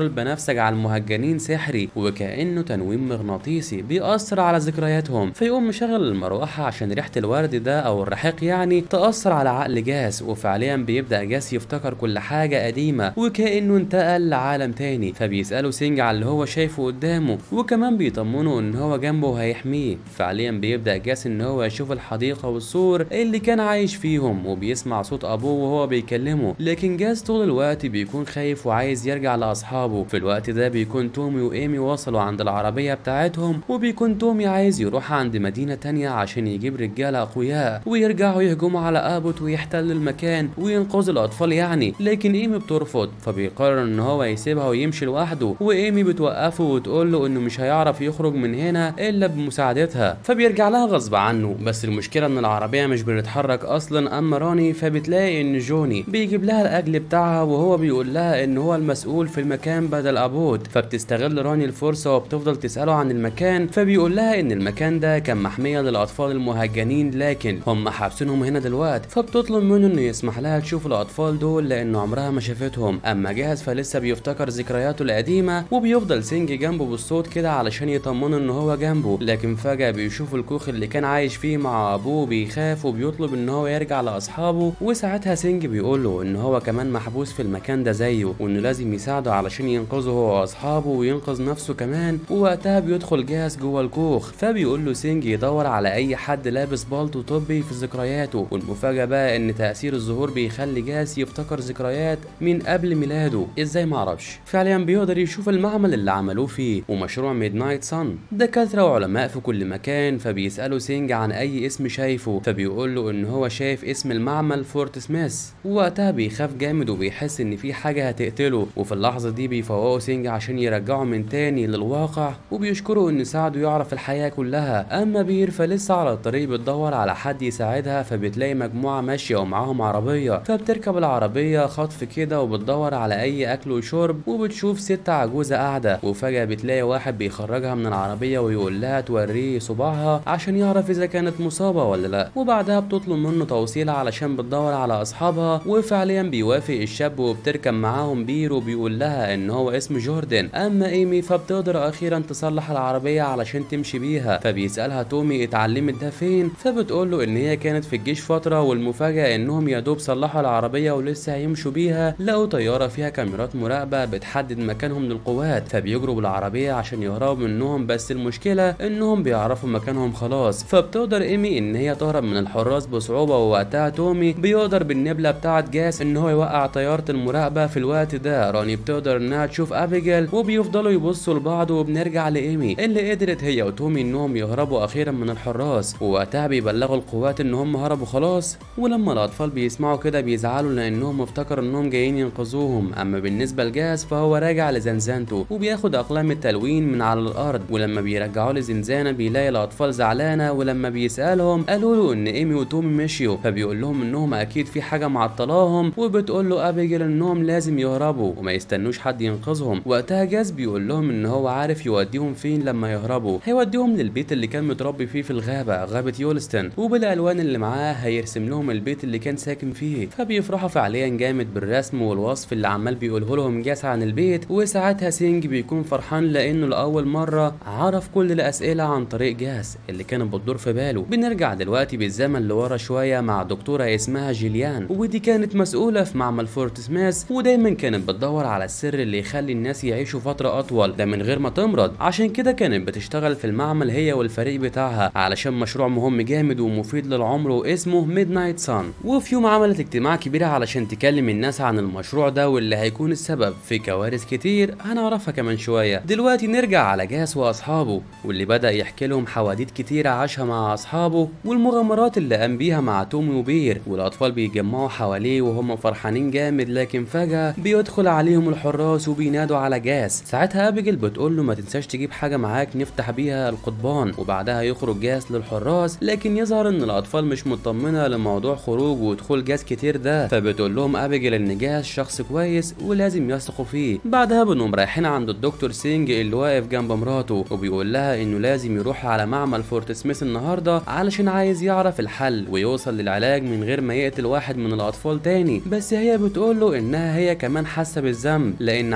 Speaker 2: البنفسج على المهجنين سحري وكأنه تنويم مغناطيسي بيأثر على ذكرياتهم، فيقوم مشغل المروحة عشان ريحة الورد ده أو الرحيق يعني تأثر على عقل جاس، وفعليا بيبدأ جاس يفتكر كل حاجة قديمة وكأنه انتقل لعالم تاني. فبيسأله سينج على اللي هو شايفه قدامه وكمان بيطمنه ان هو جنبه وهيحميه. فعليا بيبدأ جاس ان هو يشوف الحديقة والسور اللي كان عايش فيهم وبيسمع صوت ابوه وهو بيكلمه، لكن جاس طول الوقت بيكون خايف وعايز يرجع لاصحابه. في الوقت ده بيكون تومي وايمي وصلوا عند العربية بتاعتهم، وبيكون تومي عايز يروح عند مدينة تانية عشان يجيب رجالة اقوياء ويرجعوا يهجموا على ابوت ويحتلوا المكان وينقذوا الاطفال يعني، لكن ايمي بترفض. فبيقرر ان هو يسيبها ويمشي لوحده، وايمي بتوقفه وتقول له انه مش هيعرف يخرج من هنا الا بمساعدتها. فبيرجع لها غصب عنه، بس المشكله ان العربيه مش بتتحرك اصلا. اما راني فبتلاقي ان جوني بيجيب لها الاكل بتاعها وهو بيقول لها ان هو المسؤول في المكان بدل ابوت. فبتستغل راني الفرصه وبتفضل تساله عن المكان، فبيقول لها ان المكان ده كان محميه للاطفال المهجنين لكن هم حابسينهم هنا دلوقتي. فبتطلب منه انه يسمح لها تشوف الاطفال دول لان عمرها ما شافتهم. اما جاهز فلسه بيفتكر ذكرياته القديمه، وبيفضل سينج جنبه بالصوت كده علشان يطمنه ان هو جنبه، لكن فجاه بيشوف الكوخ اللي كان عايش فيه مع ابوه، بيخاف وبيطلب ان هو يرجع لاصحابه. وساعتها سينج بيقول له ان هو كمان محبوس في المكان ده زيه وانه لازم يساعده علشان ينقذه هو واصحابه وينقذ نفسه كمان. ووقتها بيدخل جاهز جوه الكوخ، فبيقول له سينج يدور على اي حد لابس بالطو طبي في ذكرياته. والمفاجاه بقى ان تاثير الظهور بيخلي جاس يفتكر ذكريات من قبل ميلاده، ازاي معرفش. فعليا بيقدر يشوف المعمل اللي عملوه فيه ومشروع ميدنايت سان، دكاتره وعلماء في كل مكان. فبيسالوا سينج عن اي اسم شايفه، فبيقول له ان هو شايف اسم المعمل فورت سميث. ووقتها بيخاف جامد وبيحس ان في حاجه هتقتله، وفي اللحظه دي بيفوقوا سينج عشان يرجعه من تاني للواقع وبيشكروا ان ساعده يعرف الحياه كلها. اما بير فلسه على الطريق بتدور على حد يساعدها، فبتلاقي مجموعه ماشيه ومعاهم عربيه، فبتركب العربيه خطف كده وبتدور على اي اكل وشرب، وبتشوف ست عجوزه قاعده، وفجاه بتلاقي واحد بيخرجها من العربيه ويقول لها توريه صباعها عشان يعرف اذا كانت مصابه ولا لا. وبعدها بتطلب منه توصيلها علشان بتدور على اصحابها، وفعليا بيوافق الشاب وبتركب معاهم بير وبيقول لها ان هو اسمه جوردن. اما ايمي فبتقدر اخيرا تصلح العربيه علشان تمشي بيها، فبيسالها تومي اتعلمت ده فين، فبتقول له ان هي كانت في الجيش فتره، والمفاجاه انهم يا دوب صلحوا العربيه ولسه هيمشوا بيها لقوا طياره فيها كاميرات مراقبه بتحدد مكانهم للقوات، فبيجروا بالعربيه عشان يهربوا منهم، بس المشكله انهم بيعرفوا مكانهم خلاص. فبتقدر ايمي ان هي تهرب من الحراس بصعوبه، ووقتها تومي بيقدر بالنبله بتاعه جاس ان هو يوقع طياره المراقبه. في الوقت ده راني بتقدر انها تشوف ابيجيل وبيفضلوا يبصوا لبعض، وبنرجع لايمي اللي قدرت هي وتومي انهم يهربوا اخيرا من الحراس، ووقتها بيبلغوا القوات ان هم هربوا خلاص. ولما الاطفال بيسمعوا كده بيزعلوا لانهم افتكروا انهم جايين ينقذوهم. اما بالنسبه لجاس فهو راجع لزنزانته وبياخد اقلام التلوين من على الارض، ولما بيرجعوه لزنزانه بيلاقي الاطفال زعلانه، ولما بيسالهم قالوا له ان ايمي وتومي مشيوا، فبيقول لهم انهم اكيد في حاجه معطلاهم، وبتقول له ابيجيل انهم لازم يهربوا وما يستنوش حد ينقذهم. وقتها جاس بيقول لهم ان هو عارف يوديهم فين لما يهربوا، هيوديهم للبيت اللي كان متربي فيه في الغابه، غابه يولستن، وبالالوان اللي معاه هيرسم لهم البيت اللي كان ساكن فيه. فبيفرحوا فعليا جامد بالرسم والوصف اللي عمال بيقوله لهم جاس عن البيت. وساعتها سينج بيكون فرحان لانه لاول مره عرف كل الاسئله عن طريق جاس اللي كانت بتدور في باله. بنرجع دلوقتي بالزمن لورا شويه مع دكتوره اسمها جيليان، ودي كانت مسؤوله في معمل فورت سميث، ودايما كانت بتدور على السر اللي يخلي الناس يعيشوا فتره اطول ده من غير ما تمرض. عشان كده كانت بتشتغل في المعمل هي والفريق بتاعها علشان مشروع مهم جامد ومفيد للعمر واسمه ميدنايت سان. وفي يوم عملت اجتماع كبير علشان تكلم الناس عن المشروع ده واللي هيكون السبب في كوارث كتير هنعرفها كمان شويه. دلوقتي نرجع على جاس واصحابه واللي بدا يحكي لهم حواديت كتيره عاشها مع اصحابه والمغامرات اللي قام بيها مع تومي وبير، والاطفال بيتجمعوا حواليه وهم فرحانين جامد. لكن فجاه بيدخل عليهم الحراس وبينادوا على جاس. ساعتها ابيجيل بتقول له ما تنساش تجيب حاجه معاك نفتح بيها القضبان، وبعدها يخرج جاس للحراس. لكن يظهر ان الاطفال مش مطمنه لموضوع خروج ودخول جاس كتير ده، فبتقول لهم ابيجيل ان جاس شخص كويس ولازم يثقوا فيه. بعدها بنقوم رايحين عند الدكتور سينج اللي واقف جنب مراته، وبيقول لها انه لازم يروح على معمل فورت سميث النهارده علشان عايز يعرف الحل ويوصل للعلاج من غير ما يقتل واحد من الاطفال تاني. بس هي بتقول له انها هي كمان حاسه بالذنب لان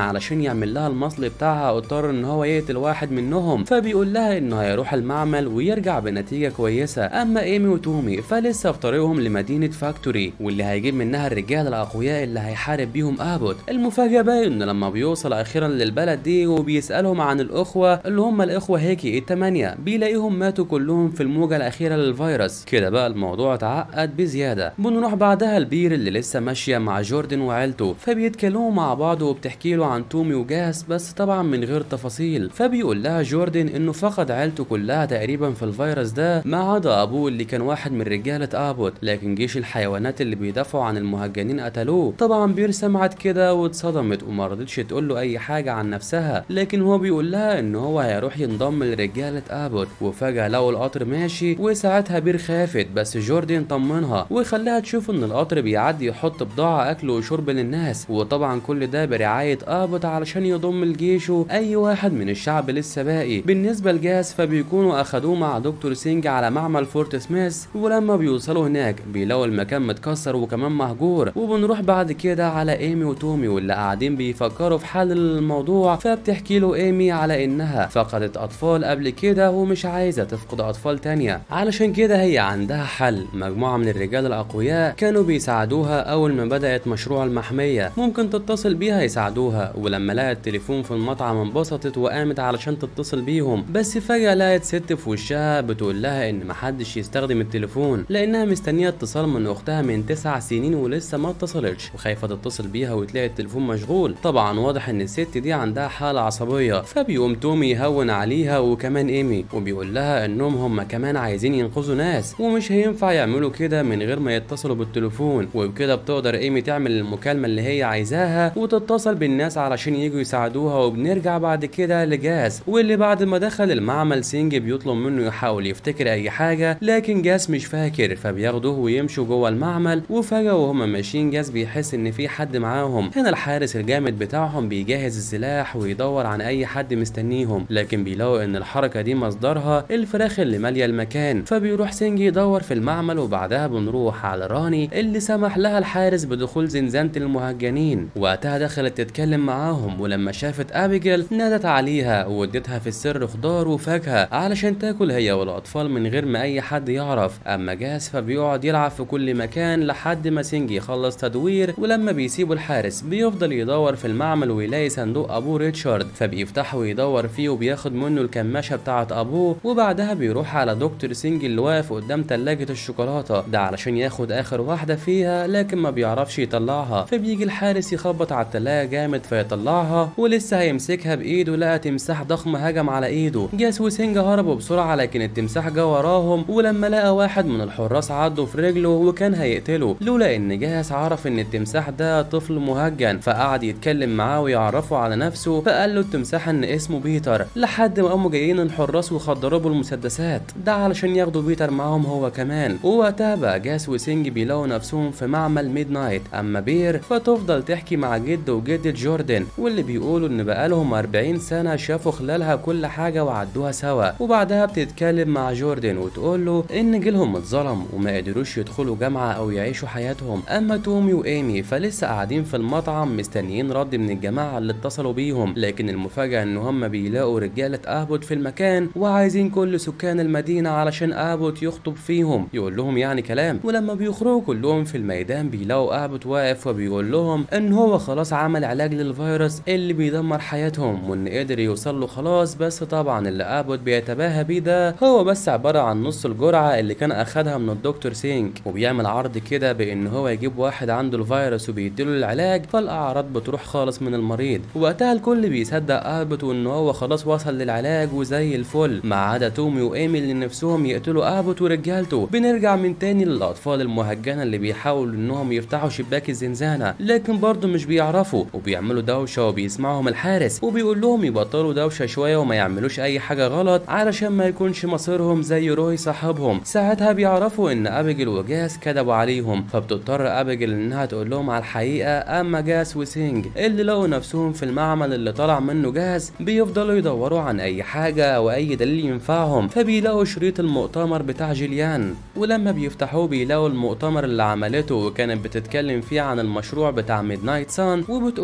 Speaker 2: علشان يعمل لها المصل بتاعها اضطر ان هو يقتل واحد منهم، فبيقول لها انه هيروح المعمل ويرجع بنتيجة كويسة. اما ايمي وتومي فلسه في طريقهم لمدينة فاكتوري واللي هيجيب منها الرجال الاقوياء اللي هيحارب بيهم ابوت. المفاجأة بقى ان لما بيوصل اخيرا للبلد دي وبيسألهم عن الاخوة اللي هم الاخوة هيكي ال8، بيلاقيهم ماتوا كلهم في الموجة الاخيرة للفيروس. كده بقى الموضوع اتعقد بزيادة. بنروح بعدها البير اللي لسه ماشية مع جوردن وعيلته، فبيتكلموا مع بعض وبتحكي له عن تومي وجاس بس طبعا من غير تفاصيل. فبيقول لها جوردن انه فقد عيلته كلها تقريبا في الفيروس ده ما عدا ابوه اللي كان واحد من رجالة ابوت، لكن جيش الحيوانات اللي بيدافعوا عن المهجنين قتلوه. طبعا بير سمعت كده واتصدمت وما رضتش تقول له اي حاجة عن نفسها، لكن هو بيقول لها ان هو هيروح ينضم لرجالة ابوت. وفجأة لقوا القطر ماشي وساعتها بير خافت، بس جوردن طمنها وخلاها تشوف ان القطر بيعدي يحط بضاعة اكل وشرب للناس، وطبعا كل ده برعاية ابوت علشان يضم لجيشه اي واحد من الشعب لسه باقي. بالنسبة لجاس فبيكونوا اخدوه مع دكتور سينج على معمل فورت سميث، ولما بيوصلوا هناك بيلاقوا المكان متكسر وكمان مهجور. وبنروح بعد كده على ايمي وتومي واللي قاعدين بيفكروا في حل الموضوع، فبتحكي له ايمي على انها فقدت اطفال قبل كده ومش عايزة تفقد اطفال تانية، علشان كده هي عندها حل. مجموعة من الرجال الاقوياء كانوا بيساعدوها اول ما بدأت مشروع المحمية، ممكن تتصل بيها يساعدوها. ولما لقت التليفون في المطعم انبسطت وقامت علشان تتصل بيهم، بس فجأة لقت ست في وشها بتقول لها ان محدش يستخدم التليفون لانها مستنية اتصال من اختها من 9 سنين ولسه ما اتصلتش، وخايفة تتصل بيها وتلاقي التليفون مشغول. طبعا واضح ان الست دي عندها حالة عصبية. فبيقوم تومي يهون عليها وكمان ايمي وبيقول لها انهم هم كمان عايزين ينقذوا ناس ومش هينفع يعملوا كده من غير ما يتصلوا بالتليفون. وبكده بتقدر ايمي تعمل المكالمة اللي هي عايزاها وتتصل بالناس علشان يجوا يساعدوها. وبنرجع بعد كده لجاس واللي بعد ما دخل المعمل سينج بيطلب منه يحاول يفتكر اي حاجة، لكن جاس مش فاكر. فبياخدوه ويمشوا جوه المعمل، وفجأة وهم ماشيين جاس بيحس ان في حد معاهم. هنا الحارس الجامد بتاعهم بيجهز السلاح ويدور عن اي حد مستنيهم، لكن بيلاقوا ان الحركة دي مصدرها الفراخ اللي مالية المكان. فبيروح سينج يدور في المعمل، وبعدها بنروح على راني اللي سمح لها الحارس بدخول زنزانة المهجنين. وقتها دخلت تتكلم معاهم، ولما شافت ابيجيل نادت عليها وادتها في السر خضار وفاكهة علشان تاكل هي والاطفال من غير ما اي حد يعرف. اما جاس فبيقعد يلعب في كل مكان لحد ما سينج يخلص تدوير. ولما بيسيبوا الحارس بيفضل يدور في المعمل ويلاقي صندوق ابوه ريتشارد، فبيفتحه ويدور فيه وبياخد منه الكماشة بتاعة ابوه. وبعدها بيروح على دكتور سينج اللي واقف قدام تلاجة الشوكولاتة ده علشان ياخد اخر واحدة فيها، لكن ما بيعرفش يطلعها. فبيجي الحارس يخبط على التلاجة جامد فيطلعها، ولسه هيمسكها بايده لقى تمساح ضخم هجم على ايده. جاس وسينج هربوا بسرعة لكن التمساح جه وراهم، ولما لقى واحد من الحراس عضه في رجله وكان هيقتله، لولا ان جاس عرف ان التمساح ده طفل مهجن فقعد يتكلم معاه ويعرفه على نفسه. فقال له التمساح ان اسمه بيتر، لحد ما قاموا جايين الحراس وخدروا بالمسدسات ده علشان ياخدوا بيتر معاهم هو كمان. ووقتها بقى جاس وسينج بيلاقوا نفسهم في معمل ميد نايت. اما بير فتفضل تحكي مع جد وجدة جوردن واللي بيقولوا ان بقالهم 40 سنة شافوا خلالها كل حاجة وعدوها سوا. وبعدها بتتكلم مع جوردن وتقول له ان جيلهم اتظلم وما قدروش يدخلوا جامعة او يعيشوا حياتهم. اما تومي وايمي فلسه قاعدين في المطعم مستنيين رد من الجماعة اللي اتصلوا بيهم، لكن المفاجأة ان هم بيلاقوا رجالة ابوت في المكان وعايزين كل سكان المدينة علشان ابوت يخطب فيهم، يقول لهم يعني كلام. ولما بيخرجوا كلهم في الميدان بيلاقوا ابوت واقف وبيقول لهم ان هو خلاص عمل علاج للفيروس اللي بيدمر حياتهم وان قدر يوصل له خلاص. بس طبعا اللي ابوت بيتباهى بيه ده هو بس عبارة عن نص الجرعة اللي كان اخدها من الدكتور سينج، وبيعمل عرض كده بان هو يجيب واحد عنده الفيروس وبيديله العلاج فالاعراض بتروح خالص من المريض. وقتها الكل بيصدق ابوت وان هو خلاص وصل للعلاج وزي الفل، ما عدا تومي وايمي اللي نفسهم يقتلوا ابوت ورجالته. بنرجع من تاني للاطفال المهجنة اللي بيحاولوا انهم يفتحوا شباك الزنزانة لكن برضه مش بيعرفوا، وبيعملوا دوشة وبيسمعهم الحارس وبيقول لهم يبطلوا دوشة شوية وما يعملوش اي حاجة غلط علشان ما يكونش مصيرهم زي روي صاحبهم. ساعتها بيعرفوا ان ابيجيل وجاس كذبوا عليهم، فبتضطر ابيجيل انها تقول لهم على الحقيقة. اما جاس وسينج اللي لقوا نفسهم في المعمل اللي طلع منه جاس بيفضلوا يدوروا عن اي حاجة او اي دليل ينفعهم، فبيلاقوا شريط المؤتمر بتاع جيليان. ولما بيفتحوه بيلاقوا المؤتمر اللي عملته وكانت بتتكلم فيه عن المشروع بتاع ميد نايت سان، وبتقول انها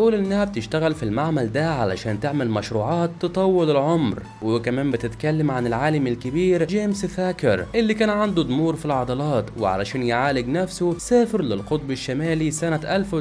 Speaker 2: بتشتغل في المعمل ده علشان تعمل مشروعات تطول العمر، وكمان بتتكلم عن العالم الكبير جيمس ثاكر اللي كان عنده ضمور في العضلات، وعلشان يعالج نفسه سافر للقطب الشمالي سنة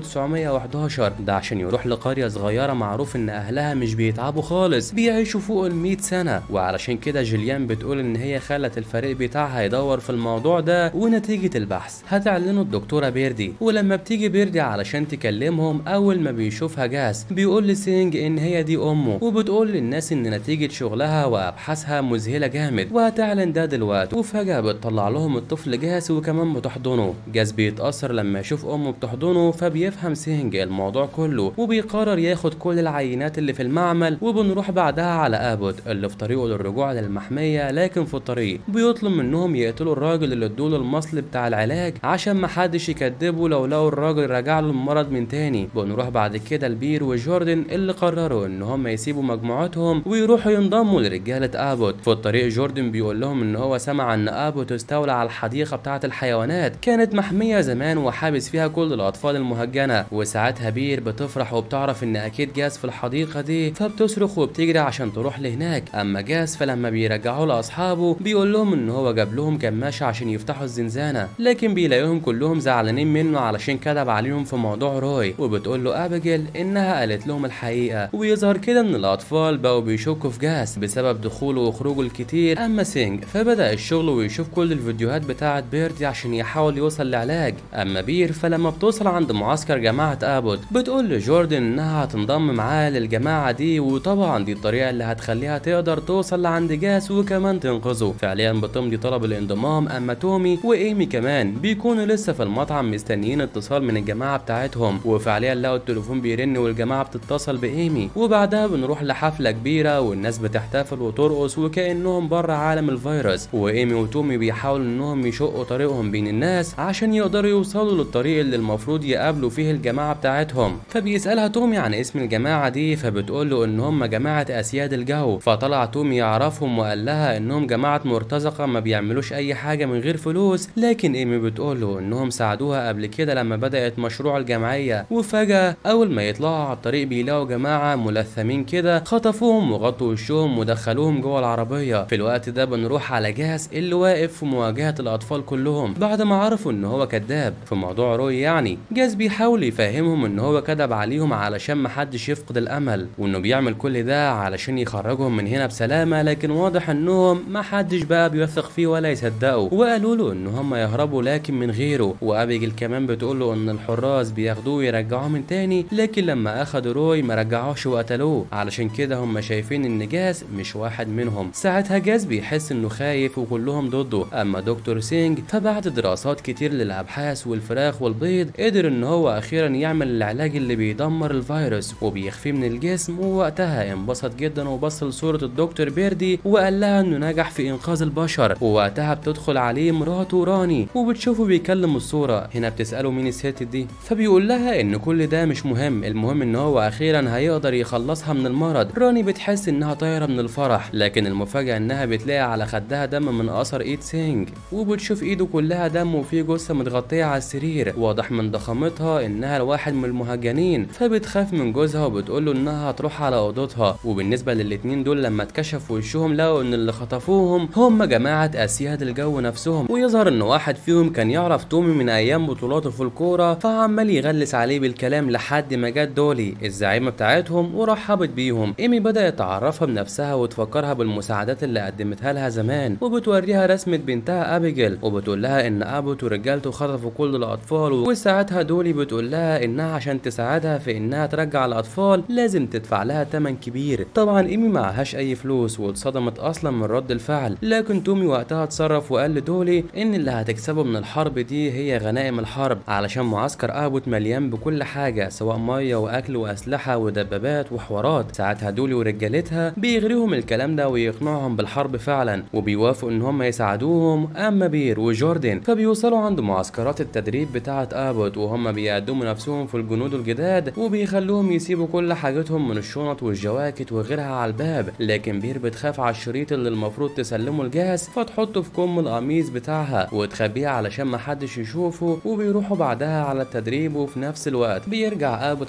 Speaker 2: 1911 ده عشان يروح لقرية صغيرة معروف ان اهلها مش بيتعبوا خالص، بيعيشوا فوق ال100 سنة. وعلشان كده جيليان بتقول ان هي خلت الفريق بتاعها يدور في الموضوع ده، ونتيجة البحث هتعلنه الدكتورة بيردي. ولما بتيجي بيردي علشان تكلمهم، اول ما بيشوفها جاس بيقول لسينج ان هي دي امه، وبتقول للناس ان نتيجة شغلها وابحاثها مذهلة جامد وهتعلن ده دلوقتي. وفجأة بتطلع لهم الطفل جاس وكمان بتحضنه. جاس بيتأثر لما يشوف امه بتحضنه، فبيفهم سينج الموضوع كله وبيقرر ياخد كل العينات اللي في المعمل. وبنروح بعدها على ابوت اللي في طريقه للرجوع للمحمية، لكن في الطريق بيطلب منهم يقتلوا الراجل اللي ادوله المصل بتاع العلاج عشان محدش يكدبه لو لقوا الراجل رجع له المرض من تاني. بنروح بعد كده لبير وجوردن اللي قرروا ان هم يسيبوا مجموعتهم ويروحوا ينضموا لرجالة ابوت. في الطريق جوردن بيقول لهم ان هو سمع ان ابوت استولى على الحديقة بتاعة الحيوانات، كانت محمية زمان وحابس فيها كل الاطفال المهجنة. وساعتها بير بتفرح وبتعرف ان اكيد جاس في الحديقة دي، فبتصرخ وبتجري عشان تروح لهناك. اما جاس فلما بيرجعوا لاصحابه بيقول لهم ان هو جاب لهم كماشة عشان يفتحوا الزنزانة، لكن بيلاقيهم كلهم زعلانين منه علشان كذب عليهم في موضوع روي. وبتقول له ابيجيل انها قالت لهم الحقيقة. ويظهر كده ان الاطفال بقوا بيشكوا في جاس بسبب دخوله وخروجه الكتير. اما سينج فبدأ الشغل ويشوف كل الفيديوهات بتاعة بيردي عشان يحاول يوصل لعلاج. اما بير فلما بتوصل عند معسكر جماعة ابوت بتقول لجوردن انها هتنضم معاه للجماعة دي، وطبعا دي الطريقة اللي هتخليها تقدر توصل لعند جاس وكمان تنقذه. فعليا بتمضي طلب الانضمام. اما تومي وايمي كمان بيكونوا لسه في المطعم مستنيين اتصال من الجماعة بتاعتهم، وفعليا لقوا التليفون بيرن والجماعة بتتصل بايمي. وبعدها بنروح لحفلة كبيرة والناس بتحتفل وترقص وكأنهم بره عالم الفيروس. وايمي وتومي بيحاولوا انهم يشقوا طريقهم بين الناس عشان يقدروا يوصلوا للطريق اللي المفروض يقابلوا فيه الجماعة بتاعتهم. فبيسألها تومي عن اسم الجماعة دي، فبتقول له ان هم جماعة اسياد الجو. فطلع تومي يعرفهم وقال لها انهم جماعة مرتزقة ما بيعملوش اي حاجة من غير فلوس، لكن ايمي بتقول له انهم ساعدوها قبل كده لما بدأت مشروع الجمعية. وفجأة اول ما يطلعوا على الطريق بيلاقوا جماعة ملثمين كده خطفوهم وغطوا وشهم ودخلوهم جوه العربية. في الوقت ده بنروح على جاس اللي واقف في مواجهة الاطفال كلهم بعد ما عرفوا ان هو كذاب في موضوع روي. يعني جاس بيحاول يفهمهم ان هو كذب عليهم علشان محدش يفقد الامل، وانه بيعمل كل ده علشان يخرجهم من هنا بسلامة، لكن واضح انهم محدش بقى بيثق فيه ولا يصدقوا. وقالوا له ان هم يهربوا لكن من غيره. وابيجيل كمان بتقول له ان الحراس بياخدوه ويرجعوه من تاني، لكن لما اخدوا روي ما رجعوش وقتلوه، علشان كده هم شايفين ان جاس مش واحد منهم. ساعتها جاس بيحس انه خايف وكلهم ضده. اما دكتور سينج فبعد دراسات كتير للابحاث والفراخ والبيض قدر ان هو اخيرا يعمل العلاج اللي بيدمر الفيروس وبيخفيه من الجسم. ووقتها انبسط جدا وبص لصورة الدكتور بيردي وقال لها انه نجح في انقاذ البشر. ووقتها بتدخل عليه مراته راني وبتشوفه بيكلم الصورة. هنا بتسأله مين الست دي، فبيقول لها ان كل ده مش مهم، المهم ان هو اخيرا هيقدر يخلصها من المرض. راني بتحس انها طايرة من الفرح، لكن المفاجأة انها بتلاقي على خدها دم من اثر ايد سينج، وبتشوف ايده كلها دم وفيه جثة متغطية على السرير. واضح من ضخامتها انها الواحد من المهجنين، فبتخاف من جوزها وبتقول له انها هتروح على اوضتها. وبالنسبة للاتنين دول لما اتكشفوا وشهم لقوا ان اللي خطفوهم هم جماعة اسياد الجو نفسهم. ويظهر ان واحد فيهم كان يعرف تومي من ايام بطولاته في الكورة، فعمال يغلس عليه بالكلام لحد ما جت دولي الزعيمة بتاعتهم ورحبت بيهم. ايمي بدأت تعرفها بنفسها وتفكرها بالمساعدات اللي قدمتها لها زمان، وبتوريها رسمة بنتها ابيجيل وبتقول لها ان ابوت ورجالته خطفوا كل الاطفال. وساعتها دولي بتقول لها انها عشان تساعدها في انها ترجع الاطفال لازم تدفع لها ثمن كبير. طبعا ايمي معهاش اي فلوس واتصدمت اصلا من رد الفعل، لكن تومي وقتها اتصرف وقال لدولي ان اللي هتكسبه من الحرب دي هي غنائم الحرب، علشان معسكر ابوت مليان بكل حاجه سواء ميه واكل واسلحه ودبابات وحوارات. ساعتها دولي ورجالتها بيغريهم الكلام ده ويقنعهم بالحرب فعلا، وبيوافقوا ان هم يساعدوهم. اما بير وجوردن فبيوصلوا عند معسكرات التدريب بتاعه ابوت وهم بيقدموا نفسهم في الجنود الجداد، وبيخلوهم يسيبوا كل حاجتهم من الشنط والجواكت وغيرها على الباب. لكن بير بتخاف على الشريط اللي المفروض تسلمه الجاس، فتحطه في كم القميص بتاعها وتخبيه علشان محدش يشوفه. وبيروحوا بعدها على التدريب، وفي نفس الوقت بيرجع ابوت على الحديقه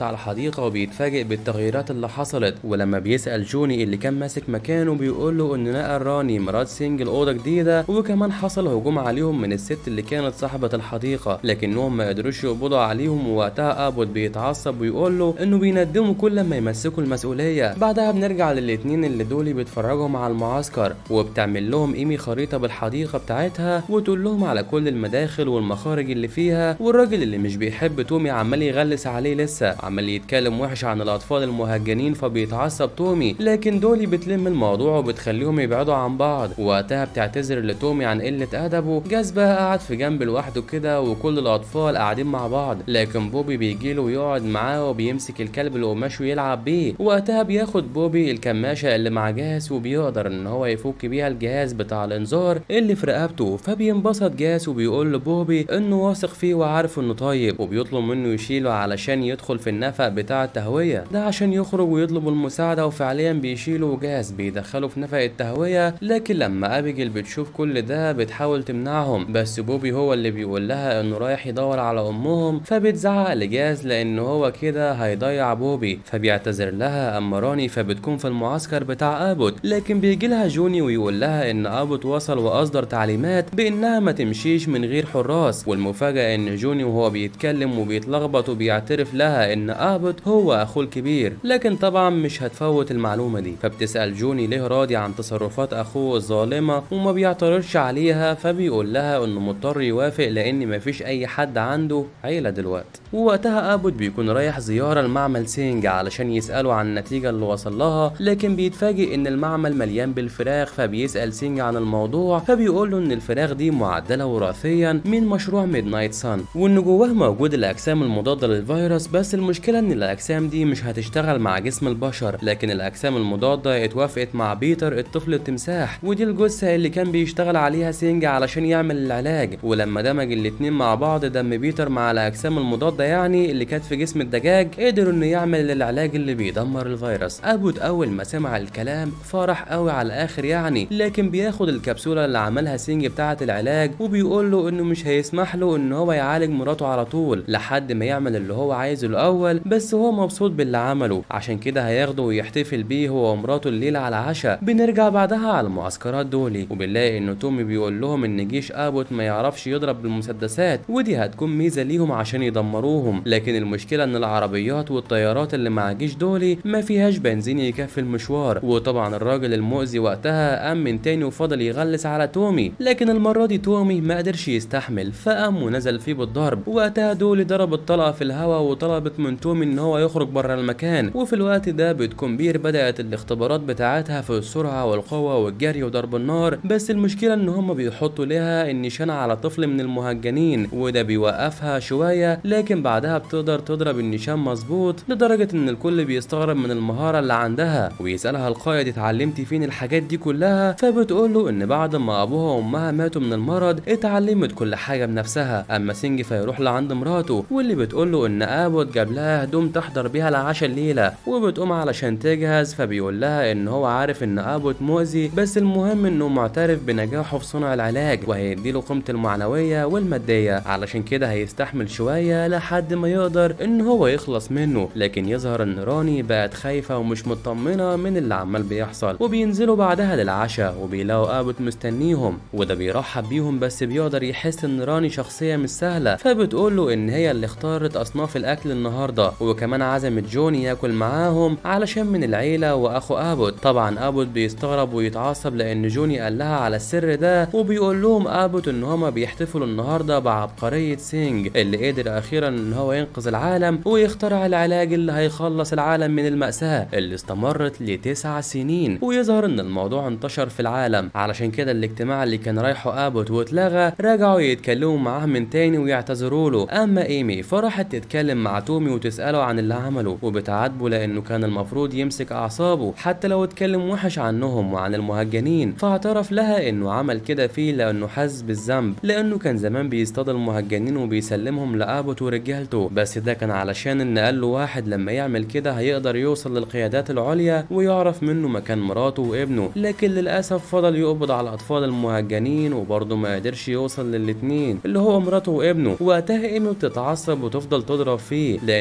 Speaker 2: الحديقة وبيتفاجئ بالتغييرات اللي حصلت، ولما بيسأل جوني اللي كان ماسك مكانه بيقول له ان نقل راني مرات سينج الأوضة جديدة، وكمان حصل هجوم عليهم من الست اللي كانت صاحبة الحديقة لكنهم ما قدروش يقبضوا عليهم. ووقتها ابوت بيتعصب ويقول له انه بيندموا كل ما يمسكوا المسؤولية. بعدها بنرجع للاتنين اللي دولي بيتفرجوا مع المعسكر، وبتعمل لهم ايمي خريطة بالحديقة بتاعتها وتقول لهم على كل المداخل والمخارج اللي فيها. والراجل اللي مش بيحب تومي عمال يغلس عليه، لسه عمال يتكلم وحش عن الاطفال المهجنين، فبيتعصب تومي. لكن دولي بتلم الموضوع وبتخليهم يبعدوا عن بعض. ووقتها بتعتذر لتومي عن قلة ادبه. جاز بقى قاعد في جنب لوحده كده وكل الاطفال قاعدين مع بعض، لكن بوبي بيجيله ويقعد معاه وبيمسك الكلب القماش ويلعب بيه. وقتها بياخد بوبي الكماشة اللي مع جاس وبيقدر ان هو يفك بيها الجهاز بتاع الانذار اللي في رقبته. فبينبسط جاس وبيقول لبوبي انه واثق فيه وعارف انه طيب، وبيطلب منه يشيله علشان يدخل في النفق بتاع التهوية ده عشان يخرج ويطلب المساعدة. وفعليا بيشيله وجاس بيدخله في نفق التهوية. لكن لما ابيجيل بتشوف كل ده بتحاول تمنعهم، بس بوبي هو اللي بيقول لها انه رايح يدور على امهم. فبتزعق لجاز لان هو كده هيضيع بوبي، فبيعتذر لها. اما راني فبتكون في المعسكر بتاع ابوت، لكن بيجي لها جوني ويقول لها ان ابوت وصل واصدر تعليمات بانها ما تمشيش من غير حراس. والمفاجأة ان جوني وهو بيتكلم وبيتلخبط وبيعترف لها ان ابوت هو اخوه الكبير، لكن طبعا مش هتفوت المعلومة دي. فبتسأل جوني ليه راضي عن تصرفات اخوه الظالمة وما بيعترضش عليها، فبيقول لها انه مضطر يوافق لان مفيش اي حد عنده عيلة دلوقتي. ووقتها ابوت بيكون رايح زيارة لمعمل سينج علشان يسأله عن النتيجة اللي وصل لها، لكن بيتفاجئ ان المعمل مليان بالفراخ. فبيسأل سينج عن الموضوع، فبيقول له ان الفراخ دي معدلة وراثيا من مشروع ميدنايت سان، وان جواه موجود الاجسام المضادة للفيروس. بس المشكلة ان الاجسام دي مش هتشتغل مع جسم البشر، لكن الاجسام المضادة اتوافقت مع بيتر الطفل التمساح، ودي الجثة اللي كان بيشتغل عليها سينج علشان يعمل العلاج. ولما دمج الاتنين مع بعض، دم بيتر مع الاجسام المضادة يعني اللي كانت في جسم الدجاج، قدروا انه يعمل العلاج اللي بيدمر الفيروس. ابوت اول ما سمع الكلام فرح قوي على الاخر يعني، لكن بياخد الكبسولة اللي عملها سينج بتاعة العلاج وبيقول له انه مش هيسمح له ان هو يعالج مراته على طول لحد ما يعمل اللي هو عايزه الاول. بس هو مبسوط باللي عمله، عشان كده هياخده ويحتفل بيه هو ومراته الليلة على عشاء. بنرجع بعدها على المعسكرات دولي وبنلاقي انه تومي بيقول لهم ان جيش ابوت ما يعرفش يضرب بالمسدسات، ودي هتكون ميزة ليهم عشان يدمروهم. لكن المشكلة ان العربيات والطيارات اللي مع جيش دولي ما فيهاش بنزين يكفي المشوار. وطبعا الراجل المؤذي وقتها قام من تاني وفضل يغلس على تومي، لكن المرة دي تومي ما قدرش يستحمل فقام ونزل فيه بالضرب. وقتها دولي ضربت طلقة في الهواء وطلبت من تومي ان هو يخرج بره المكان. وفي الوقت ده بتكون بير بدأت الاختبارات بتاعتها في السرعة والقوة والجري وضرب النار. بس المشكلة ان هم بيحطوا لها النشان على طفل من المهجنين، وده بيوقفها شوية، لكن بعدها بتقدر تضرب النشان مظبوط لدرجة ان الكل بيستغرب من المهارة اللي عندها. ويسألها القائد اتعلمتي فين الحاجات دي كلها؟ فبتقوله ان بعد ما ابوها وامها ماتوا من المرض اتعلمت كل حاجة بنفسها. اما سينج فيروح لعند مراته واللي بتقوله ان ابوت جاب لها هدوم تحضر بيها العشاء الليلة، وبتقوم علشان تجهز. فبيقول لها ان هو عارف ان ابوت مؤذي، بس المهم انه معترف بنجاحه في صنع العلاج وهيديله قيمته المعنوية والمادية، علشان كده هيستحمل شوية لحد ما يقدر ان هو يخلص منه. لكن يظهر ان راني بقت خايفة ومش مطمنة من اللي عمال بيحصل. وبينزلوا بعدها للعشاء وبيلاقوا ابوت مستنيهم، وده بيرحب بيهم، بس بيقدر يحس ان راني شخصية مش سهلة. فبتقوله ان هي اللي اختارت اصناف الاكل النهاردة، وكمان عزمت جوني ياكل معاهم علشان من العيلة واخو ابوت. طبعا ابوت بيستغرب ويتعصب لان جوني قال لها على السر ده، وبيقول لهم ابوت ان هما بيحتفلوا النهارده بعبقرية سينج اللي قدر اخيرا ان هو ينقذ العالم ويخترع العلاج اللي هيخلص العالم من المأساة اللي استمرت ل9 سنين. ويظهر ان الموضوع انتشر في العالم، علشان كده الاجتماع اللي كان رايحه ابوت واتلغى رجعوا يتكلموا معاه من تاني ويعتذروا له. اما ايمي فراحت تتكلم مع تومي وتسأله عن اللي عمله، وبتعاتبه لانه كان المفروض يمسك اعصابه حتى لو اتكلم وحش عنهم وعن المهجنين. فاعترف لها انه عمل كده فيه لانه حس بالذنب، لانه كان زمان بيصطاد المهجنين وبيسلمهم لابوت ورجالته، بس ده كان علشان ان قال له واحد لما يعمل كده هيقدر يوصل للقيادات العليا ويعرف منه مكان مراته وابنه. لكن للاسف فضل يقبض على الاطفال المهجنين وبرضه ما قدرش يوصل للاتنين اللي هو مراته وابنه. وقتها ايمي بتتعصب وتفضل تضرب فيه لانه كذب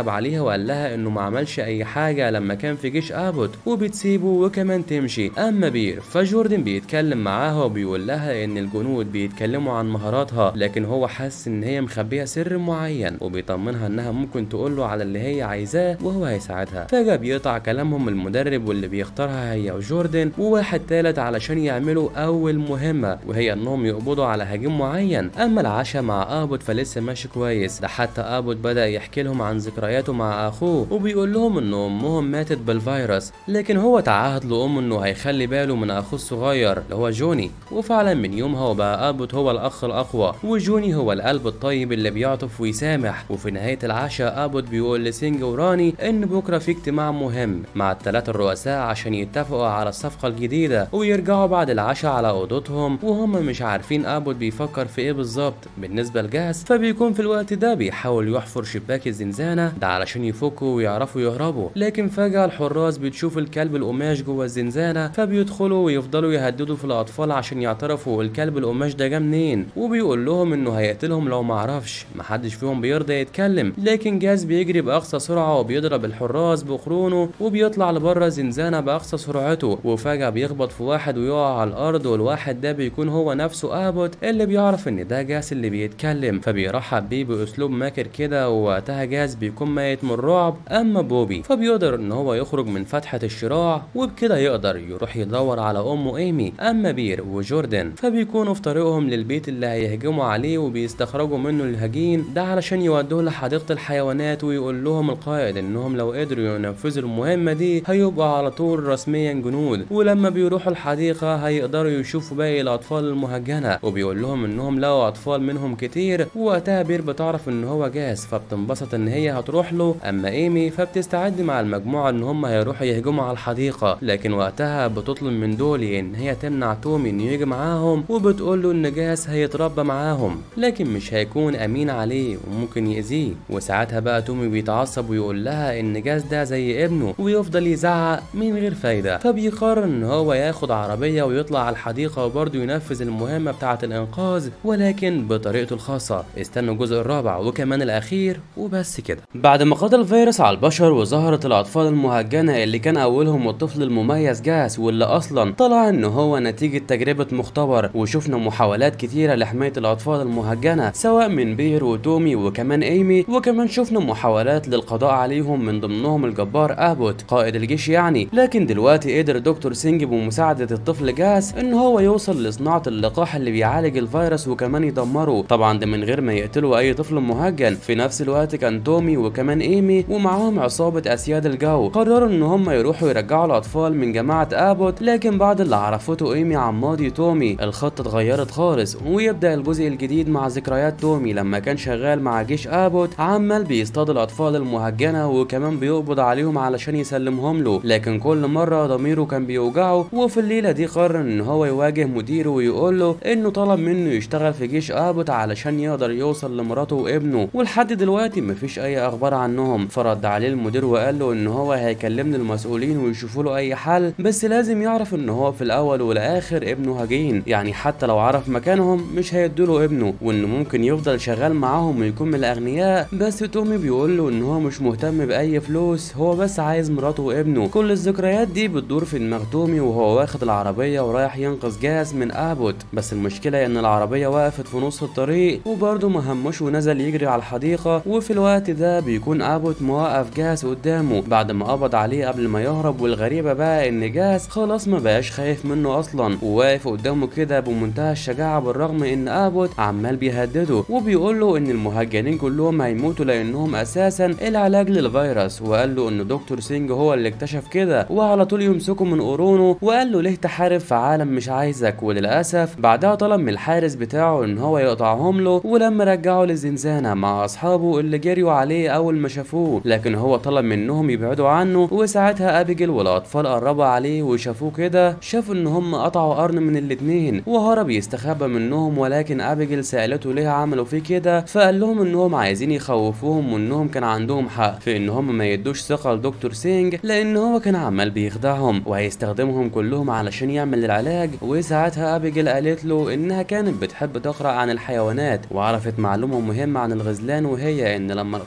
Speaker 2: بيعتب عليها وقال لها انه ما عملش اي حاجه لما كان في جيش ابوت، وبتسيبه وكمان تمشي. اما بير فجوردن بيتكلم معاها وبيقول لها ان الجنود بيتكلموا عن مهاراتها، لكن هو حاسس ان هي مخبيه سر معين، وبيطمنها انها ممكن تقول له على اللي هي عايزاه وهو هيساعدها. فجاه بيقطع كلامهم المدرب واللي بيختارها هي وجوردن وواحد تالت علشان يعملوا اول مهمه، وهي انهم يقبضوا على هجوم معين. اما العشاء مع ابوت فلسه ماشي كويس، ده حتى ابوت بدا يحكي لهم عن ذكرياته مع اخوه، وبيقول لهم ان امهم ماتت بالفيروس، لكن هو تعهد لامه انه هيخلي باله من اخوه الصغير اللي هو جوني. وفعلا من يومها وبقى ابوت هو الاخ الاقوى، وجوني هو القلب الطيب اللي بيعطف ويسامح. وفي نهايه العشاء ابوت بيقول لسينج وراني ان بكره في اجتماع مهم مع الثلاثه الرؤساء عشان يتفقوا على الصفقه الجديده، ويرجعوا بعد العشاء على اوضتهم وهم مش عارفين ابوت بيفكر في ايه بالظبط. بالنسبه لجاس فبيكون في الوقت ده بيحاول يحفر شباك الزنزانه ده علشان يفكوا ويعرفوا يهربوا، لكن فجاه الحراس بتشوف الكلب القماش جوه الزنزانه، فبيدخلوا ويفضلوا يهددوا في الاطفال عشان يعترفوا الكلب القماش ده جه منين، وبيقول لهم انه هيقتلهم لو معرفش. محدش فيهم بيرضى يتكلم، لكن جاس بيجري باقصى سرعه وبيضرب الحراس بقرونه وبيطلع لبره الزنزانه باقصى سرعته، وفجاه بيخبط في واحد ويقع على الارض، والواحد ده بيكون هو نفسه ابوت اللي بيعرف ان ده جاس اللي بيتكلم، فبيرحب بيه باسلوب ماكر كده، ووقتها جاس بيكون ميت من الرعب. اما بوبي فبيقدر ان هو يخرج من فتحه الشراع، وبكده يقدر يروح يدور على امه ايمي. اما بير وجوردن فبيكونوا في طريقهم للبيت اللي هيهجموا عليه، وبيستخرجوا منه الهجين ده علشان يودوه لحديقه الحيوانات، ويقول لهم القائد انهم لو قدروا ينفذوا المهمه دي هيبقوا على طول رسميا جنود، ولما بيروحوا الحديقه هيقدروا يشوفوا باقي الاطفال المهجنه، وبيقول لهم انهم لقوا اطفال منهم كتير. ووقتها بير بتعرف ان هو جاس فبتنبسط ان هي هتروح له. اما ايمي فبتستعد مع المجموعه ان هم هيروحوا يهجموا على الحديقه، لكن وقتها بتطلب من دولي ان هي تمنع تومي انه يجي معاهم، وبتقول له ان جاس هيتربى معاهم لكن مش هيكون امين عليه وممكن يأذيه. وساعتها بقى تومي بيتعصب ويقول لها ان جاس ده زي ابنه، ويفضل يزعق من غير فايده. فبيقرر ان هو ياخد عربيه ويطلع على الحديقه وبرضه ينفذ المهمه بتاعه الانقاذ، ولكن بطريقته الخاصه. استنوا الجزء الرابع وكمان الاخير وبس كده. بعد ما قضى الفيروس على البشر وظهرت الاطفال المهجنه اللي كان اولهم الطفل المميز جاس، واللي اصلا طلع ان هو نتيجه تجربه مختبر، وشفنا محاولات كتيره لحمايه الاطفال المهجنه سواء من بير وتومي وكمان ايمي، وكمان شفنا محاولات للقضاء عليهم من ضمنهم الجبار ابوت قائد الجيش يعني. لكن دلوقتي قدر دكتور سينج بمساعده الطفل جاس ان هو يوصل لصناعه اللقاح اللي بيعالج الفيروس وكمان يدمره، طبعا ده من غير ما يقتلوا اي طفل مهجن. في نفس الوقت كان تومي وكمان ايمي ومعاهم عصابه اسياد الجو قرروا ان هم يروحوا يرجعوا الاطفال من جماعه ابوت، لكن بعد اللي عرفته ايمي عن ماضي تومي الخطه اتغيرت خالص، ويبدا الجزء الجديد مع ذكريات تومي لما كان شغال مع جيش ابوت عمال بيصطاد الاطفال المهجنه وكمان بيقبض عليهم علشان يسلمهم له، لكن كل مره ضميره كان بيوجعه. وفي الليله دي قرر ان هو يواجه مديره ويقول له انه طلب منه يشتغل في جيش ابوت علشان يقدر يوصل لمراته وابنه، ولحد دلوقتي مفيش اي اخبار عنهم. فرد عليه المدير وقال له ان هو هيكلمني المسؤولين ويشوفوا له اي حل، بس لازم يعرف ان هو في الاول والاخر ابنه هجين، يعني حتى لو عرف مكانهم مش هيدوله ابنه، وانه ممكن يفضل شغال معاهم ويكون من الاغنياء. بس تومي بيقول له ان هو مش مهتم باي فلوس، هو بس عايز مراته وابنه. كل الذكريات دي بتدور في دماغ تومي وهو واخد العربيه ورايح ينقذ جاس من ابوت، بس المشكله ان العربيه وقفت في نص الطريق وبرضه ما هموش ونزل يجري على الحديقه. وفي الوقت ده بيكون ابوت موقف جاس قدامه بعد ما قبض عليه قبل ما يهرب، والغريبه بقى ان جاس خلاص ما بقاش خايف منه اصلا، وواقف قدامه كده بمنتهى الشجاعه بالرغم ان ابوت عمال بيهدده وبيقول له ان المهجنين كلهم هيموتوا لانهم اساسا العلاج للفيروس، وقال له ان دكتور سينج هو اللي اكتشف كده، وعلى طول يمسكه من قرونه وقال له ليه تحارب في عالم مش عايزك. وللاسف بعدها طلب من الحارس بتاعه ان هو يقطعهم له، ولما رجعوا للزنزانه مع اصحابه اللي جريوا عليه اول ما شافوه، لكن هو طلب منهم يبعدوا عنه. وساعتها ابيجيل والاطفال قربوا عليه وشافوه كده، شافوا ان هم قطعوا قرن من الاتنين وهرب يستخبى منهم، ولكن ابيجيل سالته ليه عملوا فيه كده، فقال لهم انهم عايزين يخوفوهم وانهم كان عندهم حق في ان هم ما يدوش ثقه لدكتور سينج، لان هو كان عمال بيخدعهم وهيستخدمهم كلهم علشان يعمل العلاج. وساعتها ابيجيل قالت له انها كانت بتحب تقرا عن الحيوانات وعرفت معلومه مهمه عن الغزلان، وهي ان لما القرن بتاع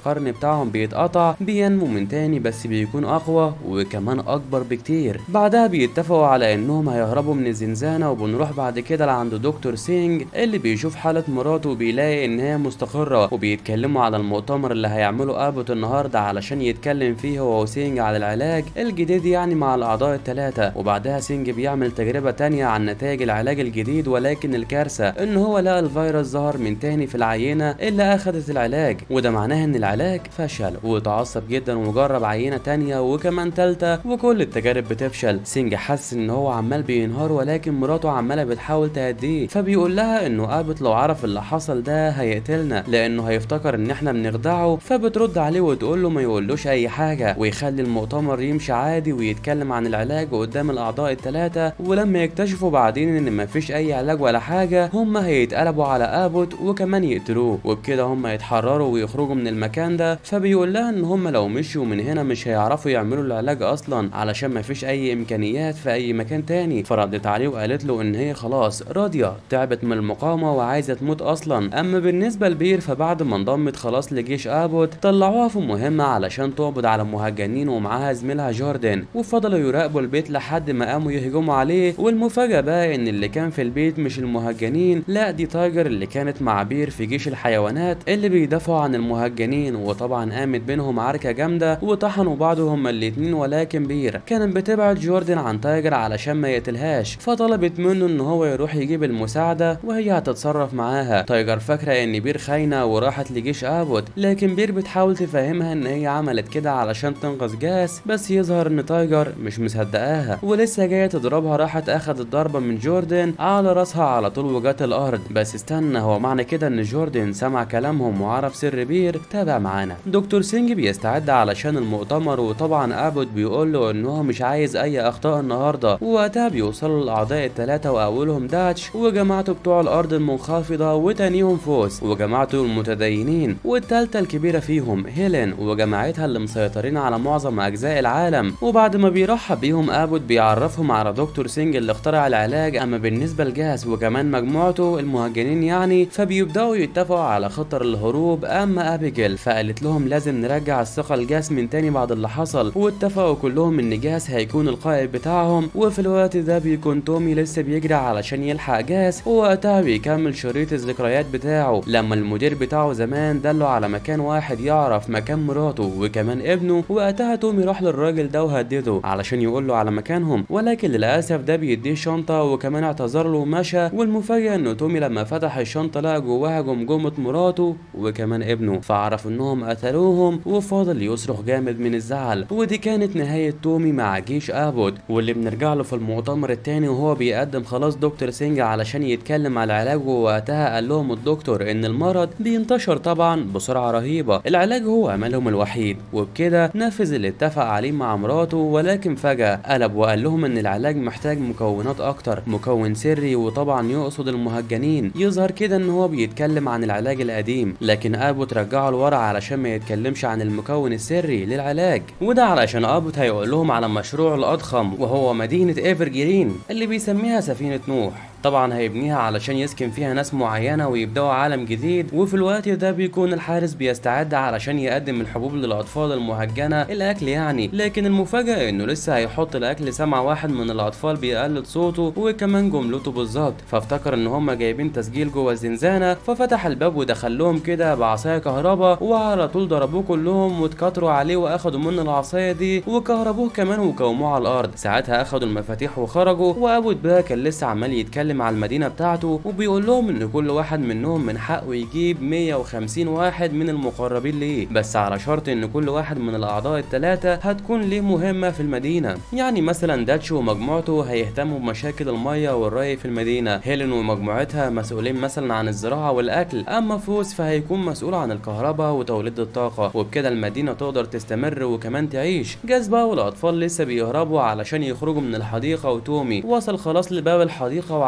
Speaker 2: بتاعهم بيتقطع بينمو من تاني بس بيكون اقوى وكمان اكبر بكتير. بعدها بيتفقوا على انهم هيهربوا من الزنزانة، وبنروح بعد كده لعند دكتور سينج اللي بيشوف حالة مراته وبيلاقي ان هي مستقرة، وبيتكلموا على المؤتمر اللي هيعمله ابوت النهارده علشان يتكلم فيه هو وسينج على العلاج الجديد يعني مع الاعضاء الثلاثة. وبعدها سينج بيعمل تجربة تانية عن نتائج العلاج الجديد، ولكن الكارثة ان هو لقى الفيروس ظهر من تاني في العينة اللي اخدت العلاج، وده معناه ان العلاج فشل. وتعصب جدا وجرب عينة تانية وكمان تالتة وكل التجارب بتفشل. سينج حس ان هو عمال بينهار، ولكن مراته عمالة بتحاول تهديه، فبيقول لها انه ابوت لو عرف اللي حصل ده هيقتلنا لانه هيفتكر ان احنا بنخدعه. فبترد عليه وتقول له ما يقولوش اي حاجة ويخلي المؤتمر يمشي عادي ويتكلم عن العلاج قدام الاعضاء الثلاثة. ولما يكتشفوا بعدين ان مفيش اي علاج ولا حاجة هم هيتقلبوا على ابوت وكمان يقتلوه، وبكده هم يتحرروا ويخرجوا من المكان ده. فبيقول لها ان هم لو مشوا من هنا مش هيعرفوا يعملوا العلاج اصلا علشان مفيش اي امكانيات في اي مكان تاني. فردت عليه وقالت له ان هي خلاص راضية تعبت من المقاومة وعايزة تموت اصلا. اما بالنسبة لبير فبعد ما انضمت خلاص لجيش ابوت طلعوها في مهمة علشان تقبض على مهجنين ومعاها زميلها جوردن، وفضلوا يراقبوا البيت لحد ما قاموا يهجموا عليه. والمفاجأة بقى ان اللي كان في البيت مش المهجنين، لا دي تايجر اللي كانت مع بير في جيش الحيوانات اللي بيدافعوا عن المهجنين. وطبعا قامت بينهم عركة جامدة وطحنوا بعض هما الاتنين، ولكن بير كانت بتبعد جوردن عن تايجر علشان ما يقتلهاش، فطلبت منه ان هو يروح يجيب المساعدة وهي هتتصرف معاها. تايجر فاكرة ان بير خاينة وراحت لجيش ابوت، لكن بير بتحاول تفهمها ان هي عملت كده علشان تنقذ جاس، بس يظهر ان تايجر مش مصدقاها ولسه جاية تضربها. راحت اخدت ضربة من جوردن على راسها على طول وجات الارض. بس استنى، هو معنى كده ان جوردن سمع كلامهم وعرف سر بير؟ تابع معانا. دكتور سينج بيستعد علشان المؤتمر، وطبعا ابوت بيقول له ان هو مش عايز اي اخطاء النهارده. ووقتها بيوصلوا الاعضاء الثلاثة واولهم داتش وجماعته بتوع الارض المنخفضة، وتانيهم فوس وجماعته المتدينين، والتالتة الكبيرة فيهم هيلين وجماعتها اللي مسيطرين على معظم اجزاء العالم. وبعد ما بيرحب بيهم ابوت بيعرفهم على دكتور سينج اللي اخترع العلاج. اما بالنسبة لجاس وكمان مجموعته المهجنين يعني فبيبداوا يتفقوا على خطر الهروب. اما ابيجيل فقالت لهم لازم نرجع الثقة لجاس من تاني بعد اللي حصل، واتفقوا كلهم ان جاس هيكون القائد بتاعهم. وفي الوقت ده بيكون تومي لسه بيجري علشان يلحق جاس، ووقتها بيكمل شريط الذكريات بتاعه لما المدير بتاعه زمان دله على مكان واحد يعرف مكان مراته وكمان ابنه. وقتها تومي راح للراجل ده وهدده علشان يقول له على مكانهم، ولكن للاسف ده بيديه شنطة وكمان اعتذر له ومشى. والمفاجأة ان تومي لما فتح الشنطة لقى جواها جمجمة مراته وكمان ابنه، فعرف انهم قتلوهم وفضل يصرخ جامد من الزعل. ودي كانت نهاية تومي مع جيش ابوت، واللي بنرجع له في المؤتمر التاني وهو بيقدم خلاص دكتور سينج علشان يتكلم على العلاج. ووقتها قال لهم الدكتور ان المرض بينتشر طبعا بسرعة رهيبة، العلاج هو املهم الوحيد. وبكده نفذ اللي اتفق عليه مع مراته، ولكن فجأة قلب وقال لهم ان العلاج محتاج مكونات اكتر، مكون سري، وطبعا يقصد المهجنين. يظهر كده ان هو بيتكلم عن العلاج القديم، لكن ابوت رجعه لورا علشان ما يتكلمش عن المكون السري للعلاج، وده علشان ابوت هيقول لهم على مشروعه الاضخم وهو مدينة ايفر جرين اللي بيسميها سفينة نوح. طبعا هيبنيها علشان يسكن فيها ناس معينة ويبدأوا عالم جديد. وفي الوقت ده بيكون الحارس بيستعد علشان يقدم الحبوب للأطفال المهجنة، الأكل يعني. لكن المفاجأة إنه لسه هيحط الأكل سمع واحد من الأطفال بيقلد صوته وكمان جملته بالظبط، فافتكر إن هما جايبين تسجيل جوه الزنزانة، ففتح الباب ودخل لهم كده بعصاية كهرباء، وعلى طول ضربوه كلهم واتكتروا عليه وأخدوا منه العصاية دي وكهربوه كمان وكوموه على الأرض. ساعتها أخدوا المفاتيح وخرجوا، وأبوت بقى كان لسه عمال يتكلم على المدينة بتاعته وبيقول لهم ان كل واحد منهم من حقه يجيب 150 واحد من المقربين ليه، بس على شرط ان كل واحد من الاعضاء الثلاثة هتكون ليه مهمة في المدينة. يعني مثلا داتش ومجموعته هيهتموا بمشاكل المية والري في المدينة، هيلين ومجموعتها مسؤولين مثلا عن الزراعة والاكل، اما فوس فهيكون مسؤول عن الكهرباء وتوليد الطاقة، وبكده المدينة تقدر تستمر وكمان تعيش. جاز بقى والاطفال لسه بيهربوا علشان يخرجوا من الحديقة، وتومي وصل خلاص لباب الحديقة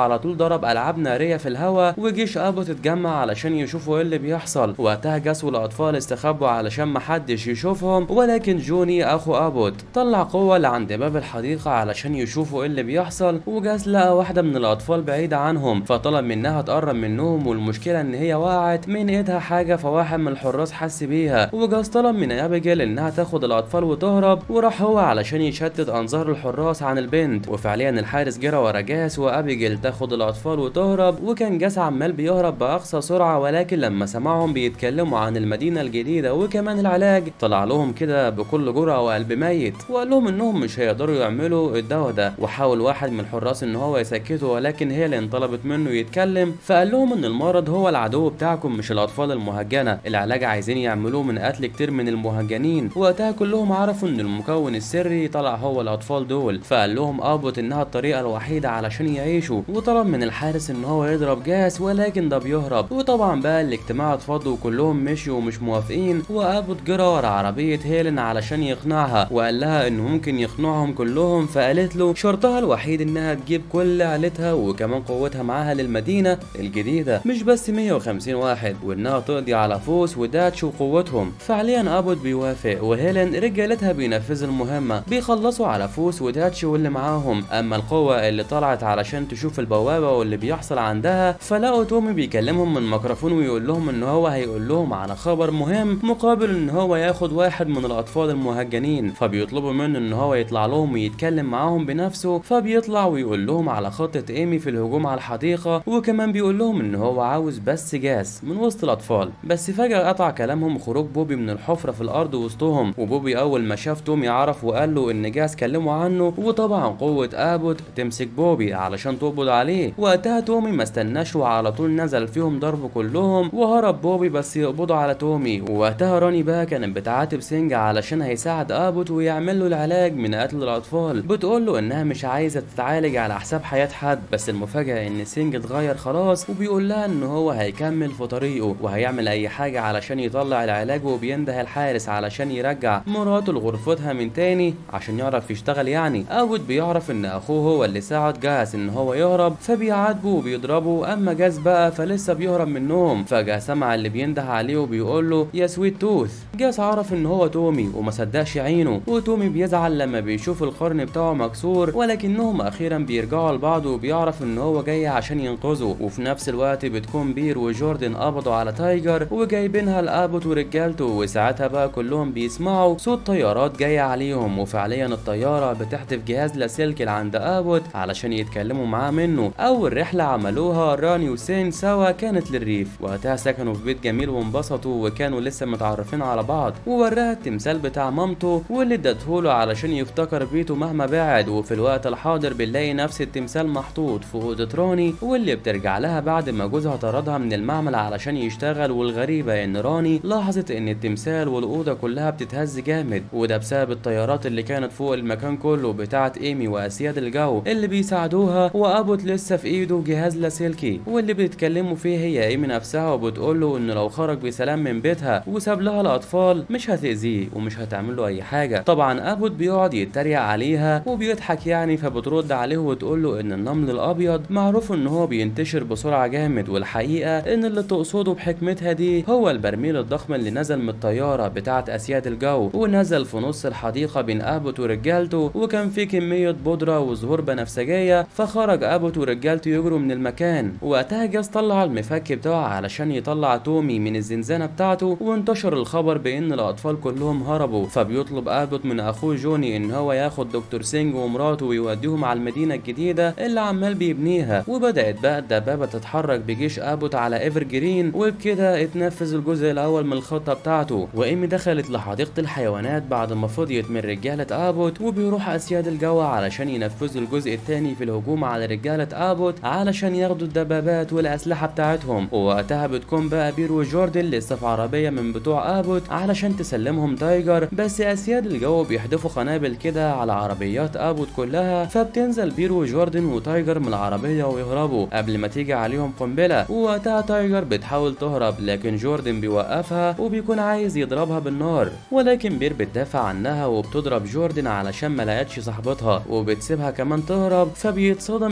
Speaker 1: على طول ضرب العاب ناريه في الهواء، وجيش ابوت اتجمع علشان يشوفوا ايه اللي بيحصل. وقتها جاس والاطفال استخبوا علشان محدش يشوفهم، ولكن جوني اخو ابوت طلع قوه لعند باب الحديقه علشان يشوفوا ايه اللي بيحصل. وجاس لقى واحده من الاطفال بعيده عنهم فطلب منها تقرب منهم، والمشكله ان هي وقعت من ايدها حاجه، فواحد من الحراس حس بيها. وجاس طلب من ابيجيل انها تاخد الاطفال وتهرب، وراح هو علشان يشتت انظار الحراس عن البنت. وفعليا الحارس جرى ورا جاس وابيجيل تاخد الاطفال وتهرب. وكان جاس عمال بيهرب باقصى سرعه، ولكن لما سمعهم بيتكلموا عن المدينه الجديده وكمان العلاج طلع لهم كده بكل جرأه وقلب ميت، وقال لهم انهم مش هيقدروا يعملوا الدواء ده. وحاول واحد من الحراس ان هو يسكته، ولكن هي اللي انطلبت منه يتكلم، فقال لهم ان المرض هو العدو بتاعكم مش الاطفال المهجنه، العلاج عايزين يعملوه من قتل كتير من المهجنين. وقتها كلهم عرفوا ان المكون السري طلع هو الاطفال دول. فقال لهم ابوت انها الطريقه الوحيده علشان يعيشوا، وطلب من الحارس ان هو يضرب جاس، ولكن ده بيهرب. وطبعا بقى الاجتماع اتفض وكلهم مشوا ومش موافقين. وابوت جرى ورا عربيه هيلين علشان يقنعها، وقال لها انه ممكن يقنعهم كلهم. فقالت له شرطها الوحيد انها تجيب كل عيلتها وكمان قوتها معاها للمدينه الجديده، مش بس 150 واحد، وانها تقضي على فوس وداتش وقوتهم. فعليا ابوت بيوافق، وهيلين رجالتها بينفذوا المهمه، بيخلصوا على فوس وداتش واللي معاهم. اما القوه اللي طلعت علشان تشوف البوابه واللي بيحصل عندها، فلقوا تومي بيكلمهم من ميكروفون ويقول لهم ان هو هيقول لهم على خبر مهم مقابل ان هو ياخد واحد من الاطفال المهجنين. فبيطلبوا منه ان هو يطلع لهم ويتكلم معاهم بنفسه. فبيطلع ويقول لهم على خطه ايمي في الهجوم على الحديقه، وكمان بيقول لهم ان هو عاوز بس جاس من وسط الاطفال. بس فجاه قطع كلامهم خروج بوبي من الحفره في الارض وسطهم. وبوبي اول ما شاف تومي عرف وقال له ان جاس كلمه عنه، وطبعا قوه ابوت تمسك بوبي علشان تقبض عليه. وقتها تومي ما استناش وعلى طول نزل فيهم ضرب كلهم، وهرب بوبي بس يقبضوا على تومي. ووقتها راني بقى كانت بتعاتب سينج علشان هيساعد ابوت ويعمل له العلاج من قتل الاطفال، بتقول له انها مش عايزه تتعالج على حساب حياه حد. بس المفاجاه ان سينج اتغير خلاص، وبيقول لها ان هو هيكمل في طريقه وهيعمل اي حاجه علشان يطلع العلاج. وبينده الحارس علشان يرجع مراته لغرفتها من تاني عشان يعرف يشتغل. يعني ابوت بيعرف ان اخوه هو اللي ساعد جاس ان هو يهرب، فبيعاتبه وبيضربه. اما جاس بقى فلسه بيهرب منهم. فجاه سمع اللي بينده عليه وبيقول له يا سويت توث. جاس عرف ان هو تومي وما صدقش عينه. وتومي بيزعل لما بيشوف القرن بتاعه مكسور، ولكنهم اخيرا بيرجعوا لبعض وبيعرف ان هو جاي عشان ينقذه. وفي نفس الوقت بتكون بير وجوردن قبضوا على تايجر وجايبينها لابوت ورجالته. وساعتها بقى كلهم بيسمعوا صوت طيارات جايه عليهم، وفعليا الطياره بتحدف جهاز لاسلكي عند ابوت علشان يتكلموا معاه منه. اول رحله عملوها راني وسين سوا كانت للريف. وقتها سكنوا في بيت جميل وانبسطوا وكانوا لسه متعرفين على بعض. ووراها التمثال بتاع مامته واللي ادتهوله علشان يفتكر بيته مهما بعد. وفي الوقت الحاضر بنلاقي نفس التمثال محطوط في اوضه راني، واللي بترجع لها بعد ما جوزها طردها من المعمل علشان يشتغل. والغريبه ان راني لاحظت ان التمثال والاوضه كلها بتتهز جامد، وده بسبب الطيارات اللي كانت فوق المكان كله بتاعت ايمي واسياد الجو اللي بيساعدوها. وابوت لسه في ايده جهاز لاسلكي، واللي بيتكلموا فيه هي ايمي نفسها، وبتقول له انه لو خرج بسلام من بيتها وساب لها الاطفال مش هتاذيه ومش هتعمل له اي حاجه. طبعا ابوت بيقعد يتريق عليها وبيضحك يعني، فبترد عليه وتقول له ان النمل الابيض معروف ان هو بينتشر بسرعه جامد، والحقيقه ان اللي تقصده بحكمتها دي هو البرميل الضخم اللي نزل من الطياره بتاعت اسياد الجو، ونزل في نص الحديقه بين ابوت ورجالته. وكان في كميه بودره وزهور بنفسجيه، فخرج ابوت ورجالته يجروا من المكان. وقتها جاس طلع المفك بتاعه علشان يطلع تومي من الزنزانه بتاعته، وانتشر الخبر بان الاطفال كلهم هربوا. فبيطلب ابوت من اخوه جوني ان هو ياخد دكتور سينج ومراته ويوديهم على المدينه الجديده اللي عمال بيبنيها. وبدات بقى الدبابه تتحرك بجيش ابوت على ايفر جرين، وبكده اتنفذ الجزء الاول من الخطه بتاعته. وايمي دخلت لحديقه الحيوانات بعد ما فضيت من رجاله ابوت، وبيروح اسياد الجو علشان ينفذوا الجزء الثاني في الهجوم على رجاله ابوت علشان ياخدوا الدبابات والاسلحه بتاعتهم. ووقتها بتكون بقى بير وجوردن لسه في عربيه من بتوع ابوت علشان تسلمهم تايجر، بس اسياد الجو بيحدفوا قنابل كده على عربيات ابوت كلها. فبتنزل بير وجوردن وتايجر من العربيه ويهربوا قبل ما تيجي عليهم قنبله. ووقتها تايجر بتحاول تهرب، لكن جوردن بيوقفها وبيكون عايز يضربها بالنار، ولكن بير بتدافع عنها وبتضرب جوردن علشان ما لقتش صاحبتها وبتسيبها كمان تهرب. فبيتصدم جوردن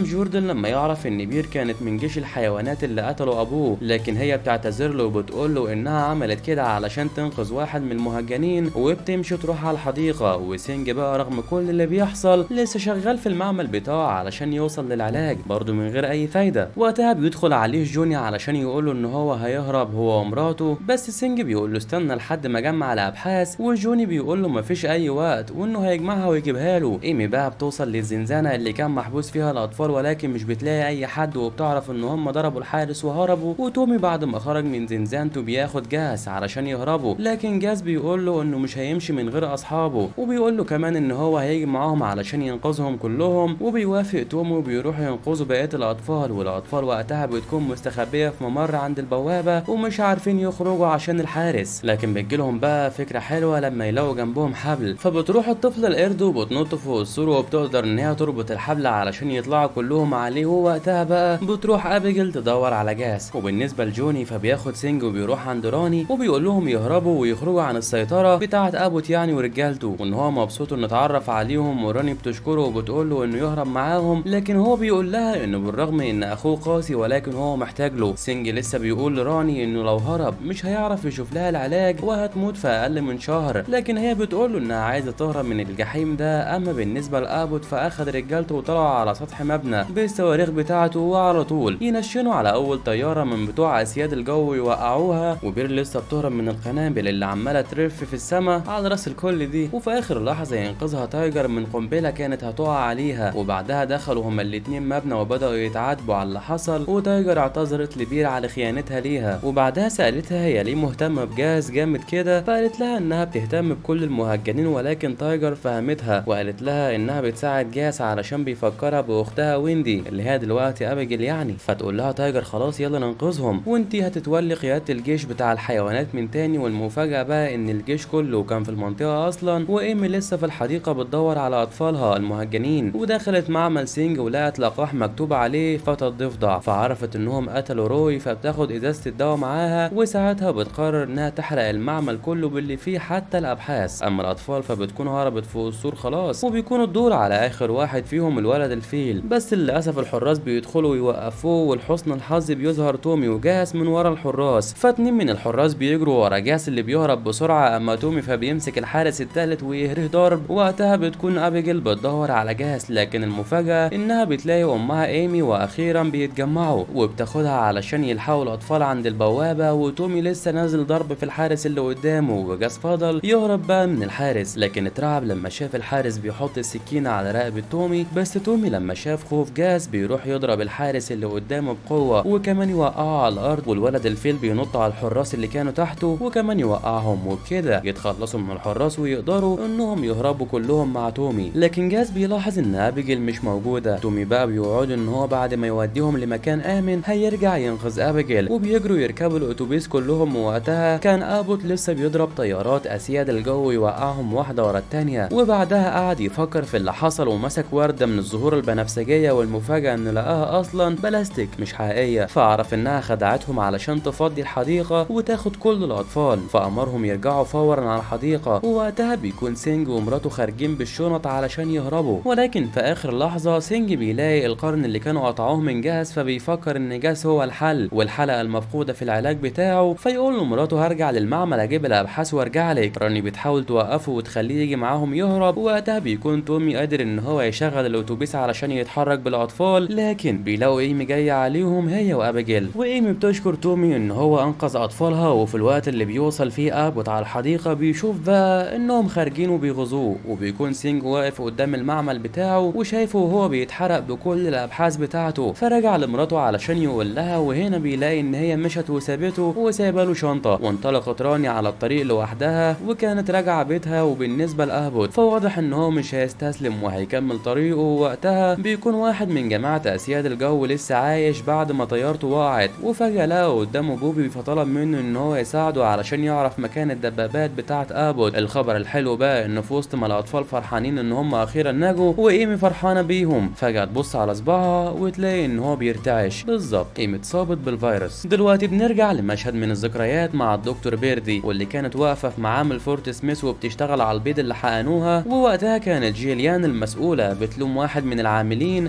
Speaker 2: بيحزن لما يعرف ان بير كانت من جيش الحيوانات اللي قتلوا ابوه، لكن هي بتعتذر له وبتقول له انها عملت كده علشان تنقذ واحد من المهجنين وبتمشي تروح على الحديقه. وسينج بقى رغم كل اللي بيحصل لسه شغال في المعمل بتاعه علشان يوصل للعلاج برضه من غير اي فايده. وقتها بيدخل عليه جوني علشان يقول له ان هو هيهرب هو ومراته، بس سينج بيقول له استنى لحد ما اجمع الابحاث، وجوني بيقول له مفيش اي وقت وانه هيجمعها ويجيبها له. ايمي بقى بتوصل للزنزانه اللي كان محبوس فيها الاطفال ولكن مش بتلاقي اي حد، وبتعرف ان هم ضربوا الحارس وهربوا. وتومي بعد ما خرج من زنزانته بياخد جاس علشان يهربوا، لكن جاس بيقول له انه مش هيمشي من غير اصحابه، وبيقول له كمان ان هو هيجي معاهم علشان ينقذهم كلهم. وبيوافق تومي وبيروحوا ينقذوا بقيه الاطفال، والاطفال وقتها بتكون مستخبيه في ممر عند البوابه ومش عارفين يخرجوا عشان الحارس. لكن بتجيلهم بقى فكره حلوه لما يلاقوا جنبهم حبل، فبتروح الطفله القرد وبتنط فوق السور وبتقدر ان هي تربط الحبل علشان يطلعوا كلهم عليه. ووقتها بقى بتروح ابيجيل تدور على جاس. وبالنسبه لجوني فبياخد سينج وبيروح عند راني وبيقول لهم يهربوا ويخرجوا عن السيطره بتاعه ابوت يعني ورجالته، وان هو مبسوط انه اتعرف عليهم. وراني بتشكره وبتقول له انه يهرب معاهم، لكن هو بيقول لها انه بالرغم ان اخوه قاسي ولكن هو محتاج له. سينج لسه بيقول لراني انه لو هرب مش هيعرف يشوف لها العلاج وهتموت في اقل من شهر، لكن هي بتقول له انها عايزه تهرب من الجحيم ده. اما بالنسبه لابوت فاخد رجالته وطلعوا على سطح مبنى بالصواريخ بتاعته، وعلى طول ينشنوا على اول طياره من بتوع اسياد الجو يوقعوها. وبير لسه بتهرب من القنابل اللي عماله ترف في السماء على راس الكل دي. وفي اخر لحظه ينقذها تايجر من قنبله كانت هتقع عليها، وبعدها دخلوا هما الاتنين مبنى وبداوا يتعاتبوا على اللي حصل. وتايجر اعتذرت لبير على خيانتها ليها، وبعدها سالتها هي ليه مهتمه بجاز جامد كده، فقالت لها انها بتهتم بكل المهجنين. ولكن تايجر فهمتها وقالت لها انها بتساعد جاز علشان بيفكرها باختها ويندي اللي هي دلوقتي ابيجيل يعني. فتقول لها تايجر خلاص يلا ننقذهم وانتي هتتولي قياده الجيش بتاع الحيوانات من تاني. والمفاجاه بقى ان الجيش كله كان في المنطقه اصلا، وايمي لسه في الحديقه بتدور على اطفالها المهجنين، ودخلت معمل سينج ولقت لقاح مكتوب عليه فتى الضفدع، فعرفت انهم قتلوا روي. فبتاخد ازازه الدواء معاها، وساعتها بتقرر انها تحرق المعمل كله باللي فيه حتى الابحاث. اما الاطفال فبتكون هربت فوق السور خلاص، وبيكون الدور على اخر واحد فيهم الولد الفيل. بس للاسف الحراس بيدخلوا ويوقفوه، ولحسن الحظ بيظهر تومي وجاس من ورا الحراس. فاتنين من الحراس بيجروا ورا جاس اللي بيهرب بسرعه، اما تومي فبيمسك الحارس الثالث ويهريه ضرب. وقتها بتكون ابيجيل بتدور على جاس، لكن المفاجاه انها بتلاقي امها ايمي واخيرا بيتجمعوا وبتاخدها علشان يلحقوا الاطفال عند البوابه. وتومي لسه نازل ضرب في الحارس اللي قدامه، وجاس فضل يهرب بقى من الحارس، لكن اترعب لما شاف الحارس بيحط السكينه على رقبه تومي. بس تومي لما شاف خوف جاس بيروح يضرب الحارس اللي قدامه بقوه وكمان يوقعه على الارض. والولد الفيل بينط على الحراس اللي كانوا تحته وكمان يوقعهم، وبكده يتخلصوا من الحراس ويقدروا انهم يهربوا كلهم مع تومي. لكن جاس بيلاحظ ان ابيجيل مش موجوده. تومي بقى بيوعد ان هو بعد ما يوديهم لمكان امن هيرجع ينقذ ابيجيل، وبيجروا يركبوا الاتوبيس كلهم. ووقتها كان ابوت لسه بيضرب طيارات اسياد الجو يوقعهم واحده ورا الثانيه. وبعدها قعد يفكر في اللي حصل ومسك ورده من الزهور البنفسجيه، والمفاجاه ان لقاها اصلا بلاستيك مش حقيقيه. فعرف انها خدعتهم علشان تفضي الحديقه وتاخد كل الاطفال، فامرهم يرجعوا فورا على الحديقه. ووقتها بيكون سينج ومراته خارجين بالشنط علشان يهربوا، ولكن في اخر لحظه سينج بيلاقي القرن اللي كانوا قطعوه من جاس، فبيفكر ان جاس هو الحل والحلقه المفقوده في العلاج بتاعه. فيقول لمراته هرجع للمعمل اجيب الابحاث وارجع لك. راني بتحاول توقفه وتخليه يجي معاهم يهرب. ووقتها بيكون تومي قادر ان هو يشغل الاتوبيس علشان يتحرك بالاطفال، لكن بيلاقوا ايمي جايه عليهم هي وابيجيل. وايمي بتشكر تومي ان هو انقذ اطفالها. وفي الوقت اللي بيوصل فيه ابوت على الحديقه بيشوف بقى انهم خارجين وبيغزوه، وبيكون سينج واقف قدام المعمل بتاعه وشايفه وهو بيتحرق بكل الابحاث بتاعته. فرجع لمراته علشان يقول لها، وهنا بيلاقي ان هي مشت وسابته وسايبه له شنطه. وانطلقت راني على الطريق لوحدها وكانت راجعه بيتها. وبالنسبه لابوت فواضح ان هو مش هيستسلم وهيكمل طريقه. ووقتها بيكون واحد من جماعه اسياد الجو لسه عايش بعد ما طيارته وقعت، وفجاه لقى قدامه بوبي فطلب منه ان هو يساعده علشان يعرف مكان الدبابات بتاعه ابوت. الخبر الحلو بقى ان في وسط ما الاطفال فرحانين ان هم اخيرا نجوا وايمي فرحانه بيهم، فجاه تبص على صباعها وتلاقي ان هو بيرتعش. بالظبط ايمي اتصابت بالفيروس. دلوقتي بنرجع لمشهد من الذكريات مع الدكتور بيردي واللي كانت واقفه في معامل فورت سميث وبتشتغل على البيض اللي حقنوها. ووقتها كانت جيليان المسؤوله بتلوم واحد من العاملين، وده لان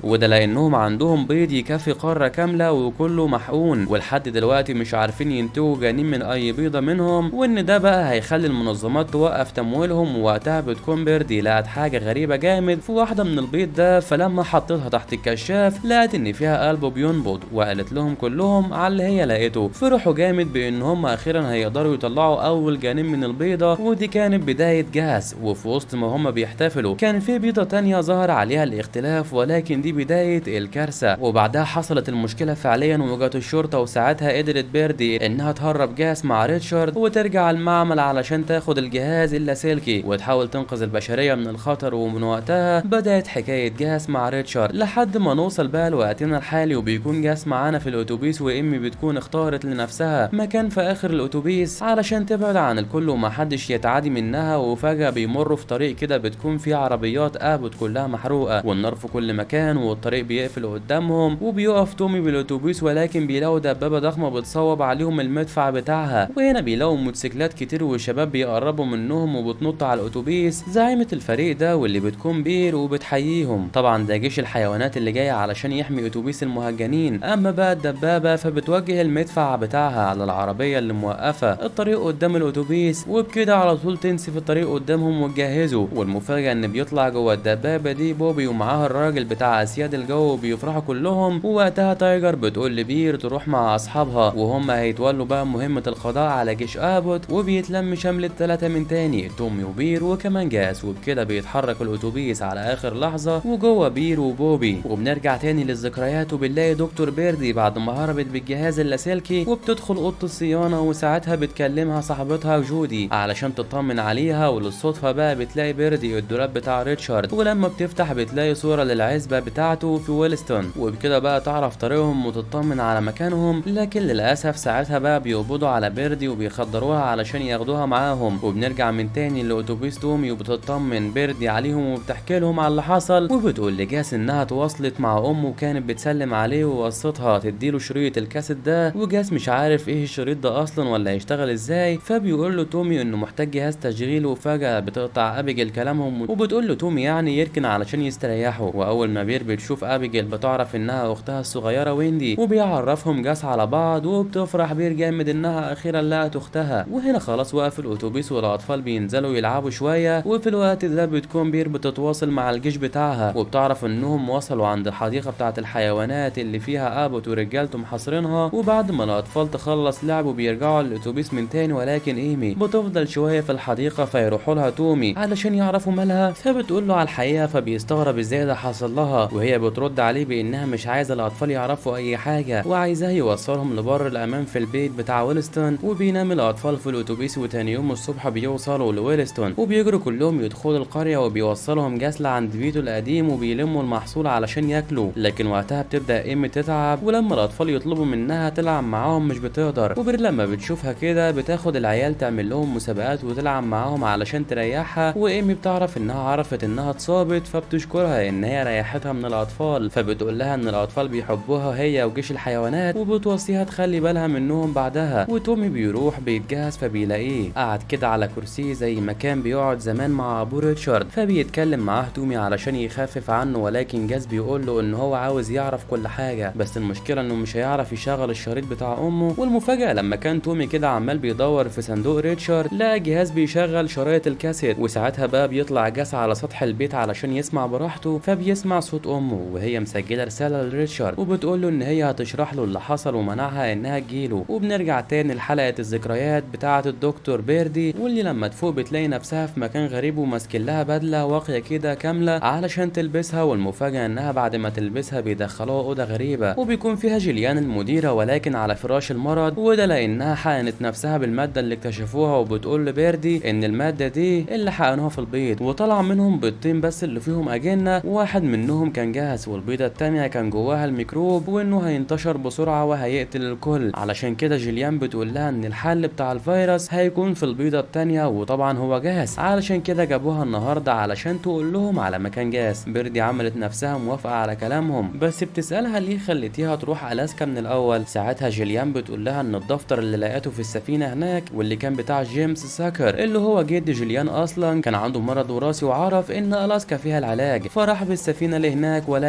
Speaker 2: انهم عندهم بيض يكفي قاره كامله وكله محقون، ولحد دلوقتي مش عارفين ينتجوا جنين من اي بيضه منهم، وان ده بقى هيخلي المنظمات توقف تمويلهم. ووقتها بتكون بيردي لقت حاجه غريبه جامد في واحده من البيض ده، فلما حطيتها تحت الكشاف لقت ان فيها قلب بينبض، وقالت لهم كلهم على اللي هي لقيته. فرحوا جامد بان هم اخيرا هيقدروا يطلعوا اول جنين من البيضه، ودي كانت بدايه جاس. وفي وسط ما هم بيحتفلوا كان في بيضه تانية ظهر عليها الاختلاف، ولكن دي بدايه الكارثه. وبعدها حصلت المشكله فعليا وجت الشرطه، وساعتها قدرت بيردي انها تهرب جاس مع ريتشارد وترجع المعمل علشان تاخد الجهاز اللاسلكي وتحاول تنقذ البشريه من الخطر. ومن وقتها بدات حكايه جاس مع ريتشارد لحد ما نوصل بقى لوقتنا الحالي، وبيكون جاس معانا في الاتوبيس، وايمي بتكون اختارت لنفسها مكان في اخر الاتوبيس علشان تبعد عن الكل ومحدش يتعدي منها. وفجاه بيمروا في طريق كده بتكون فيه عربيات ابوت كلها محروقه والنار في كل مكان، والطريق بيقفل قدامهم، وبيقف تومي بالاتوبيس ولكن بيلاقوا دبابه ضخمه بتصوب عليهم المدفع بتاعها. وهنا بيلاقوا موتوسيكلات كتير وشباب بيقربوا منهم وبتنط على الاتوبيس زعيمه الفريق ده واللي بتكون بير وبتحييهم. طبعا ده جيش الحيوانات اللي جاي علشان يحمي اتوبيس المهجنين. اما بقى الدبابه فبتوجه المدفع بتاعها على العربيه اللي موقفه الطريق قدام الاتوبيس، وبكده على طول تنسف الطريق قدامهم وتجهزوا. والمفاجاه ان بيطلع جوه الدبابه دي بوبي ومعاها الراجل بتاع اسياد الجو، وبيفرحوا كلهم. ووقتها تايجر بتقول لبير تروح مع اصحابها وهم هيتولوا بقى مهمه القضاء على جيش ابوت، وبيتلم شمل الثلاثه من تاني تومي وبير وكمان جاس. وبكده بيتحرك الاتوبيس على اخر لحظه وجوه بير وبوبي. وبنرجع تاني للذكريات وبنلاقي دكتور بيردي بعد ما هربت بالجهاز اللاسلكي وبتدخل اوضه الصيانه، وساعتها بتكلمها صاحبتها جودي علشان تطمن عليها. وللصدفه بقى بتلاقي بيردي الدولاب بتاع ريتشارد، ولما بتفتح بتلاقي صوره للعزبه بتاعته في ويلستون، وبكده بقى تعرف طريقهم وتطمن على مكانهم. لكن للاسف ساعتها بقى بيقبضوا على بيردي وبيخدروها علشان ياخدوها معاهم. وبنرجع من تاني لاتوبيس تومي وبتطمن بيردي عليهم وبتحكي لهم على اللي حصل، وبتقول لجاس انها تواصلت مع امه وكانت بتسلم عليه ووصتها تديله شريط الكاسيت ده. وجاس مش عارف ايه الشريط ده اصلا ولا هيشتغل ازاي، فبيقول له تومي انه محتاج جهاز تشغيل. وفجاه بتقطع ابيجيل كلامهم وبتقول له تومي يعني يركن علشان يستريحوا. واول ما بير بتشوف ابيجيل بتعرف انها اختها الصغيره ويندي، وبيعرفهم جاس على بعض، وبتفرح بير جامد انها اخيرا لقت اختها. وهنا خلاص وقف الاتوبيس والاطفال بينزلوا يلعبوا شويه، وفي الوقت ده بتكون بير بتتواصل مع الجيش بتاعها وبتعرف انهم وصلوا عند الحديقه بتاعه الحيوانات اللي فيها ابوت ورجالته محاصرينها. وبعد ما الاطفال تخلص لعب بيرجعوا الاتوبيس من تاني، ولكن ايمي بتفضل شويه في الحديقه فيروحوا لها تومي علشان يعرفوا مالها، فبتقول له على الحقيقه، فبيستغرب ازاي ده حصل لها. وهي بترد عليه بانها مش عايزه الاطفال يعرفوا اي حاجه وعايزاه يوصلهم لبر الامان في البيت بتاع ويلستون. وبينام الاطفال في الاتوبيس، وتاني يوم الصبح بيوصلوا لويلستون وبيجروا كلهم يدخلوا القريه، وبيوصلهم جاس عند بيته القديم وبيلموا المحصول علشان ياكلوا. لكن وقتها بتبدا ايمي تتعب، ولما الاطفال يطلبوا منها تلعب معاهم مش بتقدر. وبير لما بتشوفها كده بتاخد العيال تعمل لهم مسابقات وتلعب معاهم علشان تريحها. وايمي بتعرف انها عرفت انها اتصابت، فبتشكرها ان هي ريحتها من الاطفال، فبتقول لها ان الاطفال بيحبوها هي وجيش الحيوانات، وبتوصيها تخلي بالها منهم بعدها. وتومي بيروح بيتجهز فبيلاقيه قاعد كده على كرسي زي ما كان بيقعد زمان مع ابو ريتشارد، فبيتكلم معاه تومي علشان يخفف عنه. ولكن جاس بيقول له ان هو عاوز يعرف كل حاجه، بس المشكله انه مش هيعرف يشغل الشريط بتاع امه. والمفاجاه لما كان تومي كده عمال بيدور في صندوق ريتشارد لقى جهاز بيشغل شرايط الكاسيت. وساعتها بقى بيطلع جاس على سطح البيت علشان يسمع براحته، فبيسمع صوت امه وهي مسجله رساله لريتشارد وبتقول له ان هي هتشرح له اللي حصل ومنعها انها تجيله. وبنرجع تاني لحلقه الذكريات بتاعه الدكتور بيردي، واللي لما تفوق بتلاقي نفسها في مكان غريب وماسكين لها بدله واقيه كده كامله علشان تلبسها. والمفاجاه انها بعد ما تلبسها بيدخلوها اوضه غريبه وبيكون فيها جيليان المديره ولكن على فراش المرض، وده لانها حقنت نفسها بالماده اللي اكتشفوها. وبتقول لبيردي ان الماده دي اللي حقنوها في البيض، وطلع منهم بيضتين بس اللي فيهم اجنه، واحد منهم كان جاهز والبيضه التانيه كان جواها الميكروب وانه هينتشر بسرعه وهيقتل الكل. علشان كده جيليان بتقول لها ان الحل بتاع الفيروس هيكون في البيضه التانيه، وطبعا هو جاهز علشان كده جابوها النهارده علشان تقول لهم على مكان جاهز. بيردي عملت نفسها موافقه على كلامهم، بس بتسالها ليه خليتيها تروح الاسكا من الاول. ساعتها جيليان بتقول لها ان الدفتر اللي لقيته في السفينه هناك واللي كان بتاع جيمس ساكر اللي هو جد جيليان اصلا كان عنده مرض وراثي وعرف ان الاسكا فيها العلاج، فراح بالسفينه لهناك. ولكن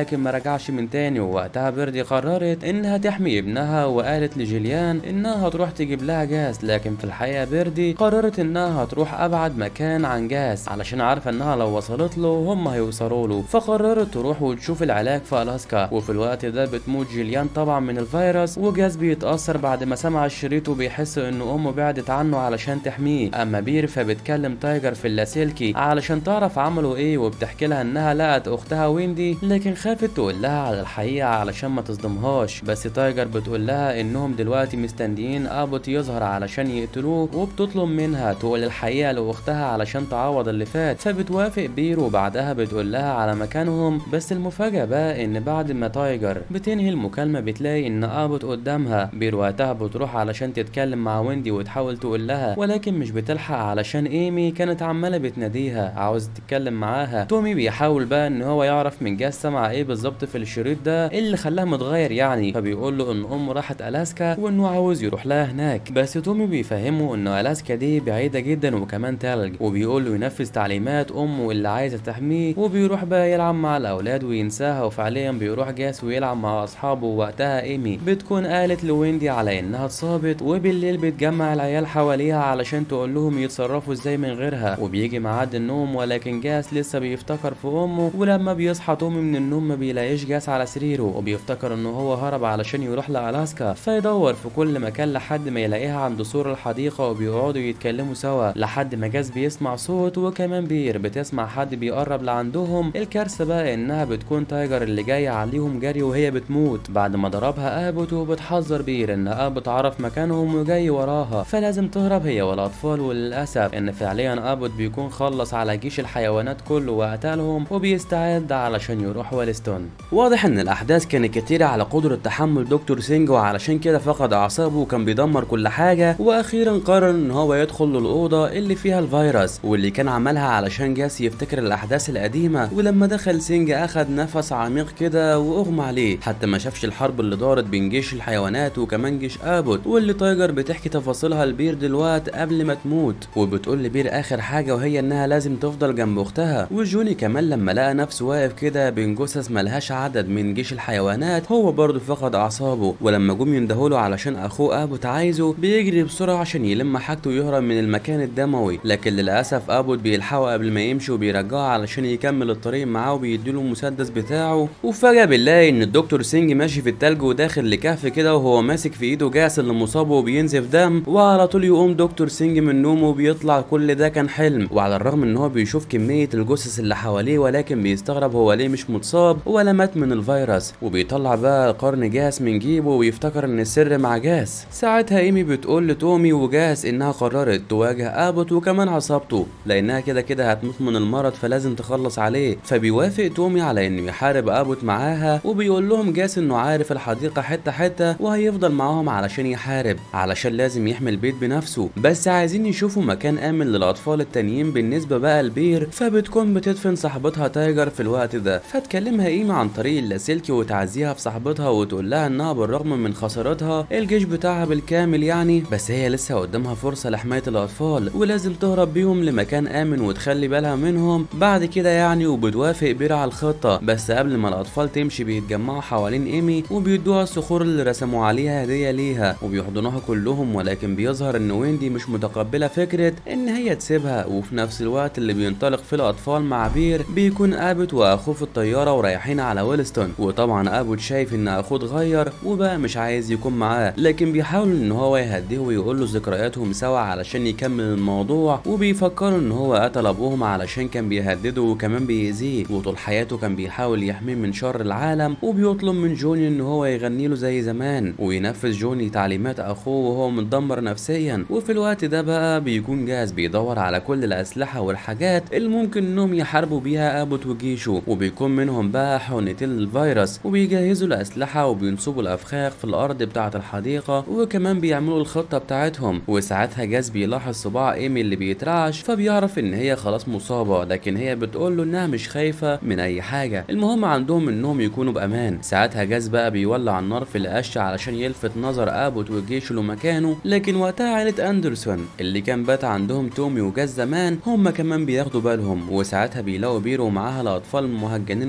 Speaker 1: ولكن ما رجعش من تاني. ووقتها بيردي قررت انها تحمي ابنها وقالت لجيليان انها هتروح تجيب لها جاس، لكن في الحقيقه بيردي قررت انها هتروح ابعد مكان عن جاس علشان عارفه انها لو وصلت له هم هيوصلوا له، فقررت تروح وتشوف العلاج في الاسكا. وفي الوقت ده بتموت جيليان طبعا من الفيروس، وجاس بيتاثر بعد ما سمع الشريط وبيحس ان امه بعدت عنه علشان تحميه. اما بير فبتكلم تايجر في اللاسلكي علشان تعرف عملوا ايه، وبتحكي لها انها لقت اختها ويندي لكن خافت تقول لها على الحقيقه علشان ما تصدمهاش. بس تايجر بتقول لها انهم دلوقتي مستنيين ابوت يظهر علشان يقتلوه، وبتطلب منها تقول الحقيقه لاختها علشان تعوض اللي فات. فبتوافق بير وبعدها بتقول لها على مكانهم. بس المفاجاه بقى ان بعد ما تايجر بتنهي المكالمه بتلاقي ان ابوت قدامها. بير وقتها بتروح علشان تتكلم مع ويندي وتحاول تقول لها، ولكن مش بتلحق علشان ايمي كانت عماله بتناديها عاوز تتكلم معاها. تومي بيحاول بقى ان هو يعرف من جاس سمع ايه بالظبط في الشريط ده اللي خلاه متغير يعني، فبيقول له ان امه راحت الاسكا وانه عاوز يروح لها هناك. بس تومي بيفهمه ان الاسكا دي بعيده جدا وكمان تلج، وبيقول له ينفذ تعليمات امه اللي عايزه تحميه. وبيروح بقى يلعب مع الاولاد وينساها، وفعليا بيروح جاس ويلعب مع اصحابه. وقتها ايمي بتكون قالت لويندي على انها اتصابت، وبالليل بتجمع العيال حواليها علشان تقول لهم يتصرفوا ازاي من غيرها. وبيجي ميعاد النوم ولكن جاس لسه بيفتكر في امه، ولما بيصحى تومي من النوم ما بيلاقيش جاس على سريره، وبيفتكر ان هو هرب علشان يروح لالاسكا. فيدور في كل مكان لحد ما يلاقيها عند سور الحديقه، وبيقعدوا يتكلموا سوا لحد ما جاس بيسمع صوت، وكمان بير بتسمع حد بيقرب لعندهم. الكارثه بقى انها بتكون تايجر اللي جايه عليهم جري وهي بتموت بعد ما ضربها ابوت. وبتحذر بير ان ابوت عرف مكانهم وجاي وراها، فلازم تهرب هي والاطفال. وللاسف ان فعليا ابوت بيكون خلص على جيش الحيوانات كله وقتلهم، وبيستعد علشان يروح ويلستون. واضح ان الاحداث كانت كتيره على قدره تحمل دكتور سينج، وعلشان كده فقد اعصابه وكان بيدمر كل حاجه. واخيرا قرر ان هو يدخل للاوضه اللي فيها الفيروس واللي كان عملها علشان جاس يفتكر الاحداث القديمه. ولما دخل سينج اخد نفس عميق كده واغمى عليه، حتى ما شافش الحرب اللي دارت بين جيش الحيوانات وكمان جيش ابوت، واللي تايجر بتحكي تفاصيلها لبير دلوقتي قبل ما تموت. وبتقول لبير اخر حاجه وهي انها لازم تفضل جنب اختها. وجوني كمان لما لقى نفسه واقف كده بين جثث ملهاش عدد من جيش الحيوانات هو برضه فقد اعصابه. ولما جم يندهوله علشان اخوه ابوت عايزه بيجري بسرعه عشان يلم حاجته ويهرب من المكان الدموي، لكن للاسف ابوت بيلحقه قبل ما يمشي وبيرجعه علشان يكمل الطريق معاه وبيديله المسدس بتاعه. وفجاه بنلاقي ان الدكتور سينج ماشي في التلج وداخل لكهف كده وهو ماسك في ايده جاس اللي مصاب وبينزف دم. وعلى طول يقوم دكتور سينج من نومه وبيطلع كل ده كان حلم. وعلى الرغم ان هو بيشوف كميه الجثث اللي حواليه ولكن بيستغرب هو ليه مش متصاب ولا مات من الفيروس. وبيطلع بقى قرن جاس من جيبه ويفتكر ان السر مع جاس. ساعتها ايمي بتقول لتومي وجاس انها قررت تواجه ابوت وكمان عصابته لانها كده كده هتموت من المرض فلازم تخلص عليه. فبيوافق تومي على انه يحارب ابوت معاها، وبيقول لهم جاس انه عارف الحديقه حته حته وهيفضل معاهم علشان يحارب علشان لازم يحمي البيت بنفسه. بس عايزين يشوفوا مكان امن للاطفال التانيين. بالنسبه بقى لبير فبتكون بتدفن صاحبتها تايجر في الوقت ده، فتكلمها ايمي عن طريق اللاسلكي وتعزيها في صاحبتها وتقول لها انها بالرغم من خسارتها الجيش بتاعها بالكامل يعني، بس هي لسه قدامها فرصه لحمايه الاطفال ولازم تهرب بيهم لمكان امن وتخلي بالها منهم بعد كده يعني. وبتوافق بير على الخطه، بس قبل ما الاطفال تمشي بيتجمعوا حوالين ايمي وبيدوها الصخور اللي رسموا عليها هديه ليها وبيحضنوها كلهم. ولكن بيظهر ان ويندي مش متقبله فكره ان هي تسيبها. وفي نفس الوقت اللي بينطلق فيه الاطفال مع بير بيكون ابوت واخوه في الطياره ورايحين على ويلستون. وطبعا ابوت شايف ان اخوه اتغير وبقى مش عايز يكون معاه، لكن بيحاول ان هو يهديه ويقول له ذكرياتهم سوا علشان يكمل الموضوع. وبيفكروا ان هو قتل ابوهم علشان كان بيهدده وكمان بيأذيه وطول حياته كان بيحاول يحميه من شر العالم. وبيطلب من جوني ان هو يغني له زي زمان وينفذ جوني تعليمات اخوه وهو متدمر نفسيا. وفي الوقت ده بقى بيكون جاس بيدور على كل الاسلحه والحاجات اللي ممكن انهم يحاربوا بيها ابوت وجيشه، وبيكون منهم بقى حقنتين للفيروس. وبيجهزوا الاسلحه وبينصبوا الافخاخ في الارض بتاعه الحديقه وكمان بيعملوا الخطه بتاعتهم. وساعتها جاس بيلاحظ صباع ايمي اللي بيترعش فبيعرف ان هي خلاص مصابه، لكن هي بتقول له انها مش خايفه من اي حاجه، المهم عندهم انهم يكونوا بامان. ساعتها جاس بقى بيولع النار في القش علشان يلفت نظر ابوت وجيشه لمكانه، لكن وقتها عيله اندرسون اللي كان بات عندهم تومي وجاس زمان هم كمان بياخدوا بالهم. وساعتها بيلاقوا بيرو ومعاها الاطفال المهجنين قدامهم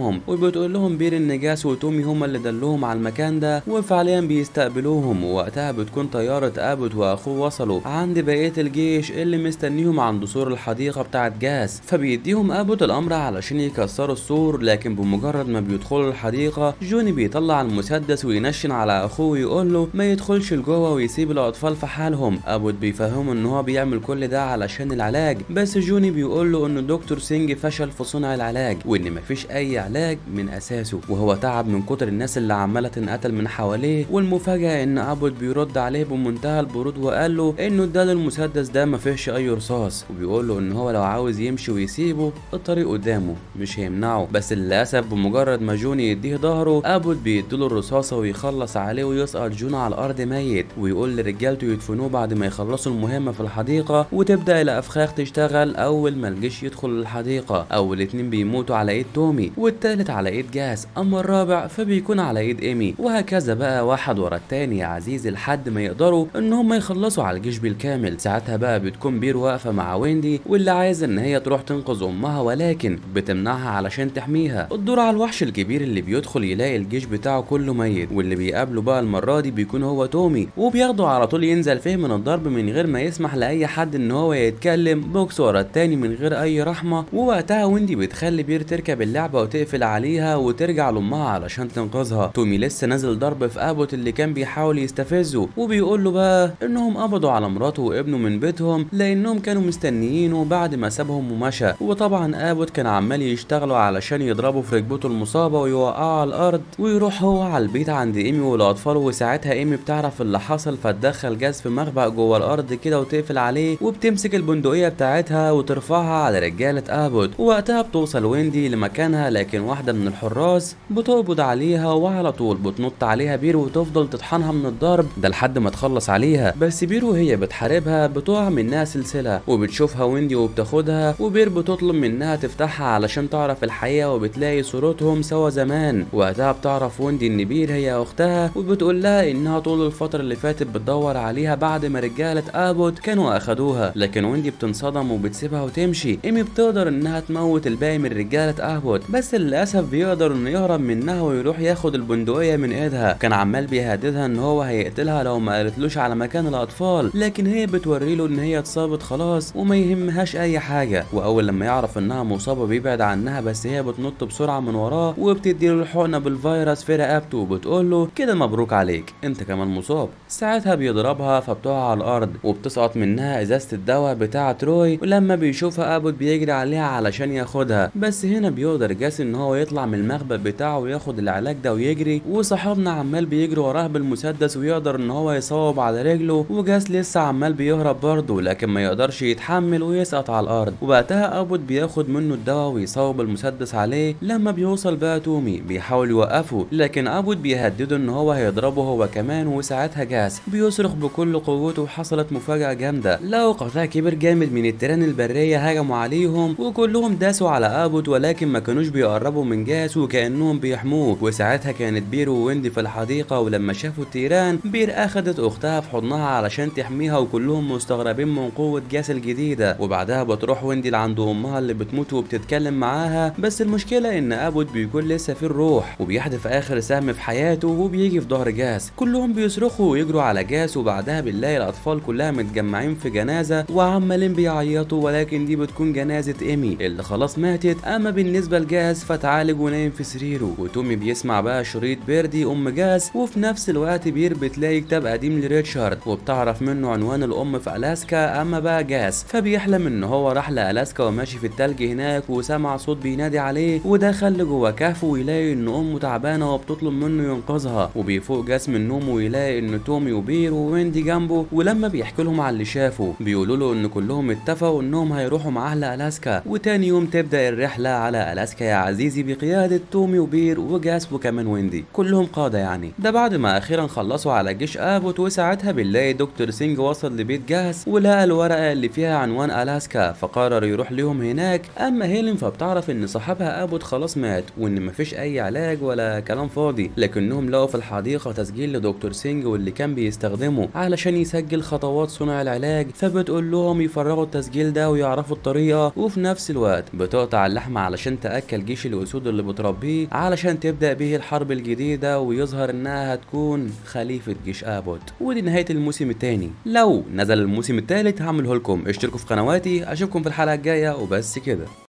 Speaker 2: قدامهم، وبتقول لهم بير ان جاس وتومي هما اللي دلوهم على المكان ده وفعليا بيستقبلوهم. ووقتها بتكون طيارة ابوت واخوه وصلوا عند بقية الجيش اللي مستنيهم عند سور الحديقة بتاعت جاس، فبيديهم ابوت الامر علشان يكسروا السور. لكن بمجرد ما بيدخلوا الحديقة جوني بيطلع المسدس وينشن على اخوه ويقول له ما يدخلش لجوه ويسيب الاطفال في حالهم. ابوت بيفهمه ان هو بيعمل كل ده علشان العلاج، بس جوني بيقول له ان دكتور سينج فشل في صنع العلاج وان مفيش اي علاج من اساسه، وهو تعب من كتر الناس اللي عماله تنقتل من حواليه. والمفاجاه ان ابوت بيرد عليه بمنتهى البرود وقال له انه اداله المسدس ده مفيش اي رصاص، وبيقول له ان هو لو عاوز يمشي ويسيبه الطريق قدامه مش هيمنعه. بس للاسف بمجرد ما جوني يديه ظهره ابوت بيديله الرصاصه ويخلص عليه ويسقط جون على الارض ميت، ويقول لرجالته يدفنوه بعد ما يخلصوا المهمه في الحديقه. وتبدا الافخاخ تشتغل اول ما الجيش يدخل الحديقه. اول اتنين بيموتوا على ايد تومي والتالت على ايد جاس، اما الرابع فبيكون على ايد ايمي، وهكذا بقى واحد ورا التاني يا عزيزي لحد ما يقدروا ان هم يخلصوا على الجيش بالكامل. ساعتها بقى بتكون بير واقفه مع ويندي واللي عايزه ان هي تروح تنقذ امها ولكن بتمنعها علشان تحميها. الدور على الوحش الكبير اللي بيدخل يلاقي الجيش بتاعه كله ميت، واللي بيقابله بقى المره دي بيكون هو تومي، وبياخده على طول ينزل فيه من الضرب من غير ما يسمح لاي حد ان هو يتكلم، بوكس ورا التاني من غير اي رحمه. ووقتها ويندي بتخلي بير تركب اللعبه وتقفل عليها وترجع لامها علشان تنقذها. تومي لسه نازل ضرب في ابوت اللي كان بيحاول يستفزه، وبيقول له بقى انهم قبضوا على مراته وابنه من بيتهم لانهم كانوا مستنيينه بعد ما سابهم ومشى. وطبعا ابوت كان عمال يشتغلوا علشان يضربوا في ركبته المصابه ويوقعوا على الارض، ويروح هو على البيت عند ايمي والاطفال. وساعتها ايمي بتعرف اللي حصل فتدخل جاز في مخبأ جوه الارض كده وتقفل عليه، وبتمسك البندقيه بتاعتها وترفعها على رجاله ابوت. ووقتها بتوصل ويندي لمكانها لكن واحده من الحراس بتقبض عليها وعلى طول بتنط عليها بير وتفضل تطحنها من الضرب ده لحد ما تخلص عليها. بس بير وهي بتحاربها بتقع منها سلسله وبتشوفها ويندي وبتاخدها، وبير بتطلب منها تفتحها علشان تعرف الحقيقه وبتلاقي صورتهم سوا زمان. وقتها بتعرف ويندي ان بير هي اختها وبتقول لها انها طول الفتره اللي فاتت بتدور عليها بعد ما رجاله ابوت كانوا اخدوها. لكن ويندي بتنصدم وبتسيبها وتمشي. ايمي بتقدر انها تموت الباقي من رجاله ابوت، بس للاسف بيقدر انه يهرب منها ويروح ياخد البندقيه من ايدها. كان عمال بيهددها ان هو هيقتلها لو ما قالتلوش على مكان الاطفال، لكن هي بتوريله ان هي اتصابت خلاص وما يهمهاش اي حاجه. واول لما يعرف انها مصابه بيبعد عنها، بس هي بتنط بسرعه من وراه وبتديله الحقنه بالفيروس في رقبته وبتقول له كده مبروك عليك انت كمان مصاب. ساعتها بيضربها فبتقع على الارض وبتسقط منها ازازه الدواء بتاعه روي، ولما بيشوفها ابوت بيجري عليها علشان ياخدها. بس هنا بيقدر جاس ان هو يطلع من المخبأ بتاعه وياخد العلاج ده ويجري، وصاحبنا عمال بيجري وراه بالمسدس ويقدر ان هو يصوب على رجله، وجاس لسه عمال بيهرب برضه لكن ما يقدرش يتحمل ويسقط على الارض. وبعدها ابوت بياخد منه الدواء ويصوب المسدس عليه. لما بيوصل بقى تومي بيحاول يوقفه لكن ابوت بيهدده ان هو هيضربه هو كمان. وساعتها جاس بيصرخ بكل قوته وحصلت مفاجأة جامدة، لقوا قطاع كبير جامد من التيران البرية هجموا عليهم وكلهم داسوا على ابوت، ولكن ما كانوش بيقربوا من جاس وكأنهم بيحموه. وساعتها كانت بير وويندي في الحديقة، ولما شافوا التيران بير اخدت اختها في حضنها علشان تحميها، وكلهم مستغربين من قوة جاس الجديدة. وبعدها بتروح ويندي لعند امها اللي بتموت وبتتكلم معاها، بس المشكلة ان ابوت بيكون لسه في الروح وبيحدف اخر سهم في حياته وبيجي في ظهر جاس. كلهم بيصرخوا ويجروا على جاس، وبعدها بنلاقي الاطفال كلها متجمعين في جنازة وعمالين بيعيطوا، ولكن دي بتكون جنازة ايمي اللي خلاص ماتت. اما بالنسبة لجاس فتعالج ونايم في سريره. وتومي بيسمع بقى شريط بيردي ام جاس، وفي نفس الوقت بير بتلاقي كتاب قديم لريتشارد وبتعرف منه عنوان الام في الاسكا. اما بقى جاس فبيحلم ان هو راح لالاسكا وماشي في التلج هناك وسمع صوت بينادي عليه، ودخل جوه كهف ويلاقي ان امه تعبانه وبتطلب منه ينقذها. وبيفوق جاس من نومه ويلاقي ان تومي وبير وويندي جنبه، ولما بيحكي لهم على اللي شافه بيقولوا له ان كلهم اتفقوا انهم هيروحوا معاه لالاسكا. وتاني يوم تبدا الرحله على الاسكا يا عزيزي بقياده تومي وبير وجاس وكمان ويندي، كلهم قاده يعني. ده بعد ما اخيرا خلصوا على جيش ابوت. وساعتها بنلاقي دكتور سينج وصل لبيت جاس ولقى الورقه اللي فيها عنوان الاسكا، فقرر يروح لهم هناك. اما هيلين فبتعرف ان صاحبها ابوت خلاص مات وان مفيش اي علاج ولا كلام فاضي، لكنهم لقوا في الحديقه تسجيل لدكتور سينج واللي كان بيستخدمه علشان يسجل خطوات صنع العلاج. فبتقول لهم يفرغوا التسجيل ده ويعرفوا الطريقه، وفي نفس الوقت بتقطع اللحمه علشان تاكل جيش جيش الاسود اللي بتربيه علشان تبدا به الحرب الجديده، ويظهر انها هتكون خليفه جيش ابوت. ودي نهايه الموسم الثاني. لو نزل الموسم الثالث هعمله لكم. اشتركوا في قنواتي، اشوفكم في الحلقه الجايه وبس كده.